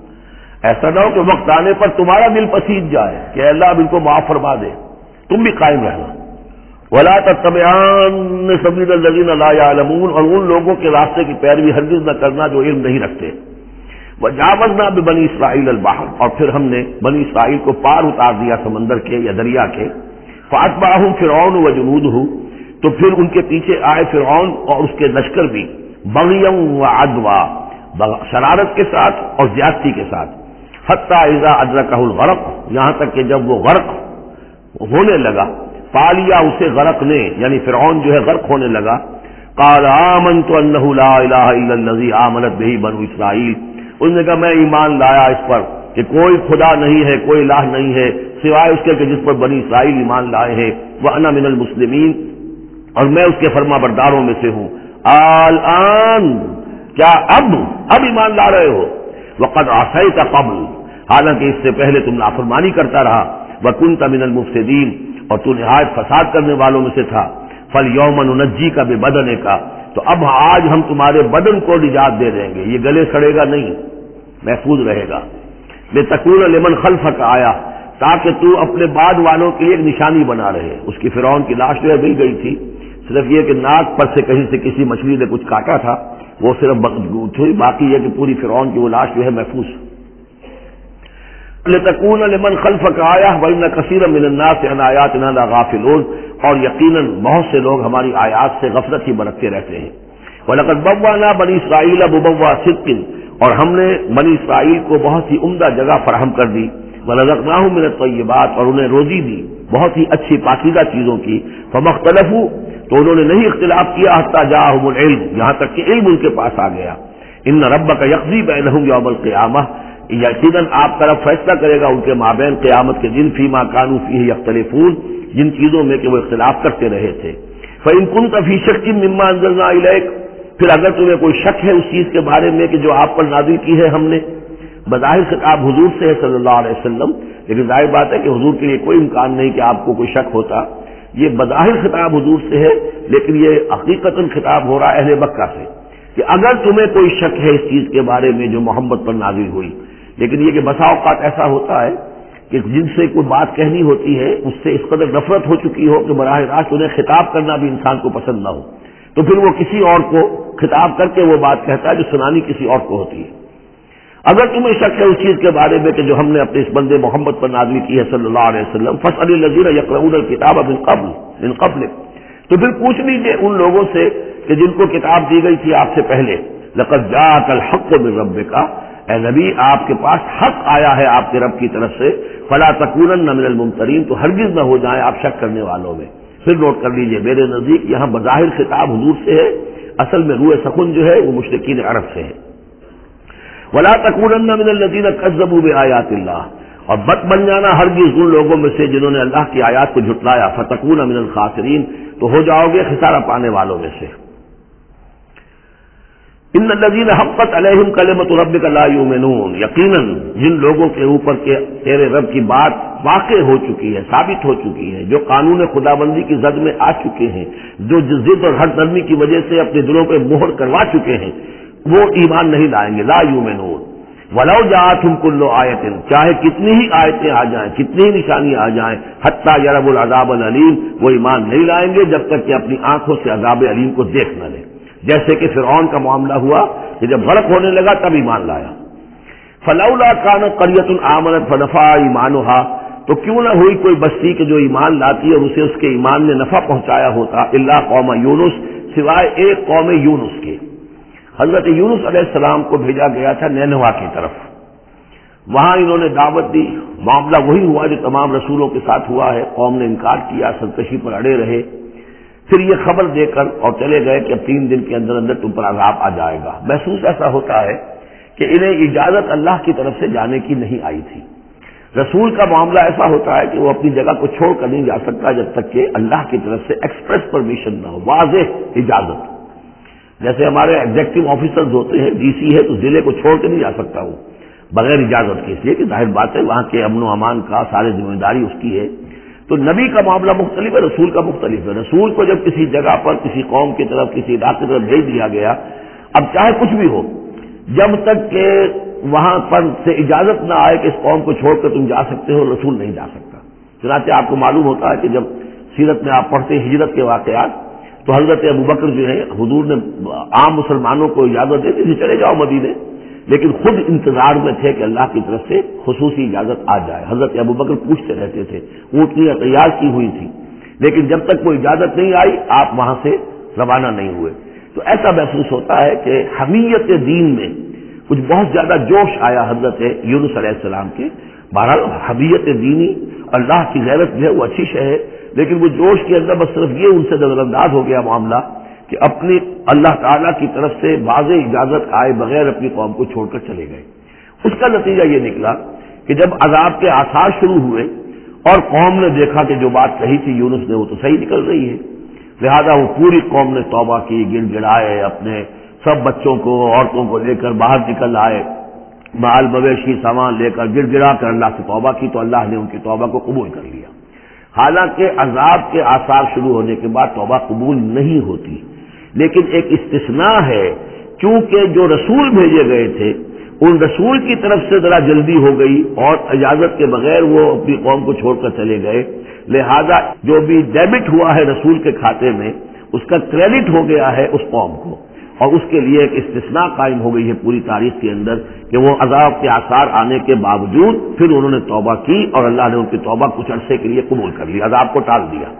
ایسا نہ ہو کہ وقت آنے پر تمہارا دل پسیج جائے کہ اللہ اب ان کو معاف فرما دے، تم بھی قائم رہنا۔ ولا تتبعان سبیل الذین لا یعلمون، اور ان لوگوں کے راستے کی پیروی ہرگز نہ کرنا جو علم نہیں رکھتے۔ وجاوزنا ببنی اسرائیل البحر، اور پھر ہم نے بنی اسرائیل کو پار اتار دیا سمندر کے یا دریا کے، فاتبعہم فرعون وجنودہ، تو پھر ان کے پیچھے آئے فرعون اور اس کے لشکر بھی، بغیا وعدوا، شرارت کے ساتھ اور زیادتی کے ساتھ، حتی اذا ادرکہ الغرق، یہاں تک کہ جب وہ غرق ہونے لگا، پالیا اسے غرق نے یعنی فرعون جو ہے غرق ہونے لگا، قال آمنت انہ لا الہ الا الذی آمنت بہ بنو اسرائیل، انہوں نے کہا میں ایمان لایا اس پر کہ کوئی خدا نہیں ہے، کوئی الہ نہیں ہے سوائے اس کے کہ جس پر بنی اسرائیل ایمان لائے ہیں، وانا من المسلمین، اور میں اس کے فرما برداروں میں سے ہوں۔ الآن کیا اب اب ایمان لا رہے ہو؟ وقد عصیت قبل، حالانکہ اس سے پہلے تم نافرمانی کرتا رہا، وکنت من المفسدین، اور تو نہایت فساد کرنے والوں میں سے تھا، فالیوم ننجیک ببدنک، تو اب آج ہم تمہارے بدن کو نجات دے دیں گے، یہ گلے سڑے گا نہیں، محفوظ رہے گا، لتکون لمن خلفک آیا، تاکہ تو اپنے بعد والوں کے لیے ایک نشانی بنا رہے۔ اس کی فرعون کی لاش جو ہے مل گئی تھی، صرف یہ کہ ناک پر سے کہیں سے کسی مچھلی نے کچھ کاٹا تھا، وہ صرف تھی، باقی یہ کہ پوری فرعون کی وہ لاش جو ہے محفوظ۔ لتکون لمن خلفک آیا وان کثیرا من الناس عن آیاتنا لغافلون، اور یقیناً بہت سے لوگ ہماری آیات سے غفلت ہی برتتے رہتے ہیں۔ وَلَقَدْ بَوَّأْنَا بَنِي إِسْرَائِيلَ مُبَوَّأَ صِدْقٍ، اور ہم نے بنی اسرائیل کو بہت ہی عمدہ جگہ فراہم کر دی، وَرَزَقْنَاهُم مِّنَ الطَّيِّبَاتِ، اور انہیں روزی دی بہت ہی اچھی پاکیزہ چیزوں کی، فَمَا اخْتَلَفُوا، تو انہوں نے نہیں اختلاف کیا، حتیٰ جاءہم العلم، یہاں تک کہ علم ان کے پاس آ گیا۔ ان ربک یقضی بینہم یوم القیامہ، یقیناً آپ طرف فیصلہ کرے گا ان کے مابین قیامت کے دن، فیما کانوا فیہ یختلفون، جن چیزوں میں کہ وہ اختلاف کرتے رہے تھے۔ فإن كنت فی شک مما انزلنا الیک، پھر اگر تمہیں کوئی شک ہے اس چیز کے بارے میں کہ جو آپ پر نازل کی ہے ہم نے، بظاہر خطاب حضور سے ہے صلی اللہ علیہ وسلم، لیکن ظاہر بات ہے کہ حضور کے لیے کوئی امکان نہیں کہ آپ کو کوئی شک ہوتا، یہ بظاہر خطاب حضور سے ہے، لیکن یہ حقیقتاً خطاب ہو رہا ہے اہل مکہ سے کہ اگر تمہیں کوئی شک ہے اس چیز کے بارے میں جو محمد پر نازل ہوئی، لیکن یہ کہ بسا اوقات ایسا ہوتا ہے کہ جن سے کوئی بات کہنی ہوتی ہے اس سے اس قدر نفرت ہو چکی ہو کہ براہ راست انہیں خطاب کرنا بھی انسان کو پسند نہ ہو، تو پھر وہ کسی اور کو خطاب کر کے وہ بات کہتا ہے جو سنانی کسی اور کو ہوتی ہے۔ اگر تمہیں شک ہے اس چیز کے بارے میں کہ جو ہم نے اپنے اس بندے محمد پر نازل کی ہے صلی اللہ علیہ وسلم، فاسأل الذین یقرؤون الکتاب من قبل من قبل، تو پھر پوچھ لیجیے ان لوگوں سے کہ جن کو کتاب دی گئی تھی آپ سے پہلے، لقد جاءک الحق من ربک، اے نبی آپ کے پاس حق آیا ہے آپ کے رب کی طرف سے، فلا تکونن من الممترین، تو ہرگز نہ ہو جائیں آپ شک کرنے والوں میں۔ پھر نوٹ کر لیجئے میرے نزدیک یہاں بظاہر خطاب حضور سے ہے، اصل میں روح سخن جو ہے وہ مشرکین عرب سے ہے۔ ولا تکونن من الذین کذبوا بآیات اللہ، اور بد بن جانا ہرگز ان لوگوں میں سے جنہوں نے اللہ کی آیات کو جھٹلایا، فتکون من الخاسرین، تو ہو جاؤ گے خسارہ پانے والوں میں سے۔ ان الذین حقت علیہم کلمۃ ربک لا یؤمنون، یقیناً جن لوگوں کے اوپر کے تیرے رب کی بات واقع ہو چکی ہے، ثابت ہو چکی ہے، جو قانون خدابندی کی زد میں آ چکے ہیں، جو ضد اور ہر نرمی کی وجہ سے اپنے دلوں پہ مہر کروا چکے ہیں، وہ ایمان نہیں لائیں گے۔ لا یؤمنون ولو جاءتهم کل آیۃ، چاہے کتنی ہی آیتیں آ جائیں، کتنی ہی نشانیاں آ جائیں، حتی یروا العذاب العلیم، وہ ایمان نہیں لائیں گے جب تک کہ اپنی آنکھوں سے عذاب علیم کو دیکھ نہ لیں، جیسے کہ فرعون کا معاملہ ہوا کہ جب غرق ہونے لگا تب ایمان لایا۔ فلولا کانت قریۃ آمنت فنفعها ایمانها، تو کیوں نہ ہوئی کوئی بستی کہ جو ایمان لاتی اور اسے اس کے ایمان نے نفع پہنچایا ہوتا، الا قوم یونس، سوائے ایک قوم یونس کے۔ حضرت یونس علیہ السلام کو بھیجا گیا تھا نینوا کی طرف، وہاں انہوں نے دعوت دی، معاملہ وہی ہوا جو تمام رسولوں کے ساتھ ہوا ہے، قوم نے انکار کیا، سرکشی پر اڑے رہے، پھر یہ خبر دے کر اور چلے گئے کہ اب تین دن کے اندر اندر تم پر عذاب آ جائے گا۔ محسوس ایسا ہوتا ہے کہ انہیں اجازت اللہ کی طرف سے جانے کی نہیں آئی تھی۔ رسول کا معاملہ ایسا ہوتا ہے کہ وہ اپنی جگہ کو چھوڑ کر نہیں جا سکتا جب تک کہ اللہ کی طرف سے ایکسپریس پرمیشن نہ ہو، واضح اجازت۔ جیسے ہمارے ایگزیکٹو آفیسرز ہوتے ہیں، ڈی سی ہے تو ضلع کو چھوڑ کے نہیں جا سکتا وہ بغیر اجازت کے، اس لیے کہ ظاہر بات ہے وہاں کے امن و امان کا سارے ذمہ داری اس کی ہے۔ تو نبی کا معاملہ مختلف ہے، رسول کا مختلف ہے۔ رسول کو جب کسی جگہ پر کسی قوم کی طرف کسی علاقے کی طرف بھیج دیا گیا، اب چاہے کچھ بھی ہو، جب تک کہ وہاں پر سے اجازت نہ آئے کہ اس قوم کو چھوڑ کر تم جا سکتے ہو، رسول نہیں جا سکتا۔ چنانچہ آپ کو معلوم ہوتا ہے کہ جب سیرت میں آپ پڑھتے ہیں ہجرت کے واقعات، تو حضرت ابوبکر جو ہے حضور نے عام مسلمانوں کو اجازت دے دی تھی چلے جاؤ مدینے، لیکن خود انتظار میں تھے کہ اللہ کی طرف سے خصوصی اجازت آ جائے۔ حضرت ابوبکر پوچھتے رہتے تھے، اونٹنیاں تیار کی ہوئی تھی، لیکن جب تک وہ اجازت نہیں آئی آپ وہاں سے روانہ نہیں ہوئے۔ تو ایسا محسوس ہوتا ہے کہ حمیت دین میں کچھ بہت زیادہ جوش آیا حضرت یونس علیہ السلام کے۔ بہرحال حمیت دینی، اللہ کی غیرت جو ہے وہ اچھی شے ہے، لیکن وہ جوش کے اندر بس صرف یہ ان سے نظر انداز ہو گیا معاملہ کہ اپنی اللہ تعالیٰ کی طرف سے واضح اجازت آئے بغیر اپنی قوم کو چھوڑ کر چلے گئے۔ اس کا نتیجہ یہ نکلا کہ جب عذاب کے آثار شروع ہوئے اور قوم نے دیکھا کہ جو بات کہی تھی یونس نے وہ تو صحیح نکل رہی ہے، لہذا وہ پوری قوم نے توبہ کی، گڑ گڑائے، اپنے سب بچوں کو عورتوں کو لے کر باہر نکل آئے، مال مویشی سامان لے کر گڑ گڑا کر اللہ سے توبہ کی، تو اللہ نے ان کی توبہ کو قبول کر لیا۔ حالانکہ عذاب کے آثار شروع ہونے کے بعد توبہ قبول نہیں ہوتی، لیکن ایک استثناء ہے، چونکہ جو رسول بھیجے گئے تھے ان رسول کی طرف سے ذرا جلدی ہو گئی اور اجازت کے بغیر وہ اپنی قوم کو چھوڑ کر چلے گئے، لہذا جو بھی ڈیبٹ ہوا ہے رسول کے کھاتے میں اس کا کریڈٹ ہو گیا ہے اس قوم کو، اور اس کے لیے ایک استثناء قائم ہو گئی ہے پوری تاریخ کے اندر کہ وہ عذاب کے آثار آنے کے باوجود پھر انہوں نے توبہ کی اور اللہ نے ان کی توبہ کچھ عرصے کے لیے قبول کر لی، عذاب کو ٹال دیا۔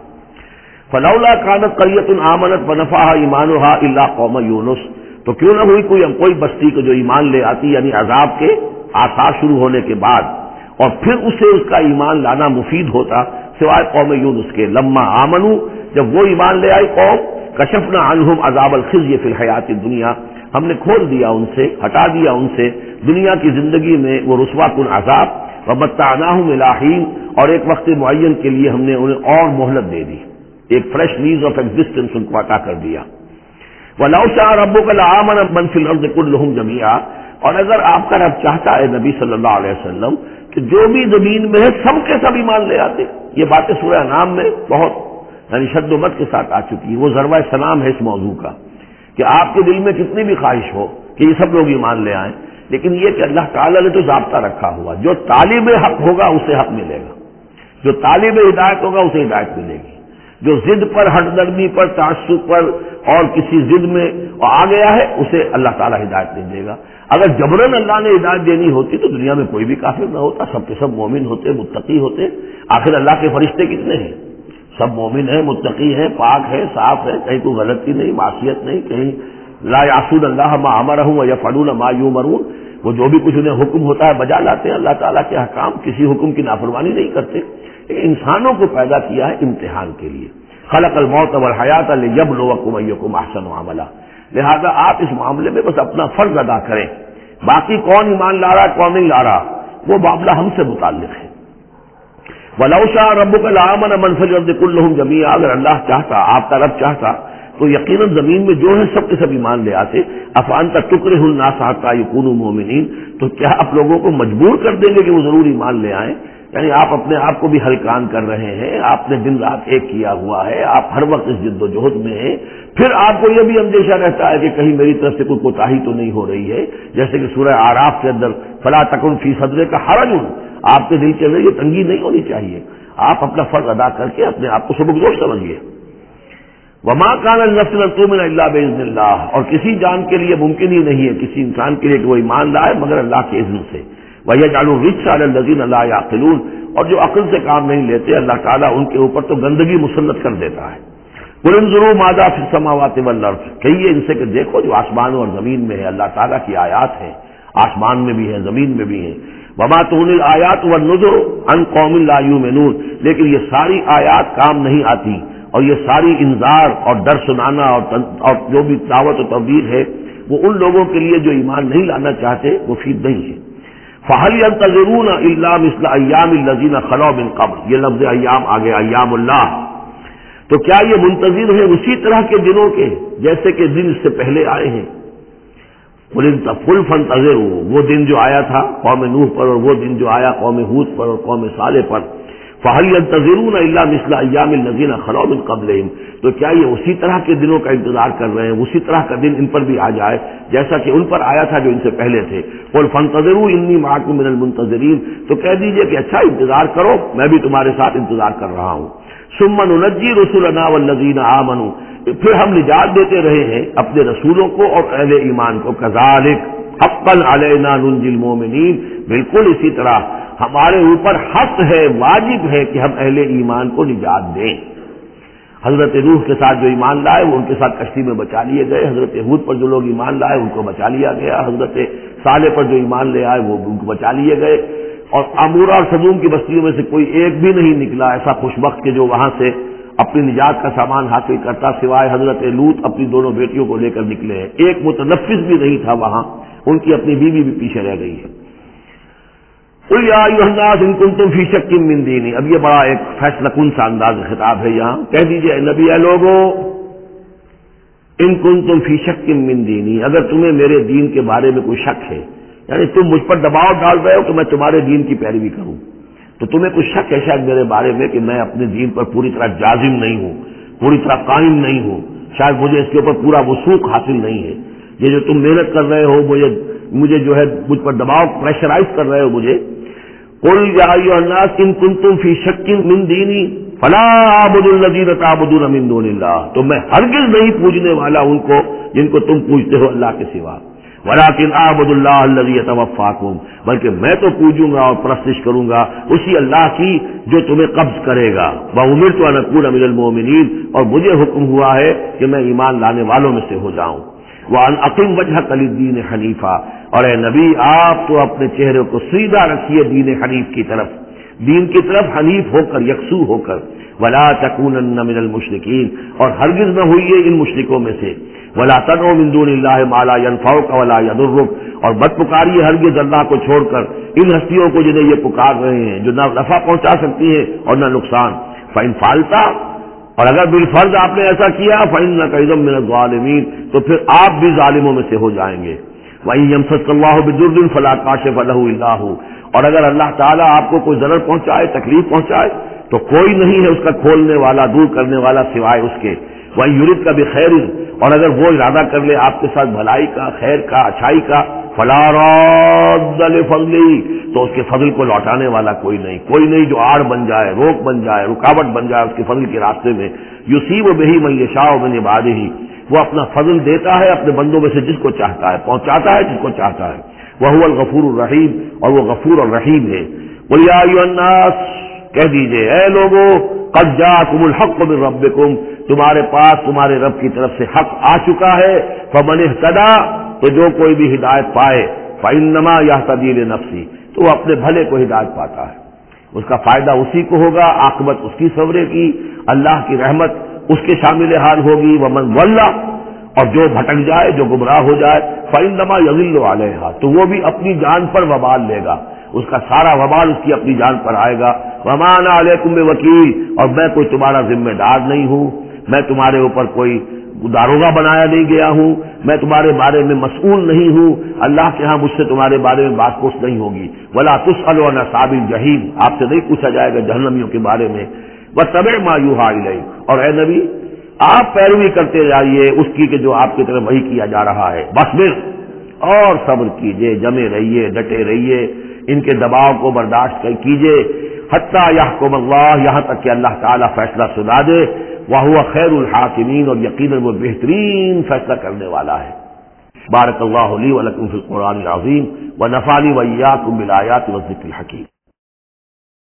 فلولا کانت قریۃ آمنت فنفعها ایمانها الا قوم یونس، تو کیوں نہ ہوئی کوئی کوئی بستی کو جو ایمان لے آتی، یعنی عذاب کے آثار شروع ہونے کے بعد، اور پھر اسے اس کا ایمان لانا مفید ہوتا، سوائے قوم یونس کے۔ لما آمنوا، جب وہ ایمان لے آئی قوم، کشفنا عنہم عذاب الخزي فی الحیات الدنیا، ہم نے کھول دیا ان سے، ہٹا دیا ان سے دنیا کی زندگی میں وہ رسوا کن عذاب، ومتعناہم الی حین، اور ایک وقت معین کے لیے ہم نے انہیں اور مہلت دے دی، ایک فریش لیز آف ایگزسٹنس ان کو عطا کر دیا۔ وَلَوْ شَاءَ رَبُّكَ لَآمَنَ مَنْ فِي الْأَرْضِ كُلُّهُمْ جَمِيعًا، اور اگر آپ کا رب چاہتا ہے نبی صلی اللہ علیہ وسلم کہ جو بھی زمین میں ہے سب کے سب ایمان لے آتے۔ یہ باتیں سورہ انعام میں بہت یعنی شد و مت کے ساتھ آ چکی ہے، وہ ضربہ سلام ہے اس موضوع کا کہ آپ کے دل میں کتنی بھی خواہش ہو کہ یہ سب لوگ ایمان لے آئیں، لیکن یہ کہ اللہ تعالیٰ نے تو ضابطہ رکھا ہوا، جو طالب حق ہوگا اسے حق ملے گا، جو طالب ہدایت ہوگا اسے ہدایت ملے گی، جو ضد پر، ہٹ درمی پر، تعصب پر اور کسی ضد میں آ گیا ہے اسے اللہ تعالیٰ ہدایت نہیں دے گا۔ اگر جبرن اللہ نے ہدایت دینی ہوتی تو دنیا میں کوئی بھی کافر نہ ہوتا، سب کے سب مومن ہوتے، متقی ہوتے۔ آخر اللہ کے فرشتے کتنے ہیں؟ سب مومن ہیں، متقی ہیں، پاک ہیں، صاف ہیں، کہیں کوئی غلطی نہیں، معصیت نہیں، کہیں لا یعصون اللہ ما امرہم ویفعلون ما یؤمرون، وہ جو بھی کچھ انہیں حکم ہوتا ہے بجا لاتے ہیں، اللہ تعالیٰ کے احکام، کسی حکم کی نافرمانی نہیں کرتے۔ انسانوں کو پیدا کیا ہے امتحان کے لیے، خلق الموت والحیات لیبلوکم ایکم احسن عملا، لہذا آپ اس معاملے میں بس اپنا فرض ادا کریں، باقی کون ایمان لا رہا کون نہیں لا رہا وہ معاملہ ہم سے متعلق ہے۔ وَلَوْ شَاءَ رَبُّكَ لَآمَنَ مَنْ فِي الْأَرْضِ كُلُّهُمْ جَمِيعًا، اگر اللہ چاہتا، آپ کا رب چاہتا تو یقیناً زمین میں جو ہے سب کے سب ایمان لے آتے۔ أَفَأَنْتَ تُكْرِهُ النَّاسَ حَتَّى يَكُونُوا مُؤْمِنِينَ، تو کیا آپ لوگوں کو مجبور کر دیں گے کہ وہ ضرور ایمان لے آئیں؟ یعنی آپ اپنے آپ کو بھی ہلکان کر رہے ہیں، آپ نے دن رات ایک کیا ہوا ہے، آپ ہر وقت اس جد و جہد میں ہیں، پھر آپ کو یہ بھی اندیشہ رہتا ہے کہ کہیں میری طرف سے کوئی کوتاہی تو نہیں ہو رہی ہے، جیسے کہ سورہ اعراف کے اندر فلا تکن فی صدرک حرج، آپ کے دل کے اندر یہ تنگی نہیں ہونی چاہیے، آپ اپنا فرض ادا کر کے اپنے آپ کو سبکدوش سمجھیے۔ وما کان النفس ان تؤمن الا باذن اللہ، اور کسی جان کے لیے ممکن ہی نہیں ہے، کسی انسان کے لیے کہ وہ ایمان لائے مگر اللہ کے اذن سے۔ وَيَجْعَلُ الرِّجْسَ عَلَى الَّذِينَ لَا يَعْقِلُونَ، اور جو عقل سے کام نہیں لیتے اللہ تعالیٰ ان کے اوپر تو گندگی مسلط کر دیتا ہے۔ قُلِ انظُرُوا مَاذَا فِي السَّمَاوَاتِ وَالْأَرْضِ، کہیے ان سے کہ دیکھو جو آسمانوں اور زمین میں ہے، اللہ تعالیٰ کی آیات ہیں، آسمان میں بھی ہیں زمین میں بھی ہیں۔ وَمَا تُغْنِي الْآيَاتُ وَالنُّذُرُ عَنْ قَوْمٍ لَا يُؤْمِنُونَ، لیکن یہ ساری آیات کام نہیں آتی، اور یہ ساری انذار اور ڈر سنانا اور اور جو بھی دعوت و تبلیغ ہے وہ ان لوگوں کے لیے جو ایمان نہیں لانا چاہتے مفید نہیں ہے۔ فَهَلْ يَنْتَظِرُونَ إِلَّا مِثْلَ أَيَّامِ الَّذِينَ خَلَوْا مِنْ قَبْلُ، یہ لفظ ایام آگے ایام اللہ، تو کیا یہ منتظر ہیں اسی طرح کے دنوں کے جیسے کہ دن اس سے پہلے آئے ہیں؟ قُلْ فَانْتَظِرُوا، وہ دن جو آیا تھا قوم نوح پر، اور وہ دن جو آیا قوم ہود پر اور قوم صالح پر، فَهَلْ يَنْتَظِرُونَ إِلَّا مِثْلَ أَيَّامِ الَّذِينَ خَلَوْا مِنْ قَبْلِهِمْ، تو کیا یہ اسی طرح کے دنوں کا انتظار کر رہے ہیں، اسی طرح کا دن ان پر بھی آ جائے جیسا کہ ان پر آیا تھا جو ان سے پہلے تھے؟ قُلْ فَانْتَظِرُوا إِنِّي مَعَكُم مِّنَ الْمُنتَظِرِينَ، تو کہہ دیجئے کہ اچھا انتظار کرو، میں بھی تمہارے ساتھ انتظار کر رہا ہوں۔ ثُمَّ نُنَجِّي رُسُلَنَا وَالَّذِينَ آمَنُوا، پھر ہم نجات دیتے رہے ہیں اپنے رسولوں کو اور اہل ایمان کو۔ كَذَلِكَ حَقًّا عَلَيْنَا نُنجِي الْمُؤْمِنِينَ، بالکل اسی طرح ہمارے اوپر حق ہے، واجب ہے کہ ہم اہل ایمان کو نجات دیں۔ حضرت نوح کے ساتھ جو ایمان لائے وہ ان کے ساتھ کشتی میں بچا لیے گئے، حضرت ہود پر جو لوگ ایمان لائے ان کو بچا لیا گیا، حضرت صالح پر جو ایمان لے آئے وہ ان کو بچا لیے گئے، اور عمورہ اور سدوم کی بستیوں میں سے کوئی ایک بھی نہیں نکلا ایسا خوشبخت کہ جو وہاں سے اپنی نجات کا سامان حاصل کرتا، سوائے حضرت لوط اپنی دونوں بیٹیوں کو لے کر نکلے ہیں، ایک متنفس بھی نہیں تھا وہاں، ان کی اپنی بیوی بھی پیچھے رہ گئی ہے۔ قُلْ يَا أَيُّهَا النَّاسُ إِن كُنتُمْ فِي شَكٍّ مِّن دِينِي، اب یہ بڑا ایک فیصلہ کن سا انداز خطاب ہے یہاں، کہہ دیجئے اے نبی، اے لوگو، ان کنتم فی شک من دینی، اگر تمہیں میرے دین کے بارے میں کوئی شک ہے، یعنی تم مجھ پر دباؤ ڈال رہے ہو کہ میں تمہارے دین کی پیروی کروں، تو تمہیں کچھ شک ہے شاید میرے بارے میں کہ میں اپنے دین پر پوری طرح جازم نہیں ہوں، پوری طرح قائم نہیں ہوں، شاید مجھے اس کے اوپر پورا وثوق حاصل نہیں ہے، یہ جو تم محنت کر رہے ہو، مجھے مجھے جو ہے مجھ پر دباؤ پریشرائز کر رہے ہو مجھے۔ قُلْ يَا أَيُّهَا النَّاسُ إِن كُنتُمْ فِي شَكٍّ مِّن دِينِي فَلَا أَعْبُدُ الَّذِينَ تَعْبُدُونَ مِن دُونِ اللَّهِ، تو میں ہرگز نہیں پوجنے والا ان کو جن کو تم پوجتے ہو اللہ کے سوا، وَلَٰكِنْ أَعْبُدُ اللَّهَ الَّذِي يَتَوَفَّاكُمْ، بلکہ میں تو پوجوں گا اور پرستش کروں گا اسی اللہ کی جو تمہیں قبض کرے گا۔ وَأُمِرْتُ أَنْ أَكُونَ مِنَ الْمُؤْمِنِينَ، اور مجھے حکم ہوا ہے کہ میں ایمان لانے والوں میں سے ہو جاؤں۔ وَأَنْ أَقِمْ وَجْهَكَ لِلدِّينِ حَنِيفًا، اور اے نبی آپ تو اپنے چہرے کو سیدھا رکھیے دین حنیف کی طرف، دین کی طرف حنیف ہو کر، یکسو ہو کر۔ وَلَا تَكُونَنَّ مِنَ الْمُشْرِكِينَ، اور ہرگز نہ ہوئیے ان مشرکوں میں سے۔ وَلَا تَدْعُ مِن دُونِ اللَّهِ مَا لَا يَنفَعُكَ وَلَا يَضُرُّكَ، اور مت پکاریے ہرگز اللہ کو چھوڑ کر ان ہستیوں کو جنہیں یہ پکار رہے ہیں جو نہ نفع پہنچا سکتی ہیں اور نہ نقصان۔ فَإِن فَعَلْتَ، اور اگر بالفرض آپ نے ایسا کیا، فَإِنَّكَ إِذًا مِّنَ الظَّالِمِينَ، تو پھر آپ بھی ظالموں میں سے ہو جائیں گے۔ وَإِن يَمْسَسْكَ اللَّهُ بِضُرٍّ فَلَا كَاشِفَ لَهُ إِلَّا هُوَ، اور اگر اللہ تعالیٰ آپ کو کوئی ضرر پہنچائے، تکلیف پہنچائے، تو کوئی نہیں ہے اس کا کھولنے والا، دور کرنے والا سوائے اس کے۔ وَإِن يُرِدْكَ بِخَيْرٍ، اور اگر وہ ارادہ کر لے آپ کے ساتھ بھلائی کا، خیر کا، اچھائی کا، فَلَا رَادَّ لِفَضْلِهِ، تو اس کے فضل کو لوٹانے والا کوئی نہیں، کوئی نہیں جو آڑ بن جائے، روک بن جائے، رکاوٹ بن جائے اس کے فضل کے راستے میں۔ يُصِيبُ بِهِ مَن يَشَاءُ مِنْ عِبَادِهِ، وہ اپنا فضل دیتا ہے اپنے بندوں میں سے جس کو چاہتا ہے، پہنچاتا ہے جس کو چاہتا ہے۔ وَهُوَ الْغَفُورُ الرَّحِيمُ، اور وہ غفور اور رحیم ہے۔ قُلْ يَا أَيُّهَا النَّاسُ، کہہ دیجئے اے لوگو، قَدْ جَاءَكُمُ الْحَقُّ مِنْ رَبِّكُمْ، تمہارے پاس تمہارے رب کی طرف سے حق آ چکا ہے۔ فَمَنِ اهْتَدَىٰ، تو جو کوئی بھی ہدایت پائے، فَإِنَّمَا يَهْتَدِي لِنَفْسِهِ، تو وہ اپنے بھلے کو ہدایت پاتا ہے، اس کا فائدہ اسی کو ہوگا، عاقبت اس کی سورے کی، اللہ کی رحمت اس کے شامل حال ہوگی۔ وَمَنْ ضَلَّ، اور جو بھٹک جائے، جو گمراہ ہو جائے، فَإِنَّمَا يَضِلُّ عَلَيْهَا، تو وہ بھی اپنی جان پر وبال لے گا، اس کا سارا وبال اس کی اپنی جان پر آئے گا۔ وَمَا أَنَا عَلَيْكُمْ بِوَكِيلٍ، اور میں کوئی تمہارا ذمہ دار نہیں ہوں، میں تمہارے اوپر کوئی داروغہ بنایا نہیں گیا ہوں، میں تمہارے بارے میں مسئول نہیں ہوں، اللہ کے ہاں مجھ سے تمہارے بارے میں بات پوچھ نہیں ہوگی۔ وَلَا تُسْأَلُ عَنْ أَصْحَابِ الْجَحِيمِ، آپ سے نہیں پوچھا جائے گا جہنمیوں کے بارے میں۔ وَاتَّبِعْ مَا يُوحَىٰ إِلَيْكَ، اور اے نبی آپ پیروی کرتے جائیے اس کی کہ جو آپ کی طرف وحی کیا جا رہا ہے۔ بَصْبِرْ، اور صبر کیجئے، جمے رہیے، ڈٹے رہیے، ان کے دباؤ کو برداشت کیجئے، حتیٰ یحکم اللہ، یہاں تک کہ اللہ تعالیٰ فیصلہ سنا دے۔ وَهُوَ خَيْرُ الْحَاكِمِينَ، اور یقیناً وہ بہترین فیصلہ کرنے والا ہے۔ بارک اللہ لی ولکم فی القرآن العظیم ونفعنی وإیاکم بالآیات والذکر الحکیم۔